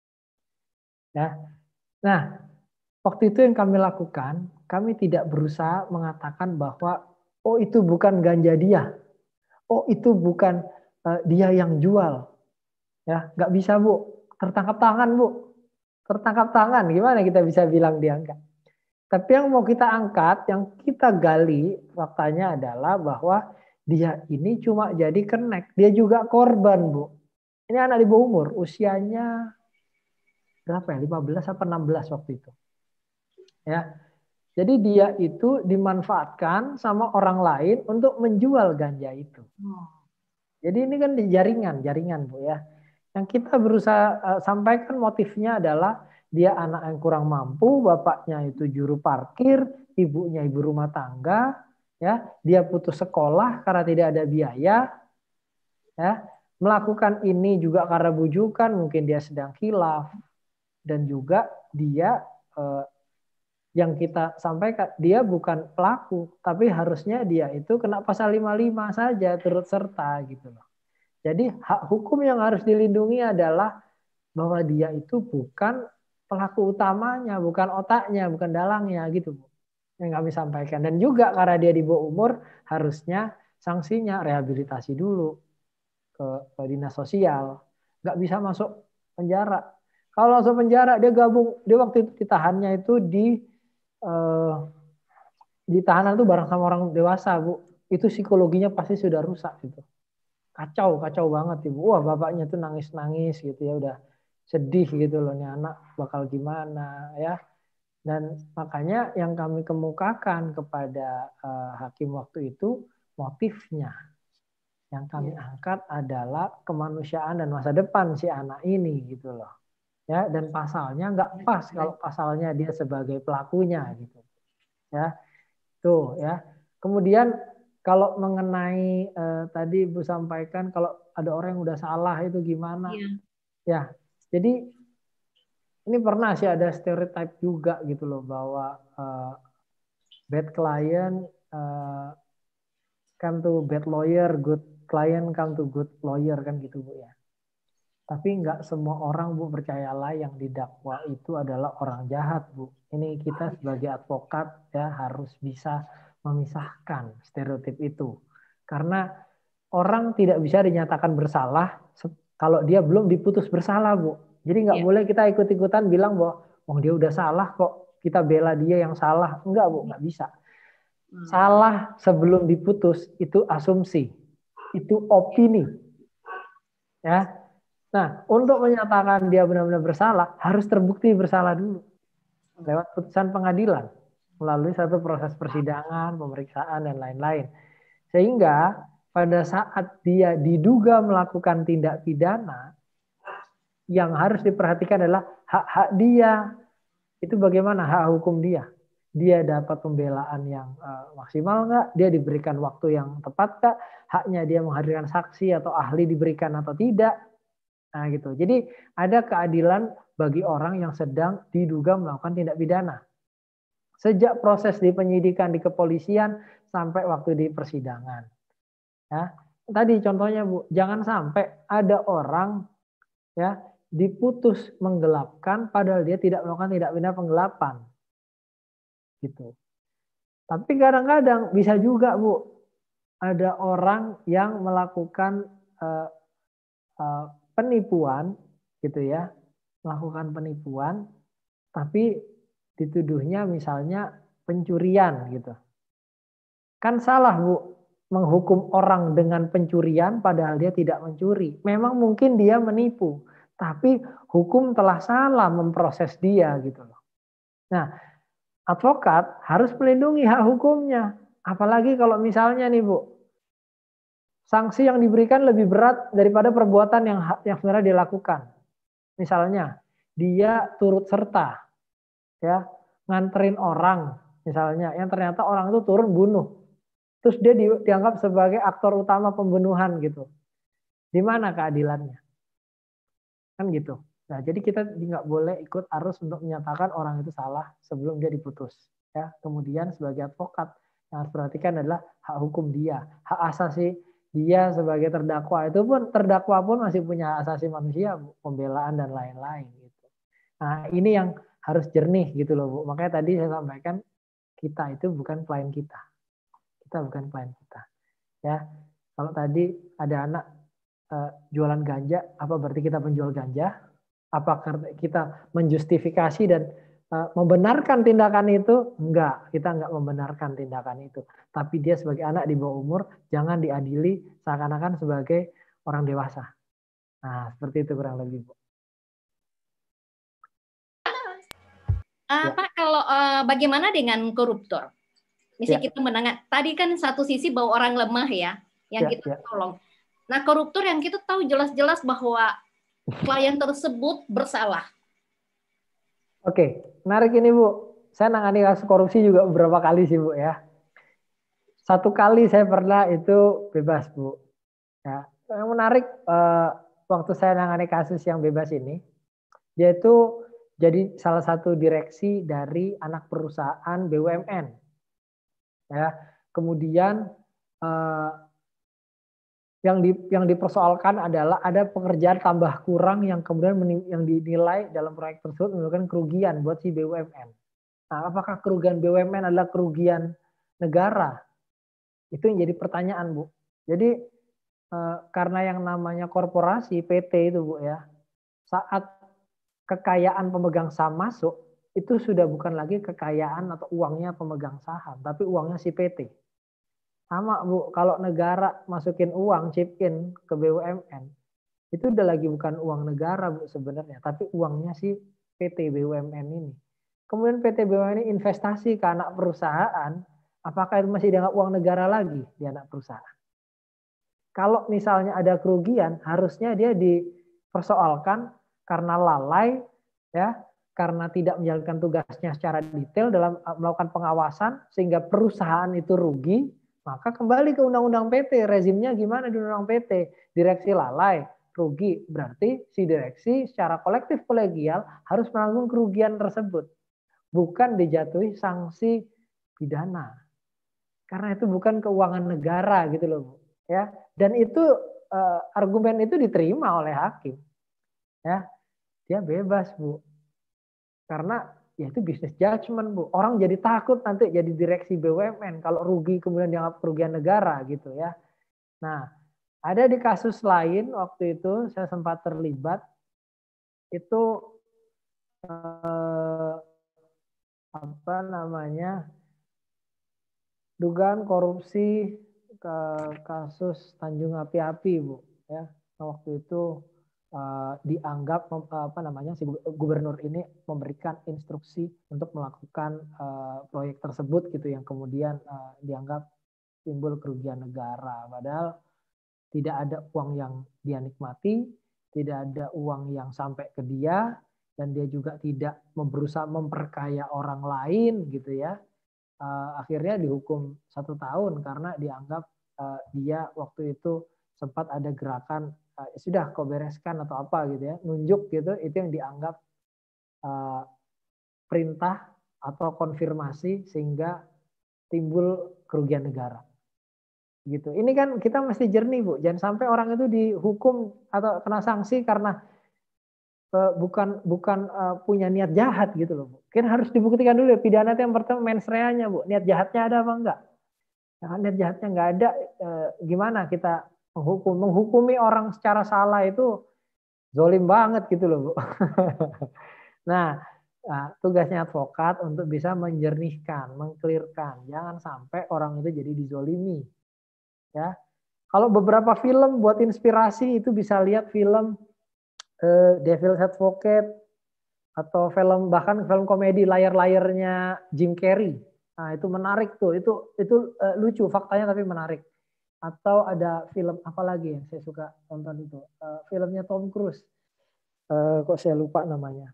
Ya. Nah, waktu itu yang kami lakukan, kami tidak berusaha mengatakan bahwa oh itu bukan ganja dia. Oh itu bukan uh, dia yang jual. Ya, nggak bisa Bu, tertangkap tangan Bu, tertangkap tangan. Gimana kita bisa bilang dia enggak? Tapi yang mau kita angkat, yang kita gali faktanya adalah bahwa dia ini cuma jadi kenek, dia juga korban Bu. Ini anak di bawah umur, usianya berapa ya? lima belas atau enam belas waktu itu. Ya, jadi dia itu dimanfaatkan sama orang lain untuk menjual ganja itu. Jadi ini kan di jaringan, jaringan Bu ya. Yang kita berusaha uh, sampaikan motifnya adalah dia anak yang kurang mampu, bapaknya itu juru parkir, ibunya ibu rumah tangga, ya, dia putus sekolah karena tidak ada biaya, ya, melakukan ini juga karena bujukan, mungkin dia sedang khilaf, dan juga dia uh, yang kita sampaikan dia bukan pelaku, tapi harusnya dia itu kena pasal lima puluh lima saja turut serta gitu loh. Jadi hak hukum yang harus dilindungi adalah bahwa dia itu bukan pelaku utamanya, bukan otaknya, bukan dalangnya gitu Bu. Yang kami sampaikan. Dan juga karena dia di bawah umur harusnya sanksinya rehabilitasi dulu ke, ke dinas sosial. Nggak bisa masuk penjara. Kalau masuk penjara dia gabung, dia waktu itu ditahannya itu di eh, di tahanan itu bareng sama orang dewasa Bu. Itu psikologinya pasti sudah rusak gitu. Kacau, kacau banget Ibu. Wah bapaknya tuh nangis-nangis gitu ya, udah sedih gitu loh, nih anak bakal gimana ya. Dan makanya yang kami kemukakan kepada uh, hakim waktu itu motifnya. Yang kami ya. angkat adalah kemanusiaan dan masa depan si anak ini gitu loh. Ya, dan pasalnya nggak pas kalau pasalnya dia sebagai pelakunya gitu. Ya. Tuh ya. Kemudian kalau mengenai eh, tadi Bu sampaikan kalau ada orang yang udah salah itu gimana? Ya, ya jadi ini pernah sih ada stereotype juga gitu loh bahwa uh, bad client uh, come to bad lawyer, good client come to good lawyer kan gitu Bu ya. Tapi nggak semua orang Bu percayalah yang didakwa itu adalah orang jahat Bu. Ini kita sebagai advokat ya harus bisa memisahkan stereotip itu. Karena orang tidak bisa dinyatakan bersalah kalau dia belum diputus bersalah Bu. Jadi nggak ya. boleh kita ikut-ikutan bilang bahwa oh dia udah salah kok kita bela dia yang salah. Enggak Bu, nggak bisa. Salah sebelum diputus itu asumsi, itu opini. Ya. Nah, untuk menyatakan dia benar-benar bersalah harus terbukti bersalah dulu lewat putusan pengadilan melalui satu proses persidangan, pemeriksaan dan lain-lain. Sehingga pada saat dia diduga melakukan tindak pidana, yang harus diperhatikan adalah hak-hak dia. Itu bagaimana hak hukum dia? Dia dapat pembelaan yang uh, maksimal nggak? Dia diberikan waktu yang tepat nggak? Haknya dia menghadirkan saksi atau ahli diberikan atau tidak? Nah gitu. Jadi ada keadilan bagi orang yang sedang diduga melakukan tindak pidana. Sejak proses di penyidikan di kepolisian sampai waktu di persidangan. Ya, tadi contohnya Bu, jangan sampai ada orang ya diputus menggelapkan padahal dia tidak melakukan tindak pidana penggelapan. Gitu. Tapi kadang-kadang bisa juga Bu, ada orang yang melakukan uh, uh, penipuan gitu ya, melakukan penipuan tapi dituduhnya misalnya pencurian gitu. Kan salah Bu menghukum orang dengan pencurian padahal dia tidak mencuri. Memang mungkin dia menipu, tapi hukum telah salah memproses dia gitu loh. Nah, advokat harus melindungi hak hukumnya. Apalagi kalau misalnya nih Bu, sanksi yang diberikan lebih berat daripada perbuatan yang yang sebenarnya dilakukan. Misalnya, dia turut serta ya, nganterin orang misalnya yang ternyata orang itu turun bunuh. Terus dia di, dianggap sebagai aktor utama pembunuhan gitu. Di mana keadilannya? Kan gitu. Nah, jadi kita nggak boleh ikut arus untuk menyatakan orang itu salah sebelum dia diputus. Ya, kemudian sebagai advokat yang harus perhatikan adalah hak hukum dia, hak asasi dia sebagai terdakwa itu pun terdakwa pun masih punya hak asasi manusia, pembelaan dan lain-lain. Gitu. Nah, ini yang harus jernih gitu loh Bu. Makanya tadi saya sampaikan kita itu bukan klien kita. Kita bukan klien kita. Ya, kalau tadi ada anak uh, jualan ganja, apa berarti kita penjual ganja? Apakah kita menjustifikasi dan uh, membenarkan tindakan itu? Enggak, kita enggak membenarkan tindakan itu. Tapi dia sebagai anak di bawah umur jangan diadili seakan-akan sebagai orang dewasa. Nah, seperti itu kurang lebih Bu. Uh, ya. Pak, kalau uh, bagaimana dengan koruptor? Misalnya ya. Kita menangani, tadi kan satu sisi bahwa orang lemah ya, yang ya, kita ya. tolong. Nah, koruptor yang kita tahu jelas-jelas bahwa klien tersebut bersalah. Oke, menarik ini Bu. Saya nangani kasus korupsi juga beberapa kali sih Bu ya. Satu kali saya pernah itu bebas Bu. Ya, yang menarik uh, waktu saya nangani kasus yang bebas ini, dia itu jadi salah satu direksi dari anak perusahaan B U M N. Ya, kemudian eh, yang di, yang dipersoalkan adalah ada pekerjaan tambah kurang yang kemudian menim, yang dinilai dalam proyek tersebut menimbulkan kerugian buat si B U M N. Nah, apakah kerugian B U M N adalah kerugian negara? Itu yang jadi pertanyaan Bu. Jadi eh, karena yang namanya korporasi P T itu Bu ya, saat kekayaan pemegang saham masuk, itu sudah bukan lagi kekayaan atau uangnya pemegang saham, tapi uangnya si P T. Sama Bu, kalau negara masukin uang, chip in ke B U M N, itu udah lagi bukan uang negara Bu sebenarnya, tapi uangnya si P T B U M N ini. Kemudian P T B U M N ini investasi ke anak perusahaan, apakah itu masih dianggap uang negara lagi di anak perusahaan? Kalau misalnya ada kerugian, harusnya dia dipersoalkan karena lalai, ya, karena tidak menjalankan tugasnya secara detail dalam melakukan pengawasan sehingga perusahaan itu rugi, maka kembali ke undang-undang P T. Rezimnya gimana di undang-undang P T? Direksi lalai, rugi. Berarti si direksi secara kolektif kolegial harus menanggung kerugian tersebut. Bukan dijatuhi sanksi pidana. Karena itu bukan keuangan negara gitu loh, Bu. Ya. Dan itu eh, argumen itu diterima oleh hakim. Ya. Dia bebas Bu, karena ya itu bisnis judgment Bu. Orang jadi takut nanti jadi direksi B U M N kalau rugi kemudian dianggap kerugian negara gitu ya. Nah, ada di kasus lain waktu itu saya sempat terlibat itu eh, apa namanya dugaan korupsi ke kasus Tanjung Api-Api, Bu. Ya, waktu itu uh, dianggap uh, apa namanya si gubernur ini memberikan instruksi untuk melakukan uh, proyek tersebut gitu yang kemudian uh, dianggap timbul kerugian negara. Padahal tidak ada uang yang dia nikmati, tidak ada uang yang sampai ke dia, dan dia juga tidak berusaha memperkaya orang lain gitu ya. Uh, akhirnya dihukum satu tahun karena dianggap uh, dia waktu itu sempat ada gerakan uh, sudah kau bereskan atau apa gitu ya, nunjuk gitu, itu yang dianggap uh, perintah atau konfirmasi sehingga timbul kerugian negara. Gitu. Ini kan kita mesti jernih, Bu. Jangan sampai orang itu dihukum atau kena sanksi karena uh, bukan bukan uh, punya niat jahat gitu loh, Bu. Kan harus dibuktikan dulu ya, pidana itu yang pertama mens rea-nya, Bu. Niat jahatnya ada apa enggak? Ya, niat jahatnya enggak ada, uh, gimana kita menghukum? Menghukumi orang secara salah itu zolim banget gitu loh, Bu. Nah, nah, tugasnya advokat untuk bisa menjernihkan, mengklirkan. Jangan sampai orang itu jadi dizolimi. Ya, kalau beberapa film buat inspirasi itu bisa lihat film uh, Devil's Advocate atau film bahkan film komedi layar-layarnya Jim Carrey. Nah, itu menarik tuh. Itu itu uh, lucu faktanya tapi menarik. Atau ada film apa lagi yang saya suka tonton itu? Uh, filmnya Tom Cruise. Uh, kok saya lupa namanya.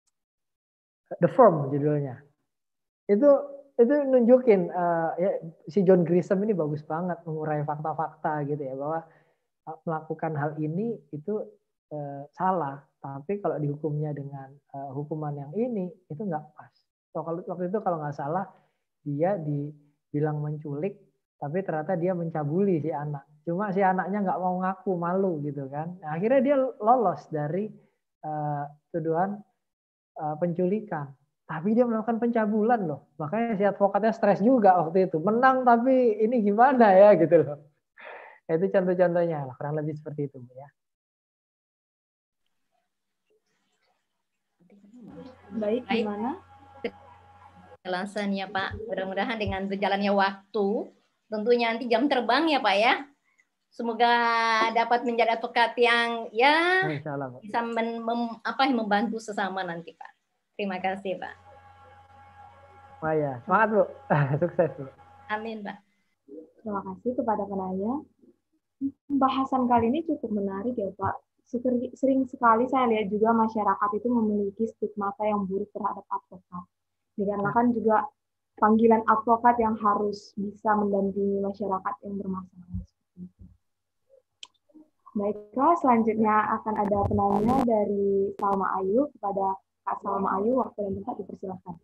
The Firm judulnya. Itu itu nunjukin uh, ya, si John Grisham ini bagus banget mengurai fakta-fakta gitu ya, bahwa uh, melakukan hal ini itu uh, salah, tapi kalau dihukumnya dengan uh, hukuman yang ini itu nggak pas. So, kalau waktu itu kalau nggak salah dia dibilang menculik, tapi ternyata dia mencabuli si anak. Cuma si anaknya nggak mau ngaku, malu gitu kan. Nah, akhirnya dia lolos dari uh, tuduhan uh, penculikan. Tapi dia melakukan pencabulan loh. Makanya si advokatnya stres juga waktu itu. Menang tapi ini gimana ya gitu loh. Itu contoh-contohnya lah. Kurang lebih seperti itu, Bu, ya. Baik, gimana? Penjelasannya Pak. Mudah-mudahan dengan berjalannya waktu, tentunya nanti jam terbang ya Pak ya. Semoga dapat menjadi advokat yang ya Insyaallah, bisa men, mem, apa, membantu sesama nanti Pak. Terima kasih Pak. Wah ya, semangat Bu. Sukses Bu. Amin Pak. Terima kasih kepada penanya. Pembahasan kali ini cukup menarik ya Pak. Sering sekali saya lihat juga masyarakat itu memiliki stigmata yang buruk terhadap advokat. Dikarenakan juga panggilan advokat yang harus bisa mendampingi masyarakat yang bermasalah. Baiklah, selanjutnya akan ada penanya dari Salma Ayu kepada Kak Salma Ayu. Waktu dan tempat dipersilakan.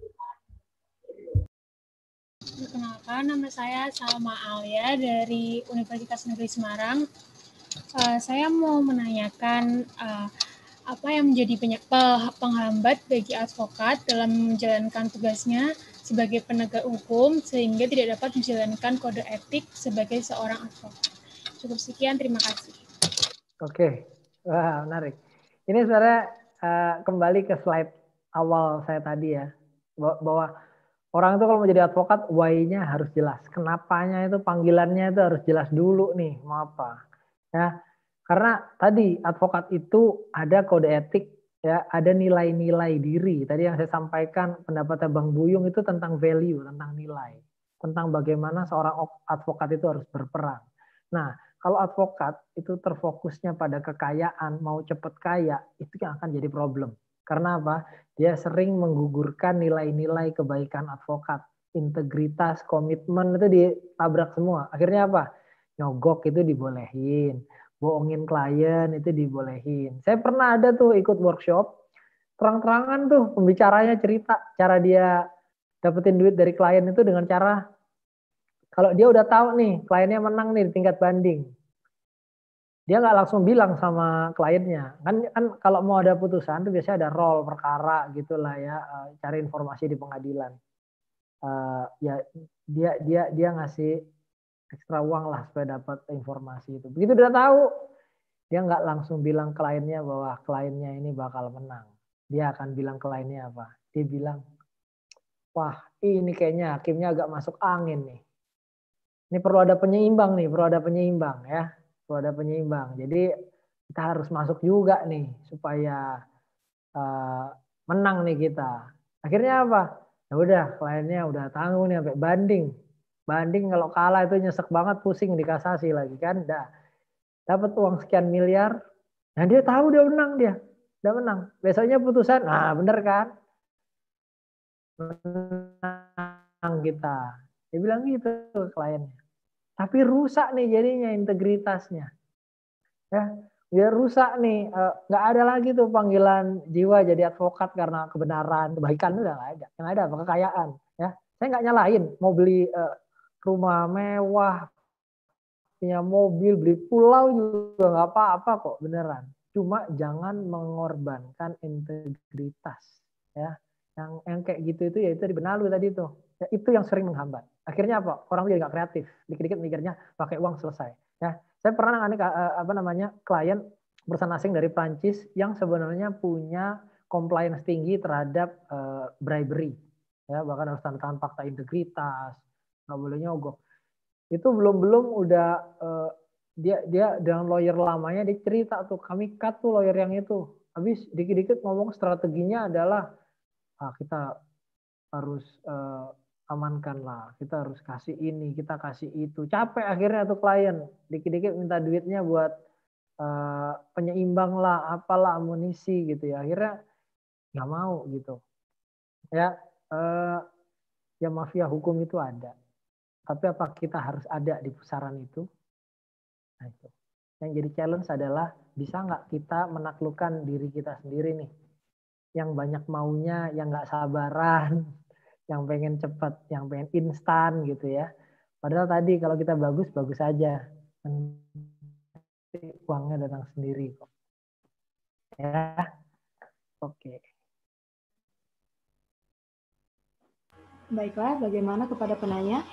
Perkenalkan, nama saya Salma Alia dari Universitas Negeri Semarang. Uh, saya mau menanyakan uh, apa yang menjadi penghambat bagi advokat dalam menjalankan tugasnya sebagai penegak hukum sehingga tidak dapat menjalankan kode etik sebagai seorang advokat. Cukup sekian, terima kasih. Oke, wah menarik. Ini sebenarnya uh, kembali ke slide awal saya tadi ya, bahwa orang itu kalau mau jadi advokat, why-nya harus jelas. Kenapanya itu, panggilannya itu harus jelas dulu nih, mau apa. Ya, karena tadi advokat itu ada kode etik, ya, ada nilai-nilai diri. Tadi yang saya sampaikan pendapatnya Bang Buyung itu tentang value, tentang nilai. Tentang bagaimana seorang advokat itu harus berperan. Nah, kalau advokat itu terfokusnya pada kekayaan, mau cepat kaya, itu yang akan jadi problem. Karena apa? Dia sering menggugurkan nilai-nilai kebaikan advokat. Integritas, komitmen itu ditabrak semua. Akhirnya apa? Nyogok itu dibolehin. Bohongin klien itu dibolehin. Saya pernah ada tuh ikut workshop. Terang-terangan tuh pembicaranya cerita. Cara dia dapetin duit dari klien itu dengan cara, kalau dia udah tahu nih kliennya menang nih di tingkat banding, dia nggak langsung bilang sama kliennya. Kan kan kalau mau ada putusan tuh biasanya ada roll perkara gitulah ya, cari informasi di pengadilan. Uh, ya dia dia dia ngasih ekstra uang lah supaya dapat informasi itu. Begitu udah tahu, dia nggak langsung bilang kliennya bahwa kliennya ini bakal menang. Dia akan bilang kliennya apa? Dia bilang, wah ini kayaknya hakimnya agak masuk angin nih. Ini perlu ada penyeimbang nih, perlu ada penyeimbang ya, perlu ada penyeimbang. Jadi kita harus masuk juga nih supaya uh, menang nih kita. Akhirnya apa? Ya udah, kliennya udah tanggung nih sampai banding. Banding kalau kalah itu nyesek banget, pusing dikasasi lagi kan. Dah dapat uang sekian miliar, nah dia tahu dia menang dia, udah menang. Besoknya putusan, nah bener kan? Menang kita. Dia bilang gitu kliennya. Tapi rusak nih jadinya integritasnya. Ya, dia rusak nih. Nggak ada lagi tuh panggilan jiwa jadi advokat karena kebenaran, kebaikan udah nggak ada. Yang ada apa kekayaan. Ya, saya nggak nyalahin mau beli uh, rumah mewah, punya mobil, beli pulau juga nggak apa-apa kok beneran. Cuma jangan mengorbankan integritas. Ya, yang yang kayak gitu itu ya itu di Benalu tadi tuh. Ya, itu yang sering menghambat. Akhirnya apa? Orang jadi nggak kreatif. Dikit-dikit mikirnya pakai uang selesai. Ya, saya pernah nangani apa namanya klien perusahaan asing dari Prancis yang sebenarnya punya compliance tinggi terhadap uh, bribery. Ya, bahkan harus tanda tangan fakta integritas, nggak boleh nyogok. Itu belum-belum udah uh, dia dia dengan lawyer lamanya dia cerita tuh kami cut tuh lawyer yang itu. Habis dikit-dikit ngomong strateginya adalah ah, kita harus uh, amankan lah, kita harus kasih ini, kita kasih itu. Capek akhirnya tuh klien, dikit-dikit minta duitnya buat uh, penyeimbang lah, apalah amunisi gitu ya. Akhirnya nggak mau gitu. Ya, uh, ya mafia hukum itu ada. Tapi apa kita harus ada di pusaran itu? Nah itu. Yang jadi challenge adalah bisa nggak kita menaklukkan diri kita sendiri nih, yang banyak maunya, yang nggak sabaran. Yang pengen cepat, yang pengen instan gitu ya. Padahal tadi kalau kita bagus, bagus aja. Nanti uangnya datang sendiri kok. Ya, oke. Baiklah, bagaimana kepada penanya?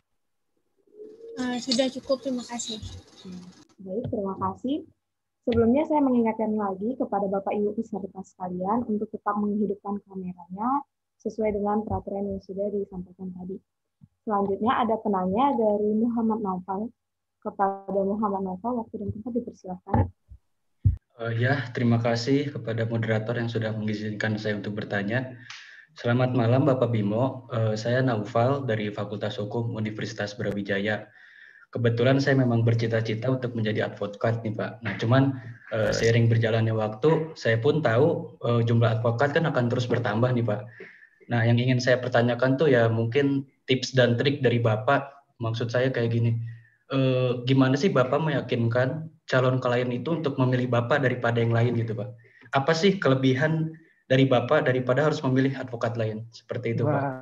Uh, sudah cukup, terima kasih. Baik, terima kasih. Sebelumnya saya mengingatkan lagi kepada Bapak Ibu peserta sekalian untuk tetap menghidupkan kameranya sesuai dengan peraturan yang sudah disampaikan tadi. Selanjutnya ada penanya dari Muhammad Naufal. Kepada Muhammad Naufal, waktu dan tempat dipersilakan. Uh, ya, terima kasih kepada moderator yang sudah mengizinkan saya untuk bertanya. Selamat malam Bapak Bimo, uh, saya Naufal dari Fakultas Hukum Universitas Brawijaya. Kebetulan saya memang bercita-cita untuk menjadi advokat nih Pak. Nah cuman uh, seiring berjalannya waktu, saya pun tahu uh, jumlah advokat kan akan terus bertambah nih Pak. Nah, yang ingin saya pertanyakan tuh ya mungkin tips dan trik dari Bapak. Maksud saya kayak gini, e, gimana sih Bapak meyakinkan calon klien itu untuk memilih Bapak daripada yang lain gitu Pak? Apa sih kelebihan dari Bapak daripada harus memilih advokat lain? Seperti itu Pak.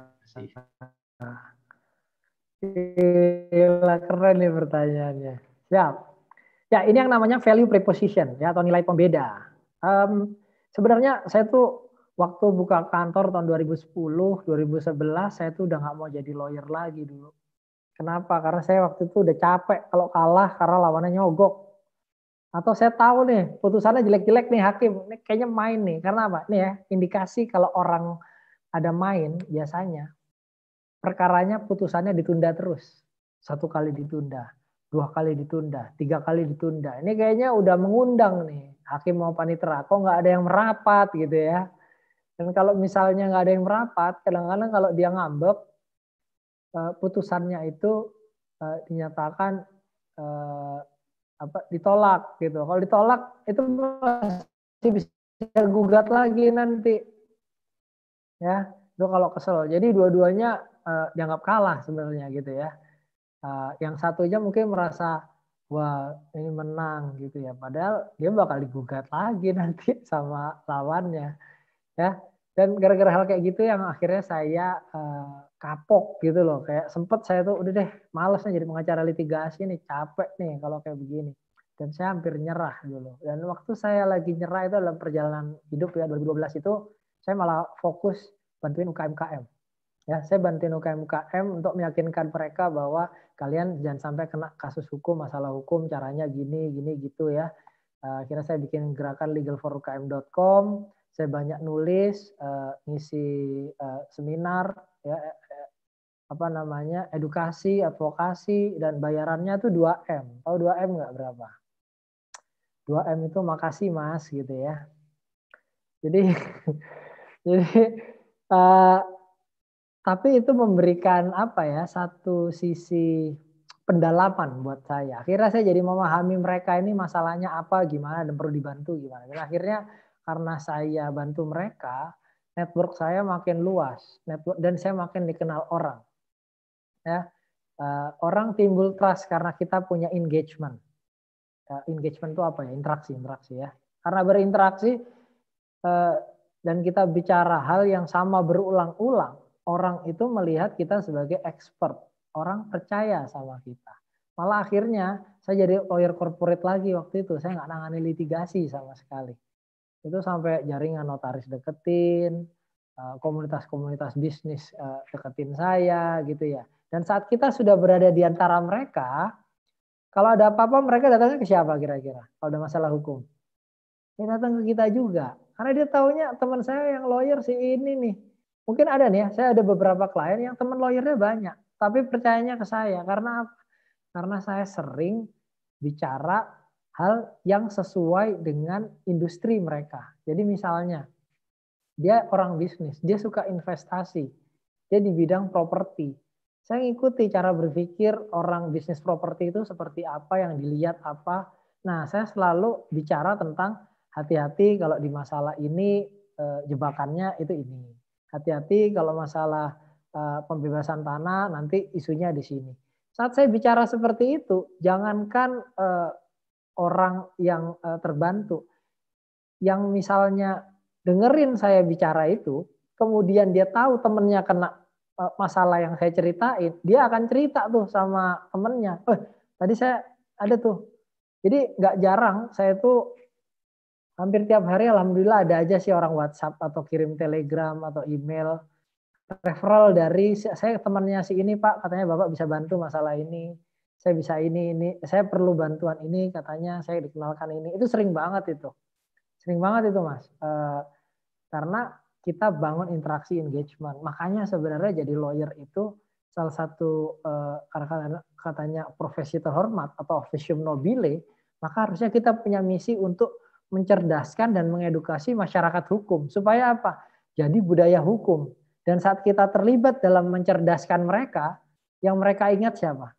Gila, keren nih pertanyaannya. Siap. Ya, ini yang namanya value preposition ya atau nilai pembeda. Um, sebenarnya saya tuh waktu buka kantor tahun dua ribu sepuluh, dua ribu sebelas saya tuh udah nggak mau jadi lawyer lagi dulu. Kenapa? Karena saya waktu itu udah capek kalau kalah karena lawannya nyogok. Atau saya tahu nih putusannya jelek-jelek nih hakim, ini kayaknya main nih. Karena apa? Nih ya, indikasi kalau orang ada main biasanya perkaranya putusannya ditunda terus. Satu kali ditunda, dua kali ditunda, tiga kali ditunda. Ini kayaknya udah mengundang nih hakim mau panitera. Kok nggak ada yang merapat gitu ya? Dan kalau misalnya nggak ada yang merapat, kadang-kadang kalau dia ngambek, putusannya itu dinyatakan apa ditolak gitu. Kalau ditolak itu masih bisa gugat lagi nanti, ya. Itu kalau kesel. Jadi dua-duanya dianggap kalah sebenarnya gitu ya. Yang satunya mungkin merasa wah ini menang gitu ya. Padahal dia bakal digugat lagi nanti sama lawannya, ya. Dan gara-gara hal kayak gitu yang akhirnya saya uh, kapok gitu loh. Kayak sempet saya tuh udah deh males nih jadi pengacara litigasi nih, capek nih kalau kayak begini. Dan saya hampir nyerah dulu. Dan waktu saya lagi nyerah itu dalam perjalanan hidup ya dua ribu dua belas itu, saya malah fokus bantuin U K M K M. Ya, saya bantuin U K M K M untuk meyakinkan mereka bahwa kalian jangan sampai kena kasus hukum, masalah hukum, caranya gini, gini gitu ya. Uh, akhirnya saya bikin gerakan legal for U K M dot com. Saya banyak nulis, uh, ngisi uh, seminar, ya, apa namanya edukasi, advokasi, dan bayarannya tuh dua M. Tahu dua M nggak berapa? dua M itu makasih mas gitu ya. Jadi jadi uh, tapi itu memberikan apa ya satu sisi pendalaman buat saya. Akhirnya saya jadi memahami mereka ini masalahnya apa, gimana dan perlu dibantu gimana. Dan akhirnya karena saya bantu mereka, network saya makin luas, network dan saya makin dikenal orang. Ya, uh, orang timbul trust karena kita punya engagement. Uh, engagement itu apa ya? Interaksi, interaksi ya. Karena berinteraksi uh, dan kita bicara hal yang sama berulang-ulang, orang itu melihat kita sebagai expert. Orang percaya sama kita. Malah akhirnya saya jadi lawyer corporate lagi waktu itu. Saya nggak nangani litigasi sama sekali. Itu sampai jaringan notaris deketin, uh, komunitas-komunitas bisnis uh, deketin saya gitu ya. Dan saat kita sudah berada di antara mereka, kalau ada apa-apa mereka datangnya ke siapa kira-kira? Kalau ada masalah hukum. Dia datang ke kita juga. Karena dia taunya teman saya yang lawyer si ini nih. Mungkin ada nih ya, saya ada beberapa klien yang teman lawyernya banyak. Tapi percayanya ke saya. Karena apa? Karena saya sering bicara hal yang sesuai dengan industri mereka. Jadi misalnya, dia orang bisnis, dia suka investasi. Dia di bidang properti. Saya ngikuti cara berpikir orang bisnis properti itu seperti apa, yang dilihat apa. Nah, saya selalu bicara tentang hati-hati kalau di masalah ini eh, jebakannya itu ini. Hati-hati kalau masalah eh, pembebasan tanah nanti isunya di sini. Saat saya bicara seperti itu, jangankan eh, orang yang eh, terbantu, yang misalnya dengerin saya bicara itu, kemudian dia tahu temennya kena masalah yang saya ceritain, dia akan cerita tuh sama temennya. Eh, tadi saya ada tuh. Jadi nggak jarang saya tuh hampir tiap hari alhamdulillah ada aja sih orang WhatsApp atau kirim telegram atau email referral dari saya temannya si ini Pak, katanya Bapak bisa bantu masalah ini. Saya bisa ini ini, saya perlu bantuan ini katanya saya dikenalkan ini. Itu sering banget itu. Sering banget itu Mas. E, karena kita bangun interaksi engagement. Makanya sebenarnya jadi lawyer itu salah satu eh, katanya profesi terhormat atau officium nobile, maka harusnya kita punya misi untuk mencerdaskan dan mengedukasi masyarakat hukum. Supaya apa? Jadi budaya hukum. Dan saat kita terlibat dalam mencerdaskan mereka, yang mereka ingat siapa?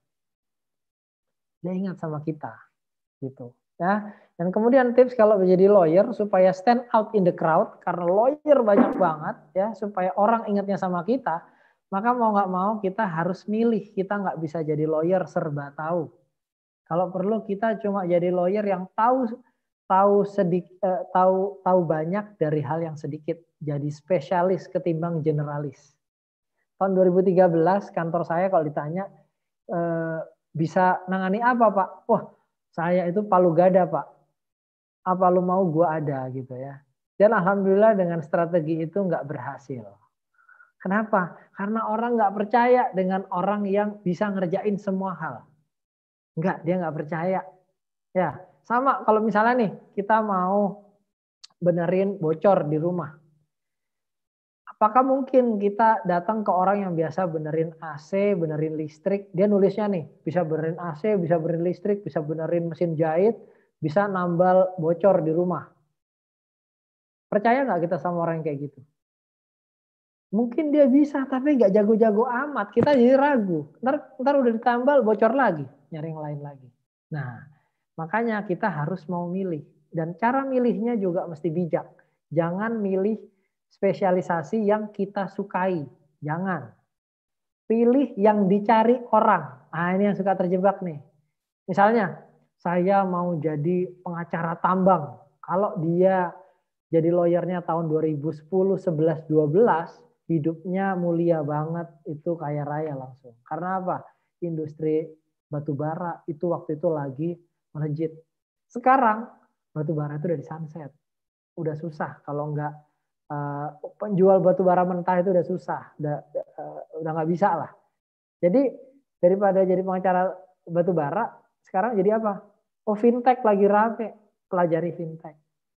Dia ingat sama kita. Gitu. Ya, dan kemudian tips kalau menjadi lawyer supaya stand out in the crowd, karena lawyer banyak banget ya, supaya orang ingatnya sama kita, maka mau nggak mau kita harus milih. Kita nggak bisa jadi lawyer serba tahu. Kalau perlu kita cuma jadi lawyer yang tahu tahu sedikit eh, tahu tahu banyak dari hal yang sedikit, jadi spesialis ketimbang generalis. Tahun dua ribu tiga belas kantor saya kalau ditanya eh, bisa nangani apa Pak? Wah, saya itu palu gada Pak. Apa lu mau gua ada gitu ya. Dan alhamdulillah dengan strategi itu nggak berhasil. Kenapa? Karena orang nggak percaya dengan orang yang bisa ngerjain semua hal. Enggak, dia nggak percaya. Ya, sama kalau misalnya nih kita mau benerin bocor di rumah. Apakah mungkin kita datang ke orang yang biasa benerin A C, benerin listrik, dia nulisnya nih, bisa benerin A C, bisa benerin listrik, bisa benerin mesin jahit, bisa nambal bocor di rumah. Percaya nggak kita sama orang yang kayak gitu? Mungkin dia bisa, tapi nggak jago-jago amat. Kita jadi ragu. Ntar, ntar udah ditambal, bocor lagi, nyari yang lain lagi. Nah, makanya kita harus mau milih. Dan cara milihnya juga mesti bijak. Jangan milih spesialisasi yang kita sukai. Jangan. Pilih yang dicari orang. Nah, ini yang suka terjebak nih. Misalnya, saya mau jadi pengacara tambang. Kalau dia jadi lawyernya tahun dua ribu sepuluh, sebelas, dua belas, hidupnya mulia banget, itu kaya raya langsung. Karena apa? Industri batubara itu waktu itu lagi melejit. Sekarang batubara itu udah di sunset. Udah susah kalau enggak Uh, penjual batu bara mentah itu udah susah, udah uh, udah nggak bisa lah. Jadi daripada jadi pengacara batu bara, sekarang jadi apa? Oh fintech lagi rame, pelajari fintech.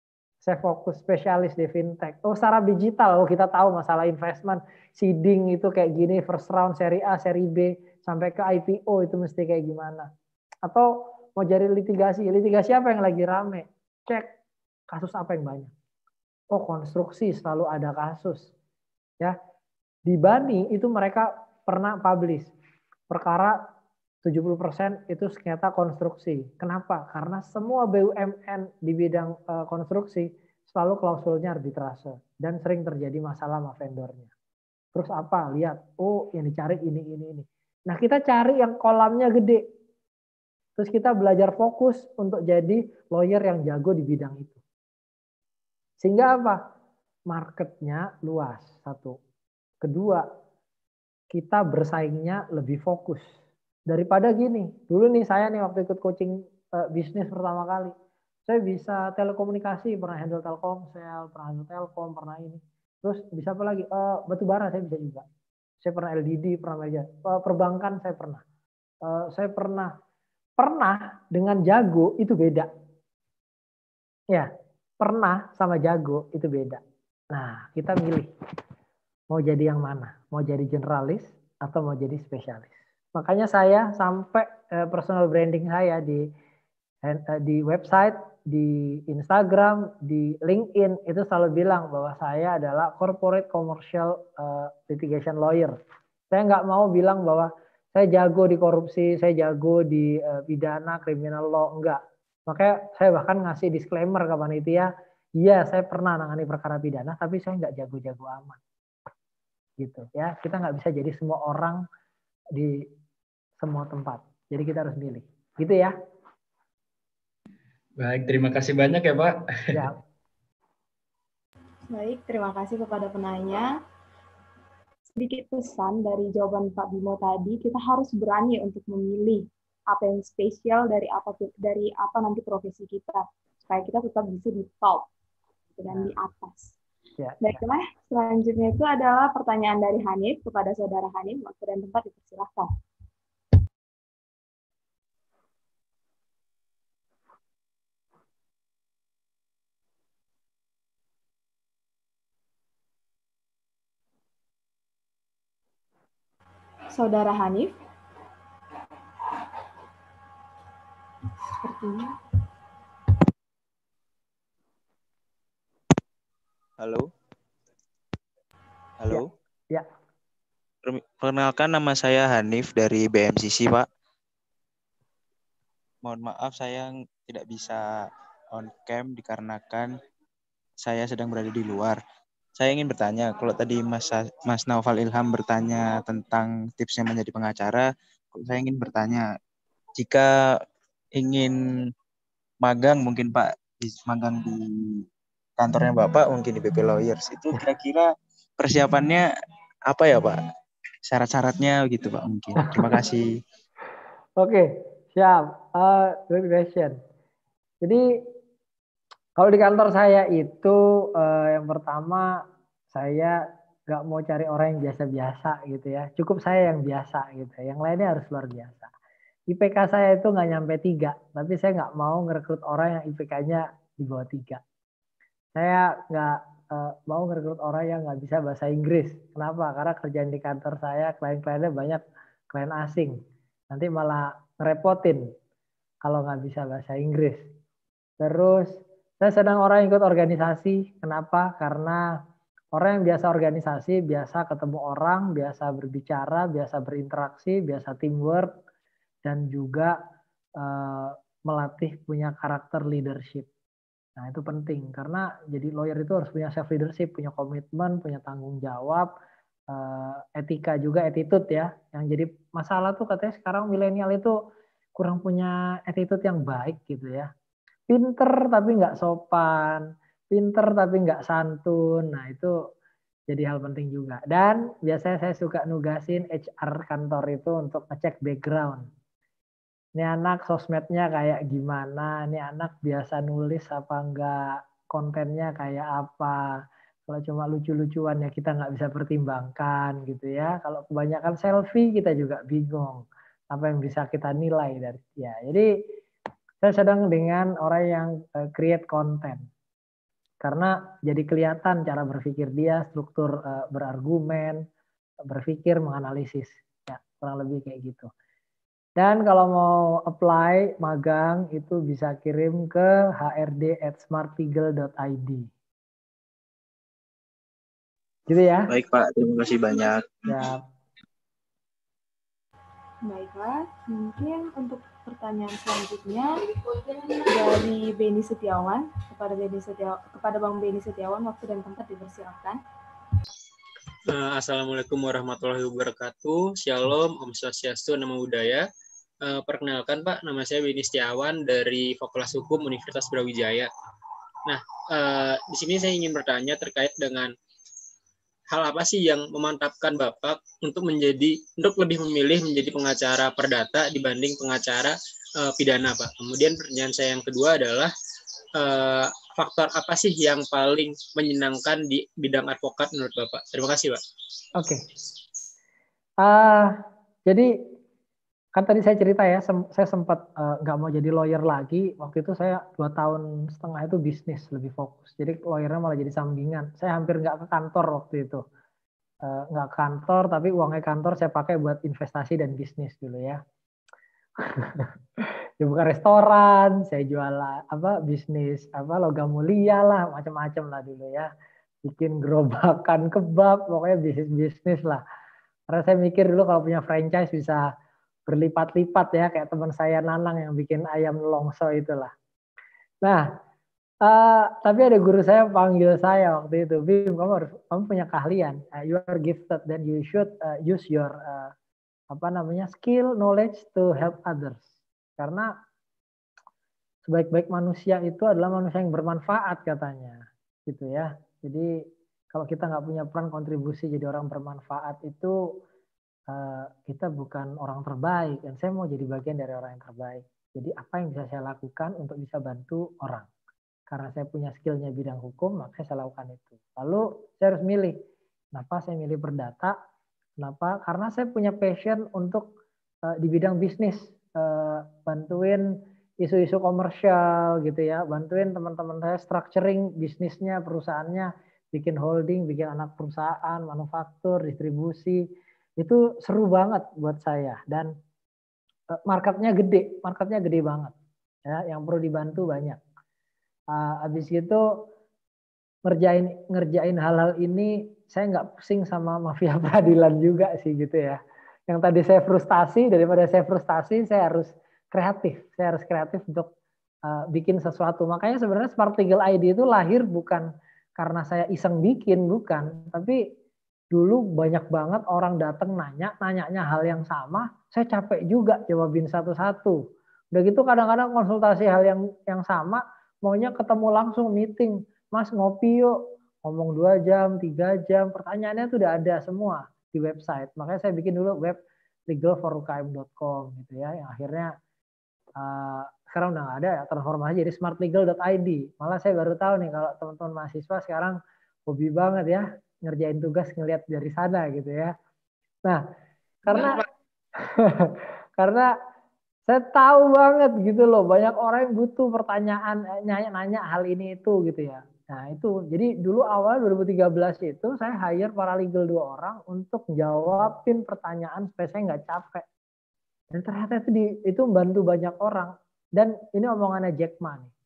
Saya fokus spesialis di fintech. Oh, secara digital, oh kita tahu masalah investment, seeding itu kayak gini, first round, seri A, seri B, sampai ke I P O itu mesti kayak gimana. Atau mau jadi litigasi, litigasi apa yang lagi rame? Cek kasus apa yang banyak. Oh, konstruksi selalu ada kasus. Ya, di Bani itu mereka pernah publish perkara tujuh puluh persen itu ternyata konstruksi. Kenapa? Karena semua B U M N di bidang uh, konstruksi selalu klausulnya arbitrase dan sering terjadi masalah sama vendornya. Terus apa? Lihat, oh yang dicari ini, ini, ini. Nah kita cari yang kolamnya gede. Terus kita belajar fokus untuk jadi lawyer yang jago di bidang itu. Sehingga apa? Marketnya luas, satu. Kedua, kita bersaingnya lebih fokus. Daripada gini, dulu nih saya nih waktu ikut coaching uh, bisnis pertama kali, saya bisa telekomunikasi, pernah handle Telkomsel, pernah handle Telkom, pernah ini. Terus bisa apa lagi? Uh, batu bara saya bisa juga. Saya pernah L D D, pernah aja. Uh, perbankan saya pernah. Uh, saya pernah. Pernah dengan jago itu beda. Ya, pernah sama jago itu beda. Nah, kita milih. Mau jadi yang mana? Mau jadi generalis atau mau jadi spesialis? Makanya saya sampai eh, personal branding saya di eh, di website, di Instagram, di LinkedIn itu selalu bilang bahwa saya adalah corporate commercial uh, litigation lawyer. Saya nggak mau bilang bahwa saya jago di korupsi, saya jago di uh, pidana, criminal law, enggak. Makanya saya bahkan ngasih disclaimer ke panitia, iya saya pernah nangani perkara pidana, tapi saya nggak jago-jago amat. Gitu ya, kita nggak bisa jadi semua orang di semua tempat. Jadi kita harus milih. Gitu ya. Baik, terima kasih banyak ya Pak. Ya. Baik, terima kasih kepada penanya. Sedikit pesan dari jawaban Pak Bimo tadi, kita harus berani untuk memilih apa yang spesial dari apa dari apa nanti profesi kita, supaya kita tetap bisa di top dan di atas. Ya, Baiklah, ya. Selanjutnya itu adalah pertanyaan dari Hanif kepada saudara Hanif. Waktu dan tempat dipersilahkan. Saudara Hanif. Sepertinya. Halo. Halo. Ya. ya. Perkenalkan nama saya Hanif dari B M C C, Pak. Mohon maaf saya tidak bisa on cam dikarenakan saya sedang berada di luar. Saya ingin bertanya, kalau tadi Mas, Mas Naufal Ilham bertanya tentang tipsnya menjadi pengacara, saya ingin bertanya, jika ingin magang mungkin Pak, magang di kantornya Bapak, mungkin di B P Lawyers, itu kira-kira persiapannya apa ya Pak? Syarat-syaratnya gitu Pak mungkin. Terima kasih. Oke, siap. Uh, good question. Jadi kalau di kantor saya itu uh, yang pertama saya nggak mau cari orang yang biasa-biasa gitu ya. Cukup saya yang biasa gitu. Yang lainnya harus luar biasa. I P K saya itu nggak nyampe tiga, tapi saya nggak mau ngerekrut orang yang I P K-nya di bawah tiga. Saya nggak uh, mau ngerekrut orang yang nggak bisa bahasa Inggris. Kenapa? Karena kerjaan di kantor saya klien-kliennya banyak klien asing. Nanti malah ngerepotin kalau nggak bisa bahasa Inggris. Terus saya sedang orang yang ikut organisasi. Kenapa? Karena orang yang biasa organisasi, biasa ketemu orang, biasa berbicara, biasa berinteraksi, biasa teamwork, dan juga uh, melatih punya karakter leadership. Nah itu penting karena jadi lawyer itu harus punya self leadership, punya komitmen, punya tanggung jawab, uh, etika juga, attitude ya. Yang jadi masalah tuh katanya sekarang milenial itu kurang punya attitude yang baik gitu ya. Pinter tapi nggak sopan, pinter tapi nggak santun. Nah itu jadi hal penting juga. Dan biasanya saya suka nugasin H R kantor itu untuk ngecek background. Ini anak sosmednya kayak gimana, ini anak biasa nulis apa enggak, kontennya kayak apa. Kalau cuma lucu-lucuan ya kita nggak bisa pertimbangkan gitu ya. Kalau kebanyakan selfie kita juga bingung apa yang bisa kita nilai dari dia. Jadi saya sedang dengan orang yang create konten. Karena jadi kelihatan cara berpikir dia, struktur uh, berargumen, berpikir, menganalisis. Ya, kurang lebih kayak gitu. Dan kalau mau apply magang itu bisa kirim ke h r d at smartlegal dot i d. Gitu ya. Baik Pak, terima kasih banyak. Ya. Baiklah, mungkin untuk pertanyaan selanjutnya dari Beni Setiawan kepada Beni Setiawan, kepada Bang Beni Setiawan, waktu dan tempat dipersilakan. Uh, Assalamualaikum warahmatullahi wabarakatuh. Shalom, Om Swastiastu, Namo Buddhaya. Uh, perkenalkan Pak, nama saya Beni Setiawan dari Fakultas Hukum Universitas Brawijaya. Nah, uh, di sini saya ingin bertanya terkait dengan hal apa sih yang memantapkan Bapak untuk menjadi untuk lebih memilih menjadi pengacara perdata dibanding pengacara uh, pidana, Pak? Kemudian pertanyaan saya yang kedua adalah uh, faktor apa sih yang paling menyenangkan di bidang advokat menurut Bapak? Terima kasih, Pak. Oke. Okay. Uh, jadi kan tadi saya cerita ya, sem saya sempat nggak uh, mau jadi lawyer lagi. Waktu itu saya dua tahun setengah itu bisnis lebih fokus. Jadi lawyernya malah jadi sampingan. Saya hampir nggak ke kantor waktu itu. Uh, nggak ke kantor, tapi uangnya kantor saya pakai buat investasi dan bisnis dulu ya. Ya bukan restoran, saya jual apa bisnis apa logam mulia lah, macam-macam lah dulu ya. Bikin gerobakan kebab, pokoknya bisnis-bisnis lah. Karena saya mikir dulu kalau punya franchise bisa berlipat-lipat ya, kayak teman saya Nanang yang bikin ayam longso itulah. Nah, uh, tapi ada guru saya panggil saya waktu itu, Bim, kamu harus, kamu punya keahlian, uh, you are gifted, then you should uh, use your uh, apa namanya skill, knowledge to help others. Karena sebaik-baik manusia itu adalah manusia yang bermanfaat katanya, gitu ya. Jadi kalau kita nggak punya peran kontribusi jadi orang bermanfaat itu Uh, kita bukan orang terbaik, dan saya mau jadi bagian dari orang yang terbaik. Jadi apa yang bisa saya lakukan untuk bisa bantu orang? Karena saya punya skillnya bidang hukum, maka saya lakukan itu. Lalu saya harus milih. Kenapa saya milih perdata? Kenapa? Karena saya punya passion untuk uh, di bidang bisnis, uh, bantuin isu-isu komersial gitu ya, bantuin teman-teman saya structuring bisnisnya, perusahaannya, bikin holding, bikin anak perusahaan, manufaktur, distribusi. Itu seru banget buat saya, dan marketnya gede, marketnya gede banget ya, yang perlu dibantu banyak. Uh, habis itu ngerjain ngerjain hal-hal ini saya nggak pusing sama mafia peradilan juga sih gitu ya. Yang tadi saya frustasi, daripada saya frustasi saya harus kreatif, saya harus kreatif untuk uh, bikin sesuatu. Makanya sebenarnya Smart Legal I D itu lahir bukan karena saya iseng bikin, bukan, tapi dulu banyak banget orang datang nanya, nanyanya hal yang sama, saya capek juga jawabin satu-satu. Udah gitu kadang-kadang konsultasi hal yang yang sama, maunya ketemu langsung meeting, Mas ngopi yuk, ngomong dua jam, tiga jam, pertanyaannya tuh udah ada semua di website. Makanya saya bikin dulu web legal for u k m dot com gitu ya, yang akhirnya uh, sekarang udah nggak ada ya, transformasi jadi smart legal dot i d. Malah saya baru tahu nih kalau teman-teman mahasiswa sekarang hobi banget ya ngerjain tugas ngelihat dari sana gitu ya. Nah, karena karena saya tahu banget gitu loh, banyak orang yang butuh pertanyaan, nanya-nanya hal ini itu gitu ya. Nah itu, jadi dulu awal dua ribu tiga belas itu saya hire paralegal dua orang untuk jawabin pertanyaan supaya saya nggak capek. Dan ternyata itu, di, itu membantu banyak orang. Dan ini omongannya Jack Ma nih.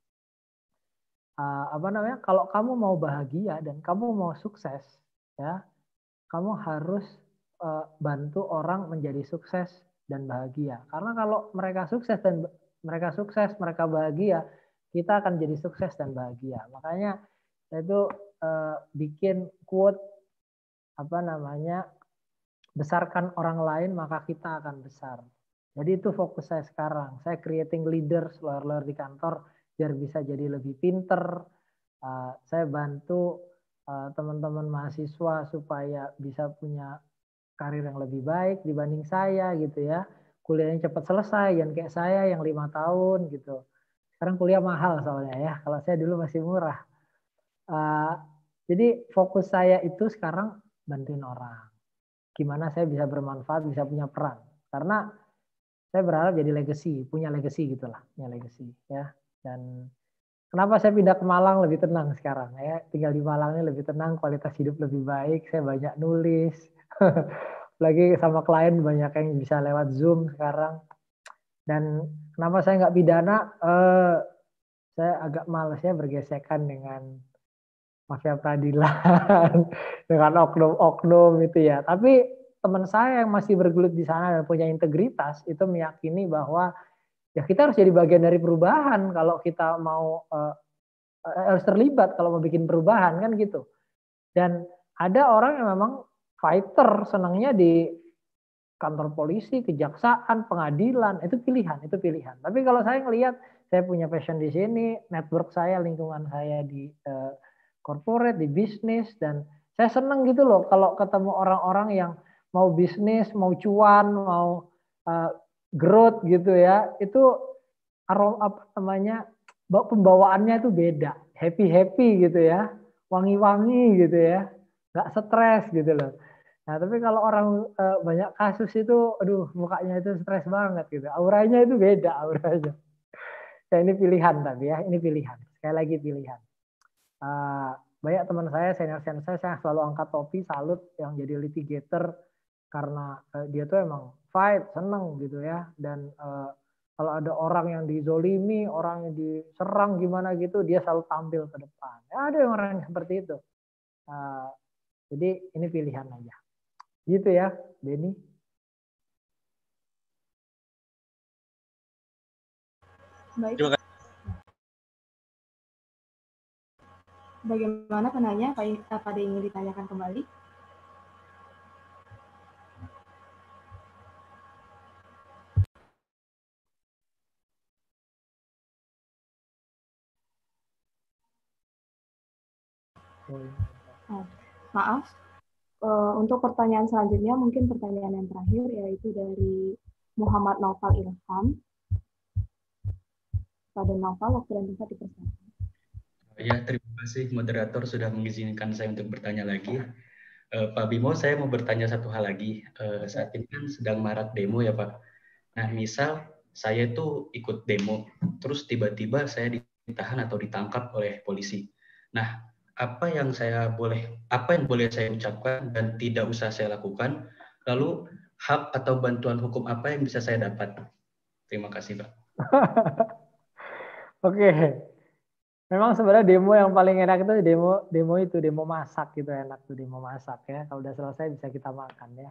Uh, apa namanya? Kalau kamu mau bahagia dan kamu mau sukses, ya, kamu harus uh, bantu orang menjadi sukses dan bahagia. Karena kalau mereka sukses dan mereka sukses, mereka bahagia, kita akan jadi sukses dan bahagia. Makanya saya itu uh, bikin quote apa namanya, besarkan orang lain maka kita akan besar. Jadi itu fokus saya sekarang. Saya creating leaders, lawyer-lawyer di kantor biar bisa jadi lebih pinter. Uh, saya bantu uh, teman-teman mahasiswa supaya bisa punya karir yang lebih baik dibanding saya gitu ya. Kuliahnya cepat selesai, jangan kayak saya yang lima tahun gitu. Sekarang kuliah mahal soalnya ya. Kalau saya dulu masih murah. Uh, jadi fokus saya itu sekarang bantuin orang. Gimana saya bisa bermanfaat, bisa punya peran. Karena saya berharap jadi legacy, punya legacy gitulah, punya legacy ya. Dan kenapa saya pindah ke Malang lebih tenang sekarang ya. Tinggal di Malang ini lebih tenang, kualitas hidup lebih baik, saya banyak nulis. Lagi sama klien banyak yang bisa lewat Zoom sekarang. Dan kenapa saya nggak pidana? Eh, saya agak males ya bergesekan dengan mafia peradilan, dengan oknum-oknum itu ya. Tapi teman saya yang masih bergelut di sana dan punya integritas itu meyakini bahwa ya kita harus jadi bagian dari perubahan kalau kita mau uh, harus terlibat kalau mau bikin perubahan kan gitu. Dan ada orang yang memang fighter, senangnya di kantor polisi, kejaksaan, pengadilan, itu pilihan, itu pilihan. Tapi kalau saya ngelihat, saya punya passion di sini, network saya, lingkungan saya di uh, corporate, di bisnis, dan saya senang gitu loh kalau ketemu orang-orang yang mau bisnis, mau cuan, mau uh, growth gitu ya, itu arom apa namanya pembawaannya itu beda, happy happy gitu ya, wangi-wangi gitu ya, nggak stres gitu loh. Nah tapi kalau orang uh, banyak kasus itu, aduh mukanya itu stres banget gitu, auranya itu beda auranya. Ya ini pilihan tapi ya, ini pilihan, sekali lagi pilihan. Uh, banyak teman saya, senior-senior saya, saya selalu angkat topi, salut yang jadi litigator karena uh, dia tuh emang fight, seneng gitu ya. Dan uh, kalau ada orang yang dizolimi, orang yang diserang gimana gitu, dia selalu tampil ke depan. Ya, ada yang orang yang seperti itu. Uh, jadi ini pilihan aja. Gitu ya, Benny. Baik. Bagaimana penanya? Apa ada yang ingin ditanyakan kembali? Oh, maaf, uh, untuk pertanyaan selanjutnya mungkin pertanyaan yang terakhir yaitu dari Muhammad Naufal Ilham. Pada Naufal, waktu dan tempat dipersilakan. Ya, terima kasih moderator sudah mengizinkan saya untuk bertanya lagi. Uh, Pak Bimo, saya mau bertanya satu hal lagi. Uh, saat ini kan sedang marak demo ya Pak. Nah, misal saya itu ikut demo, terus tiba-tiba saya ditahan atau ditangkap oleh polisi. Nah, apa yang saya boleh, apa yang boleh saya ucapkan dan tidak usah saya lakukan? Lalu hak atau bantuan hukum apa yang bisa saya dapat? Terima kasih, Pak. Oke, memang sebenarnya demo yang paling enak itu demo demo itu demo masak gitu, enak tuh demo masak ya. Kalau udah selesai bisa kita makan ya.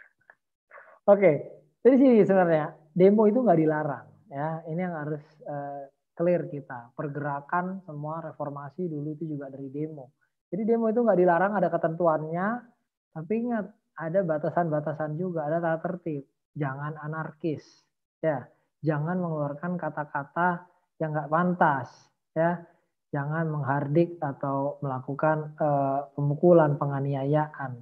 Oke, jadi sih sebenarnya demo itu nggak dilarang ya. Ini yang harus uh, clear kita. Pergerakan semua reformasi dulu itu juga dari demo. Jadi demo itu nggak dilarang, ada ketentuannya. Tapi ingat ada batasan-batasan juga, ada tata tertib. Jangan anarkis, ya. Jangan mengeluarkan kata-kata yang nggak pantas, ya. Jangan menghardik atau melakukan uh, pemukulan, penganiayaan.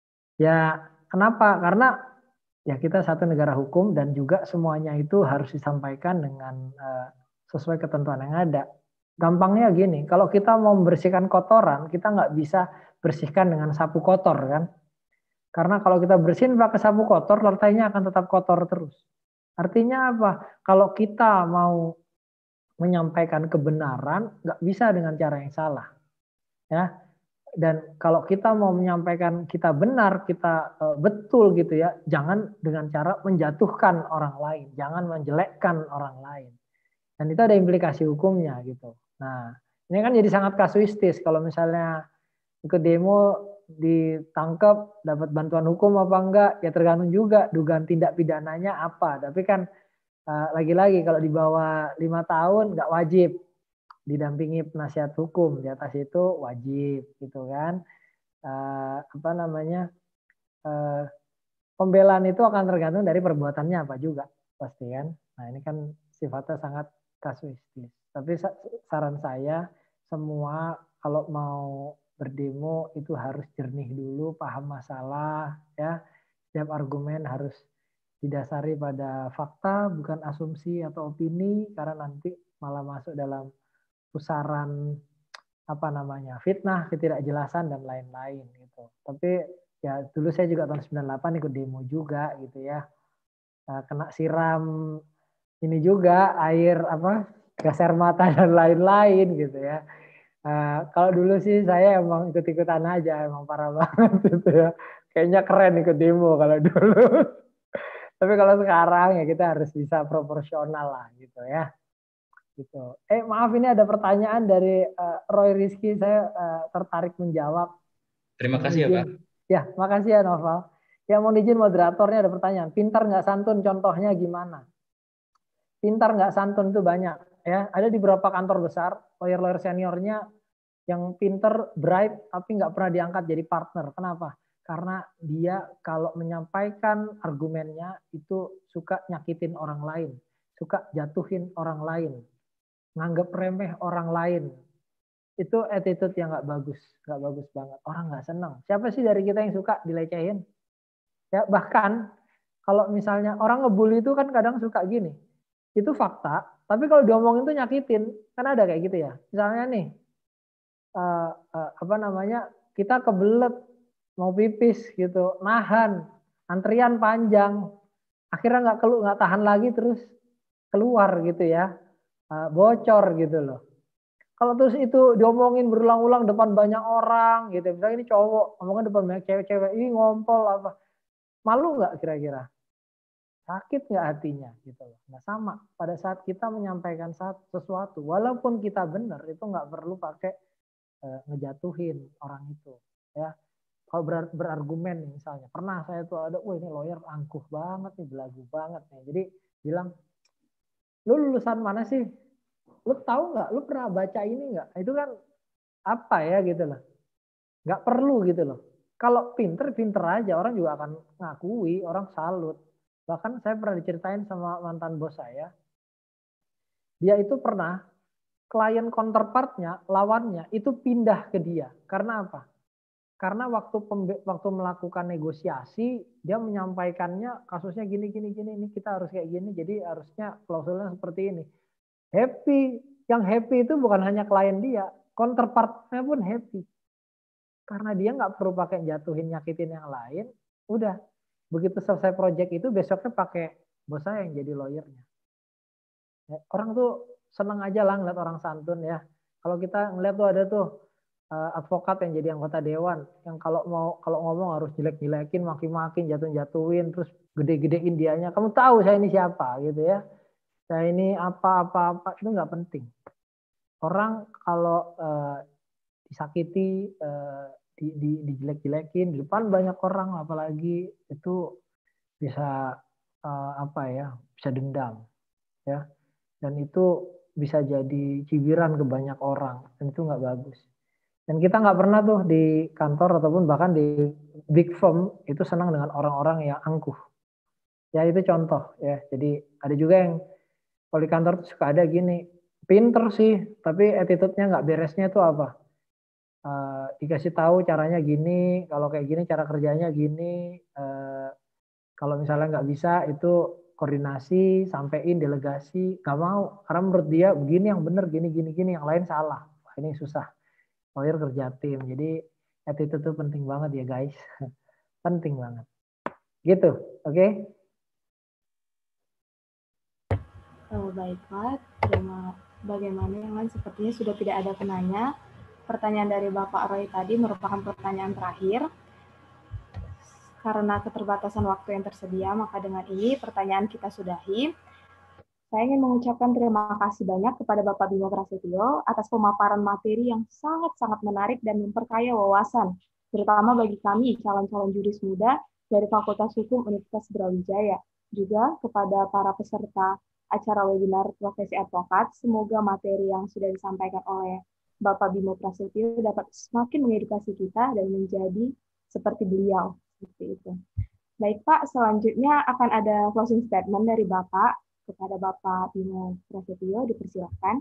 Ya, kenapa? Karena ya kita satu negara hukum dan juga semuanya itu harus disampaikan dengan uh, sesuai ketentuan yang ada. Gampangnya gini, kalau kita mau membersihkan kotoran, kita nggak bisa bersihkan dengan sapu kotor kan. Karena kalau kita bersihin pakai sapu kotor, lantainya akan tetap kotor terus. Artinya apa? Kalau kita mau menyampaikan kebenaran, nggak bisa dengan cara yang salah. Ya. Dan kalau kita mau menyampaikan kita benar, kita uh, betul gitu ya, jangan dengan cara menjatuhkan orang lain, jangan menjelekkan orang lain. Dan itu ada implikasi hukumnya gitu. Nah, ini kan jadi sangat kasuistis. Kalau misalnya ikut demo ditangkap, dapat bantuan hukum apa enggak, ya tergantung juga dugaan tindak pidananya apa. Tapi kan uh, lagi-lagi kalau di bawah lima tahun nggak wajib didampingi penasihat hukum, di atas itu wajib gitu kan. Uh, apa namanya uh, pembelaan itu akan tergantung dari perbuatannya apa juga pasti kan. Nah ini kan sifatnya sangat kasuistis. Tapi saran saya semua kalau mau berdemo itu harus jernih dulu, paham masalah ya. Setiap argumen harus didasari pada fakta bukan asumsi atau opini, karena nanti malah masuk dalam pusaran apa namanya fitnah, ketidakjelasan dan lain-lain gitu. Tapi ya dulu saya juga tahun sembilan puluh delapan ikut demo juga gitu ya, kena siram ini juga air apa gas air mata dan lain-lain gitu ya. Uh, kalau dulu sih saya emang ikut-ikutan aja, emang parah banget gitu ya. Kayaknya keren ikut demo kalau dulu. Tapi kalau sekarang ya kita harus bisa proporsional lah gitu ya. Gitu. Eh maaf ini ada pertanyaan dari uh, Roy Rizky, saya uh, tertarik menjawab. Terima kasih ya Pak. Ya, makasih ya Noval. Ya mau izin moderatornya ada pertanyaan. Pintar nggak santun contohnya gimana? Pintar nggak santun itu banyak ya. Ada di beberapa kantor besar lawyer-lawyer seniornya yang pinter, bright, tapi nggak pernah diangkat jadi partner. Kenapa? Karena dia kalau menyampaikan argumennya itu suka nyakitin orang lain, suka jatuhin orang lain, nganggap remeh orang lain. Itu attitude yang nggak bagus, nggak bagus banget. Orang nggak senang. Siapa sih dari kita yang suka dilecehin? Ya bahkan kalau misalnya orang ngebully itu kan kadang suka gini. Itu fakta, tapi kalau diomongin tuh nyakitin, kan ada kayak gitu ya. Misalnya nih, uh, uh, apa namanya, kita kebelet mau pipis gitu, nahan, antrian panjang, akhirnya nggak kelu nggak tahan lagi terus keluar gitu ya, uh, bocor gitu loh. Kalau terus itu diomongin berulang-ulang depan banyak orang gitu, misalnya ini cowok ngomongin depan banyak cewek-cewek, ini ngompol apa, malu nggak kira-kira? Sakit nggak hatinya gitu loh. Nah sama pada saat kita menyampaikan sesuatu, walaupun kita benar itu nggak perlu pakai uh, ngejatuhin orang itu ya. Kalau ber, berargumen nih misalnya, pernah saya tuh ada, wah ini lawyer angkuh banget nih, belagu banget nih. Jadi bilang, lu lulusan mana sih? Lu tahu nggak? Lu pernah baca ini nggak? Itu kan apa ya gitu loh. Nggak perlu gitu loh. Kalau pinter, pinter aja. Orang juga akan ngakui, orang salut. Bahkan saya pernah diceritain sama mantan bos saya. Dia itu pernah, klien counterpartnya, lawannya, itu pindah ke dia. Karena apa? Karena waktu waktu melakukan negosiasi, dia menyampaikannya kasusnya gini, gini, gini. Ini kita harus kayak gini, jadi harusnya klausulnya seperti ini. Happy. Yang happy itu bukan hanya klien dia, counterpartnya pun happy. Karena dia nggak perlu pakai jatuhin, nyakitin yang lain. Udah. Begitu selesai project itu, besoknya pakai bos saya yang jadi lawyernya. Ya, orang tuh seneng aja lah ngeliat orang santun ya. Kalau kita ngeliat tuh ada tuh uh, advokat yang jadi anggota dewan, yang kalau mau kalau ngomong harus jelek-jelekin, maki-makin, jatuh-jatuhin, terus gede-gedein dianya. Kamu tahu saya ini siapa gitu ya. Saya ini apa-apa-apa, itu nggak penting. Orang kalau uh, disakiti, uh, di, di, dijelek-jelekin di depan banyak orang, apalagi itu bisa uh, apa ya, bisa dendam ya, dan itu bisa jadi cibiran ke banyak orang, dan itu nggak bagus. Dan kita nggak pernah tuh di kantor ataupun bahkan di big firm itu senang dengan orang-orang yang angkuh ya. Itu contoh ya. Jadi ada juga yang kalau di kantor tuh suka ada gini, pinter sih tapi attitude-nya nggak beresnya itu apa? Uh, dikasih tahu caranya gini, kalau kayak gini cara kerjanya gini, uh, kalau misalnya nggak bisa itu koordinasi, sampein delegasi, nggak mau karena menurut dia begini yang benar, gini gini gini, yang lain salah. Wah, ini susah. Lawyer kerja tim, jadi attitude itu penting banget ya guys, penting banget. Gitu, oke? Okay? Oh, baik Pak, terima. Bagaimana yang lain sepertinya sudah tidak ada penanya. Pertanyaan dari Bapak Roy tadi merupakan pertanyaan terakhir. Karena keterbatasan waktu yang tersedia, maka dengan ini pertanyaan kita sudahi. Saya ingin mengucapkan terima kasih banyak kepada Bapak Bimo Prasetyo atas pemaparan materi yang sangat-sangat menarik dan memperkaya wawasan, terutama bagi kami calon-calon juris muda dari Fakultas Hukum Universitas Brawijaya. Juga kepada para peserta acara webinar Profesi Advokat, semoga materi yang sudah disampaikan oleh Bapak Bimo Prasetyo dapat semakin mengedukasi kita dan menjadi seperti beliau. Seperti itu. Baik Pak, selanjutnya akan ada closing statement dari Bapak kepada Bapak Bimo Prasetyo, dipersilakan.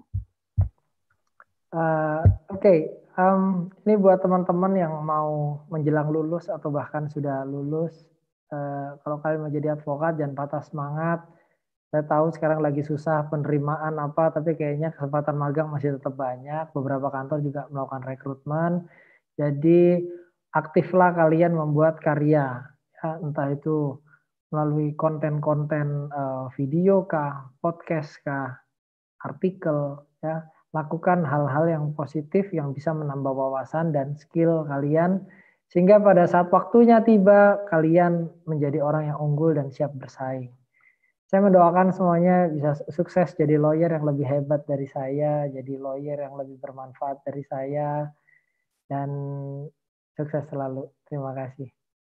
Uh, Oke, okay. um, ini buat teman-teman yang mau menjelang lulus atau bahkan sudah lulus, uh, kalau kalian mau jadi advokat jangan patah semangat. Saya tahu sekarang lagi susah penerimaan apa, tapi kayaknya kesempatan magang masih tetap banyak. Beberapa kantor juga melakukan rekrutmen. Jadi aktiflah kalian membuat karya, ya, entah itu melalui konten-konten uh, video kah, podcast kah, artikel, ya. Lakukan hal-hal yang positif yang bisa menambah wawasan dan skill kalian, sehingga pada saat waktunya tiba, kalian menjadi orang yang unggul dan siap bersaing. Saya mendoakan semuanya bisa sukses jadi lawyer yang lebih hebat dari saya, jadi lawyer yang lebih bermanfaat dari saya, dan sukses selalu. Terima kasih.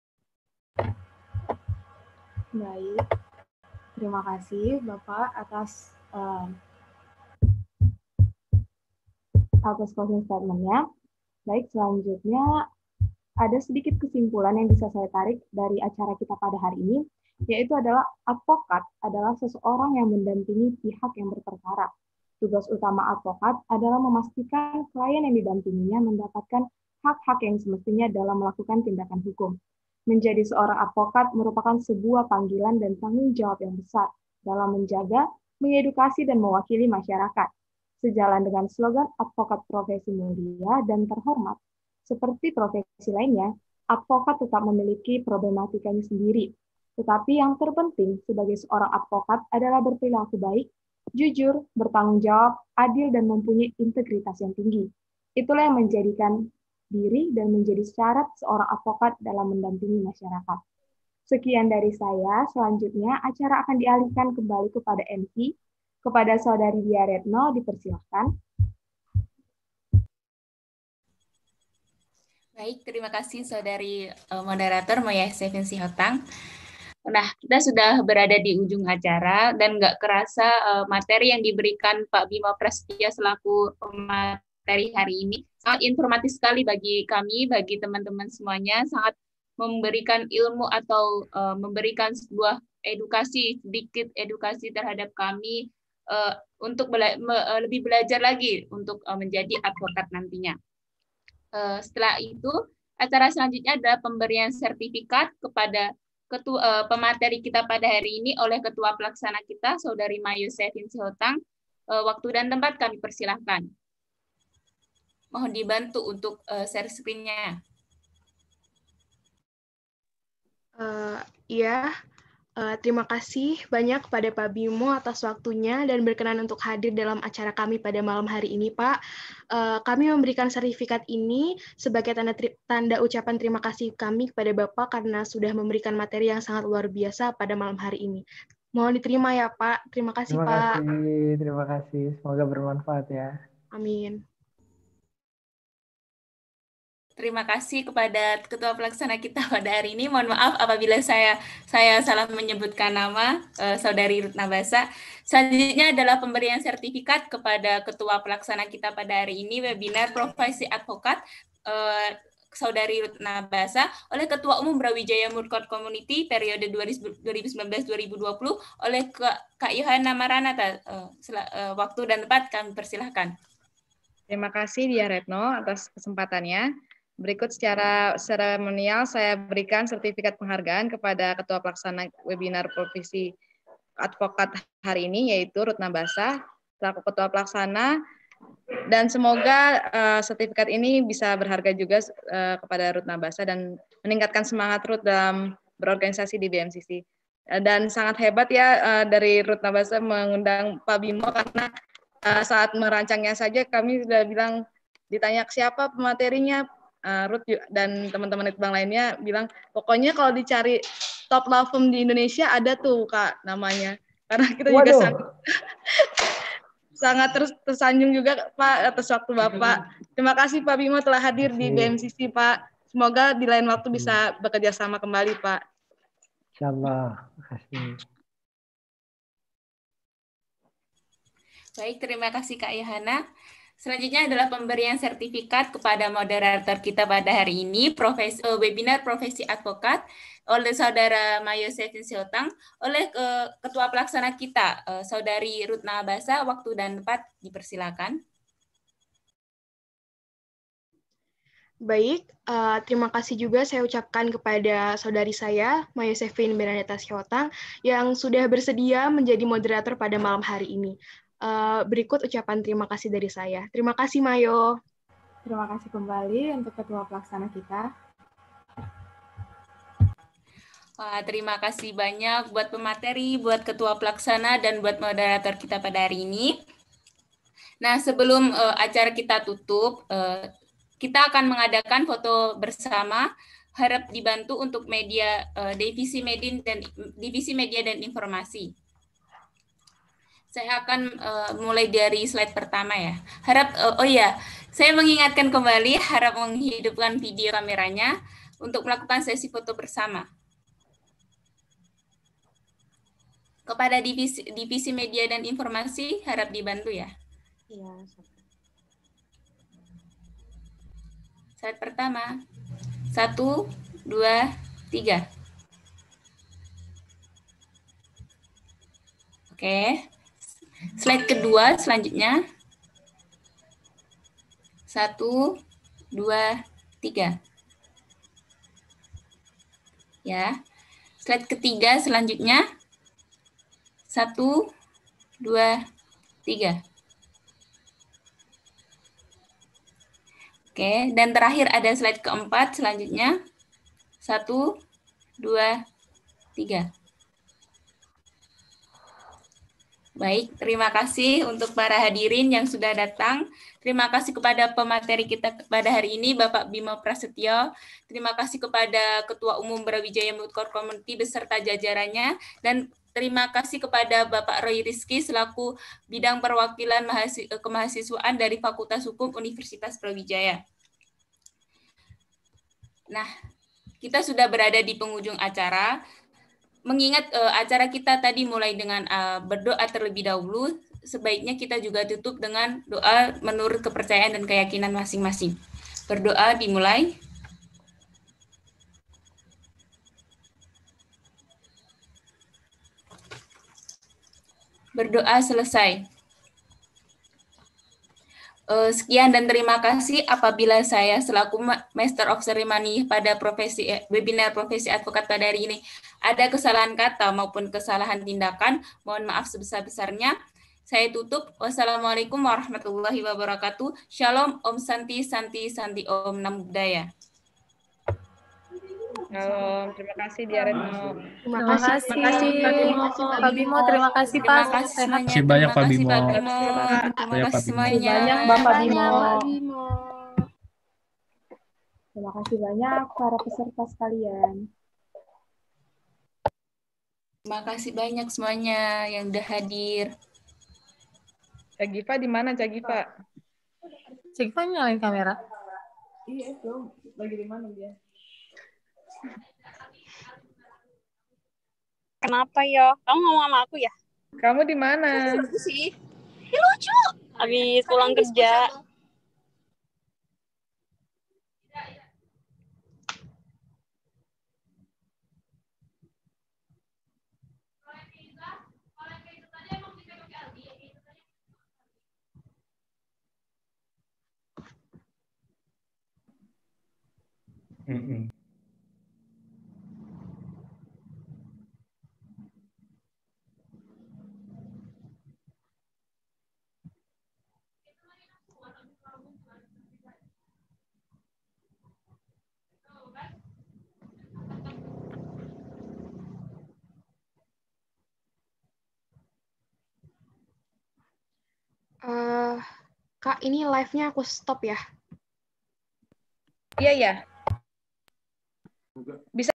Baik, terima kasih Bapak atas uh, atas closing statement-nya. Baik, selanjutnya ada sedikit kesimpulan yang bisa saya tarik dari acara kita pada hari ini, yaitu adalah advokat adalah seseorang yang mendampingi pihak yang berperkara. Tugas utama advokat adalah memastikan klien yang didampinginya mendapatkan hak-hak yang semestinya dalam melakukan tindakan hukum. Menjadi seorang advokat merupakan sebuah panggilan dan tanggung jawab yang besar dalam menjaga, mengedukasi, dan mewakili masyarakat. Sejalan dengan slogan advokat profesi mulia dan terhormat, seperti profesi lainnya, advokat tetap memiliki problematikanya sendiri. Tetapi yang terpenting sebagai seorang advokat adalah berperilaku baik, jujur, bertanggung jawab, adil, dan mempunyai integritas yang tinggi. Itulah yang menjadikan diri dan menjadi syarat seorang advokat dalam mendampingi masyarakat. Sekian dari saya, selanjutnya acara akan dialihkan kembali kepada M C, kepada Saudari Dia Retno, dipersilahkan. Baik, terima kasih Saudari uh, Moderator Maya Sevin Sihotang. Nah, kita sudah berada di ujung acara dan nggak kerasa uh, materi yang diberikan Pak Bimo Prasetyo selaku materi hari ini sangat informatif sekali bagi kami, bagi teman-teman semuanya, sangat memberikan ilmu atau uh, memberikan sebuah edukasi, sedikit edukasi terhadap kami uh, untuk bela me uh, lebih belajar lagi untuk uh, menjadi advokat nantinya. Uh, setelah itu, acara selanjutnya adalah pemberian sertifikat kepada Ketua uh, pemateri kita pada hari ini oleh Ketua Pelaksana kita, Saudari Mayu Sevin Sihotang. Uh, waktu dan tempat kami persilahkan. Mohon dibantu untuk uh, share screen-nya. Uh, ya, uh, terima kasih banyak kepada Pak Bimo atas waktunya dan berkenan untuk hadir dalam acara kami pada malam hari ini, Pak. Uh, kami memberikan sertifikat ini sebagai tanda, tanda ucapan terima kasih kami kepada Bapak karena sudah memberikan materi yang sangat luar biasa pada malam hari ini. Mohon diterima ya, Pak. Terima kasih, terima Pak. Terima kasih, terima kasih. Semoga bermanfaat ya. Amin. Terima kasih kepada Ketua Pelaksana kita pada hari ini. Mohon maaf apabila saya saya salah menyebutkan nama uh, Saudari Ruth Nabasa. Selanjutnya adalah pemberian sertifikat kepada Ketua Pelaksana kita pada hari ini webinar Profesi Advokat uh, Saudari Ruth Nabasa oleh Ketua Umum Brawijaya Murkot Community periode dua ribu sembilan belas dua ribu dua puluh oleh Kak Yohana Maranata. Uh, uh, waktu dan tempat kami persilahkan. Terima kasih Dia Retno atas kesempatannya. Berikut secara seremonial saya berikan sertifikat penghargaan kepada Ketua Pelaksana webinar Profesi Advokat hari ini, yaitu Ruth Nabasa, selaku Ketua Pelaksana, dan semoga uh, sertifikat ini bisa berharga juga uh, kepada Ruth Nabasa dan meningkatkan semangat Ruth dalam berorganisasi di B M C C. Uh, dan sangat hebat ya uh, dari Ruth Nabasa mengundang Pak Bimo karena uh, saat merancangnya saja kami sudah bilang ditanya siapa pematerinya. Uh, Ruth dan teman-teman itbang lainnya bilang pokoknya kalau dicari top law firm di Indonesia ada tuh Kak namanya, karena kita Waduh. juga sangat, sangat terus tersanjung juga Pak atas waktu Bapak. Terima kasih Pak Bimo telah hadir di B M C C Pak. Semoga di lain waktu bisa bekerja sama kembali Pak. Insyaallah. Terima kasih. Baik, terima kasih Kak Yohana. Selanjutnya adalah pemberian sertifikat kepada moderator kita pada hari ini, profesi, uh, webinar Profesi Advokat oleh Saudara Mayo Sevin Sihotang, oleh uh, Ketua Pelaksana kita, uh, Saudari Ruth Nabasa. Waktu dan tempat dipersilakan. Baik, uh, terima kasih juga saya ucapkan kepada saudari saya, Mayo Sevin Bernadetta Sihotang, yang sudah bersedia menjadi moderator pada malam hari ini. Uh, berikut ucapan terima kasih dari saya. Terima kasih, Mayo. Terima kasih kembali untuk Ketua Pelaksana kita. Wah, terima kasih banyak buat pemateri, buat Ketua Pelaksana, dan buat moderator kita pada hari ini. Nah, sebelum uh, acara kita tutup, uh, kita akan mengadakan foto bersama. Harap dibantu untuk media uh, divisi media dan divisi media dan informasi. Saya akan uh, mulai dari slide pertama ya. Harap uh, oh ya, saya mengingatkan kembali harap menghidupkan video kameranya untuk melakukan sesi foto bersama. Kepada divisi divisi media dan informasi harap dibantu ya. Iya. Slide pertama. Satu, dua, tiga. Oke. Slide kedua selanjutnya. Satu, dua, tiga. Ya. Slide ketiga selanjutnya. Satu, dua, tiga. Oke, dan terakhir ada slide keempat selanjutnya. Satu, dua, tiga. Baik, terima kasih untuk para hadirin yang sudah datang. Terima kasih kepada pemateri kita pada hari ini, Bapak Bimo Prasetyo. Terima kasih kepada Ketua Umum Brawijaya Mutkor Community beserta jajarannya. Dan terima kasih kepada Bapak Roy Rizky selaku Bidang Perwakilan Kemahasiswaan dari Fakultas Hukum Universitas Brawijaya. Nah, kita sudah berada di penghujung acara. Mengingat uh, acara kita tadi mulai dengan uh, berdoa terlebih dahulu, sebaiknya kita juga tutup dengan doa menurut kepercayaan dan keyakinan masing-masing. Berdoa dimulai. Berdoa selesai. Uh, sekian dan terima kasih apabila saya selaku Master of Ceremony pada profesi eh, webinar profesi advokat pada hari ini ada kesalahan kata maupun kesalahan tindakan, mohon maaf sebesar-besarnya. Saya tutup. Wassalamualaikum warahmatullahi wabarakatuh. Shalom, Om Santi, Santi, Santi, Om Namo Buddhaya. Shalom, terima kasih Dia Retno. Terima Terima kasih. kasih, Terima kasih, Pak Bimo. Terima kasih, Pak. Terima kasih Sehat. semuanya. Terima kasih banyak, Terima Pak kasih, Bimo. Pak Bimo. Terima Banyak, kasih Pak Bimo. semuanya. banyak Bapak Bimo. Bimo. Terima kasih banyak para peserta sekalian. Terima kasih banyak semuanya yang udah hadir. Cak Giva di mana, Cak Giva? Cik Fan nyalain kamera. Iya, itu lagi di mana dia? Kenapa ya? Kamu ngomong sama aku ya? Kamu di mana? Lucu sih. Ih, lucu. Habis pulang kerja. Mm-mm. Uh, Kak, ini live-nya aku stop ya. Iya, ya. Bisa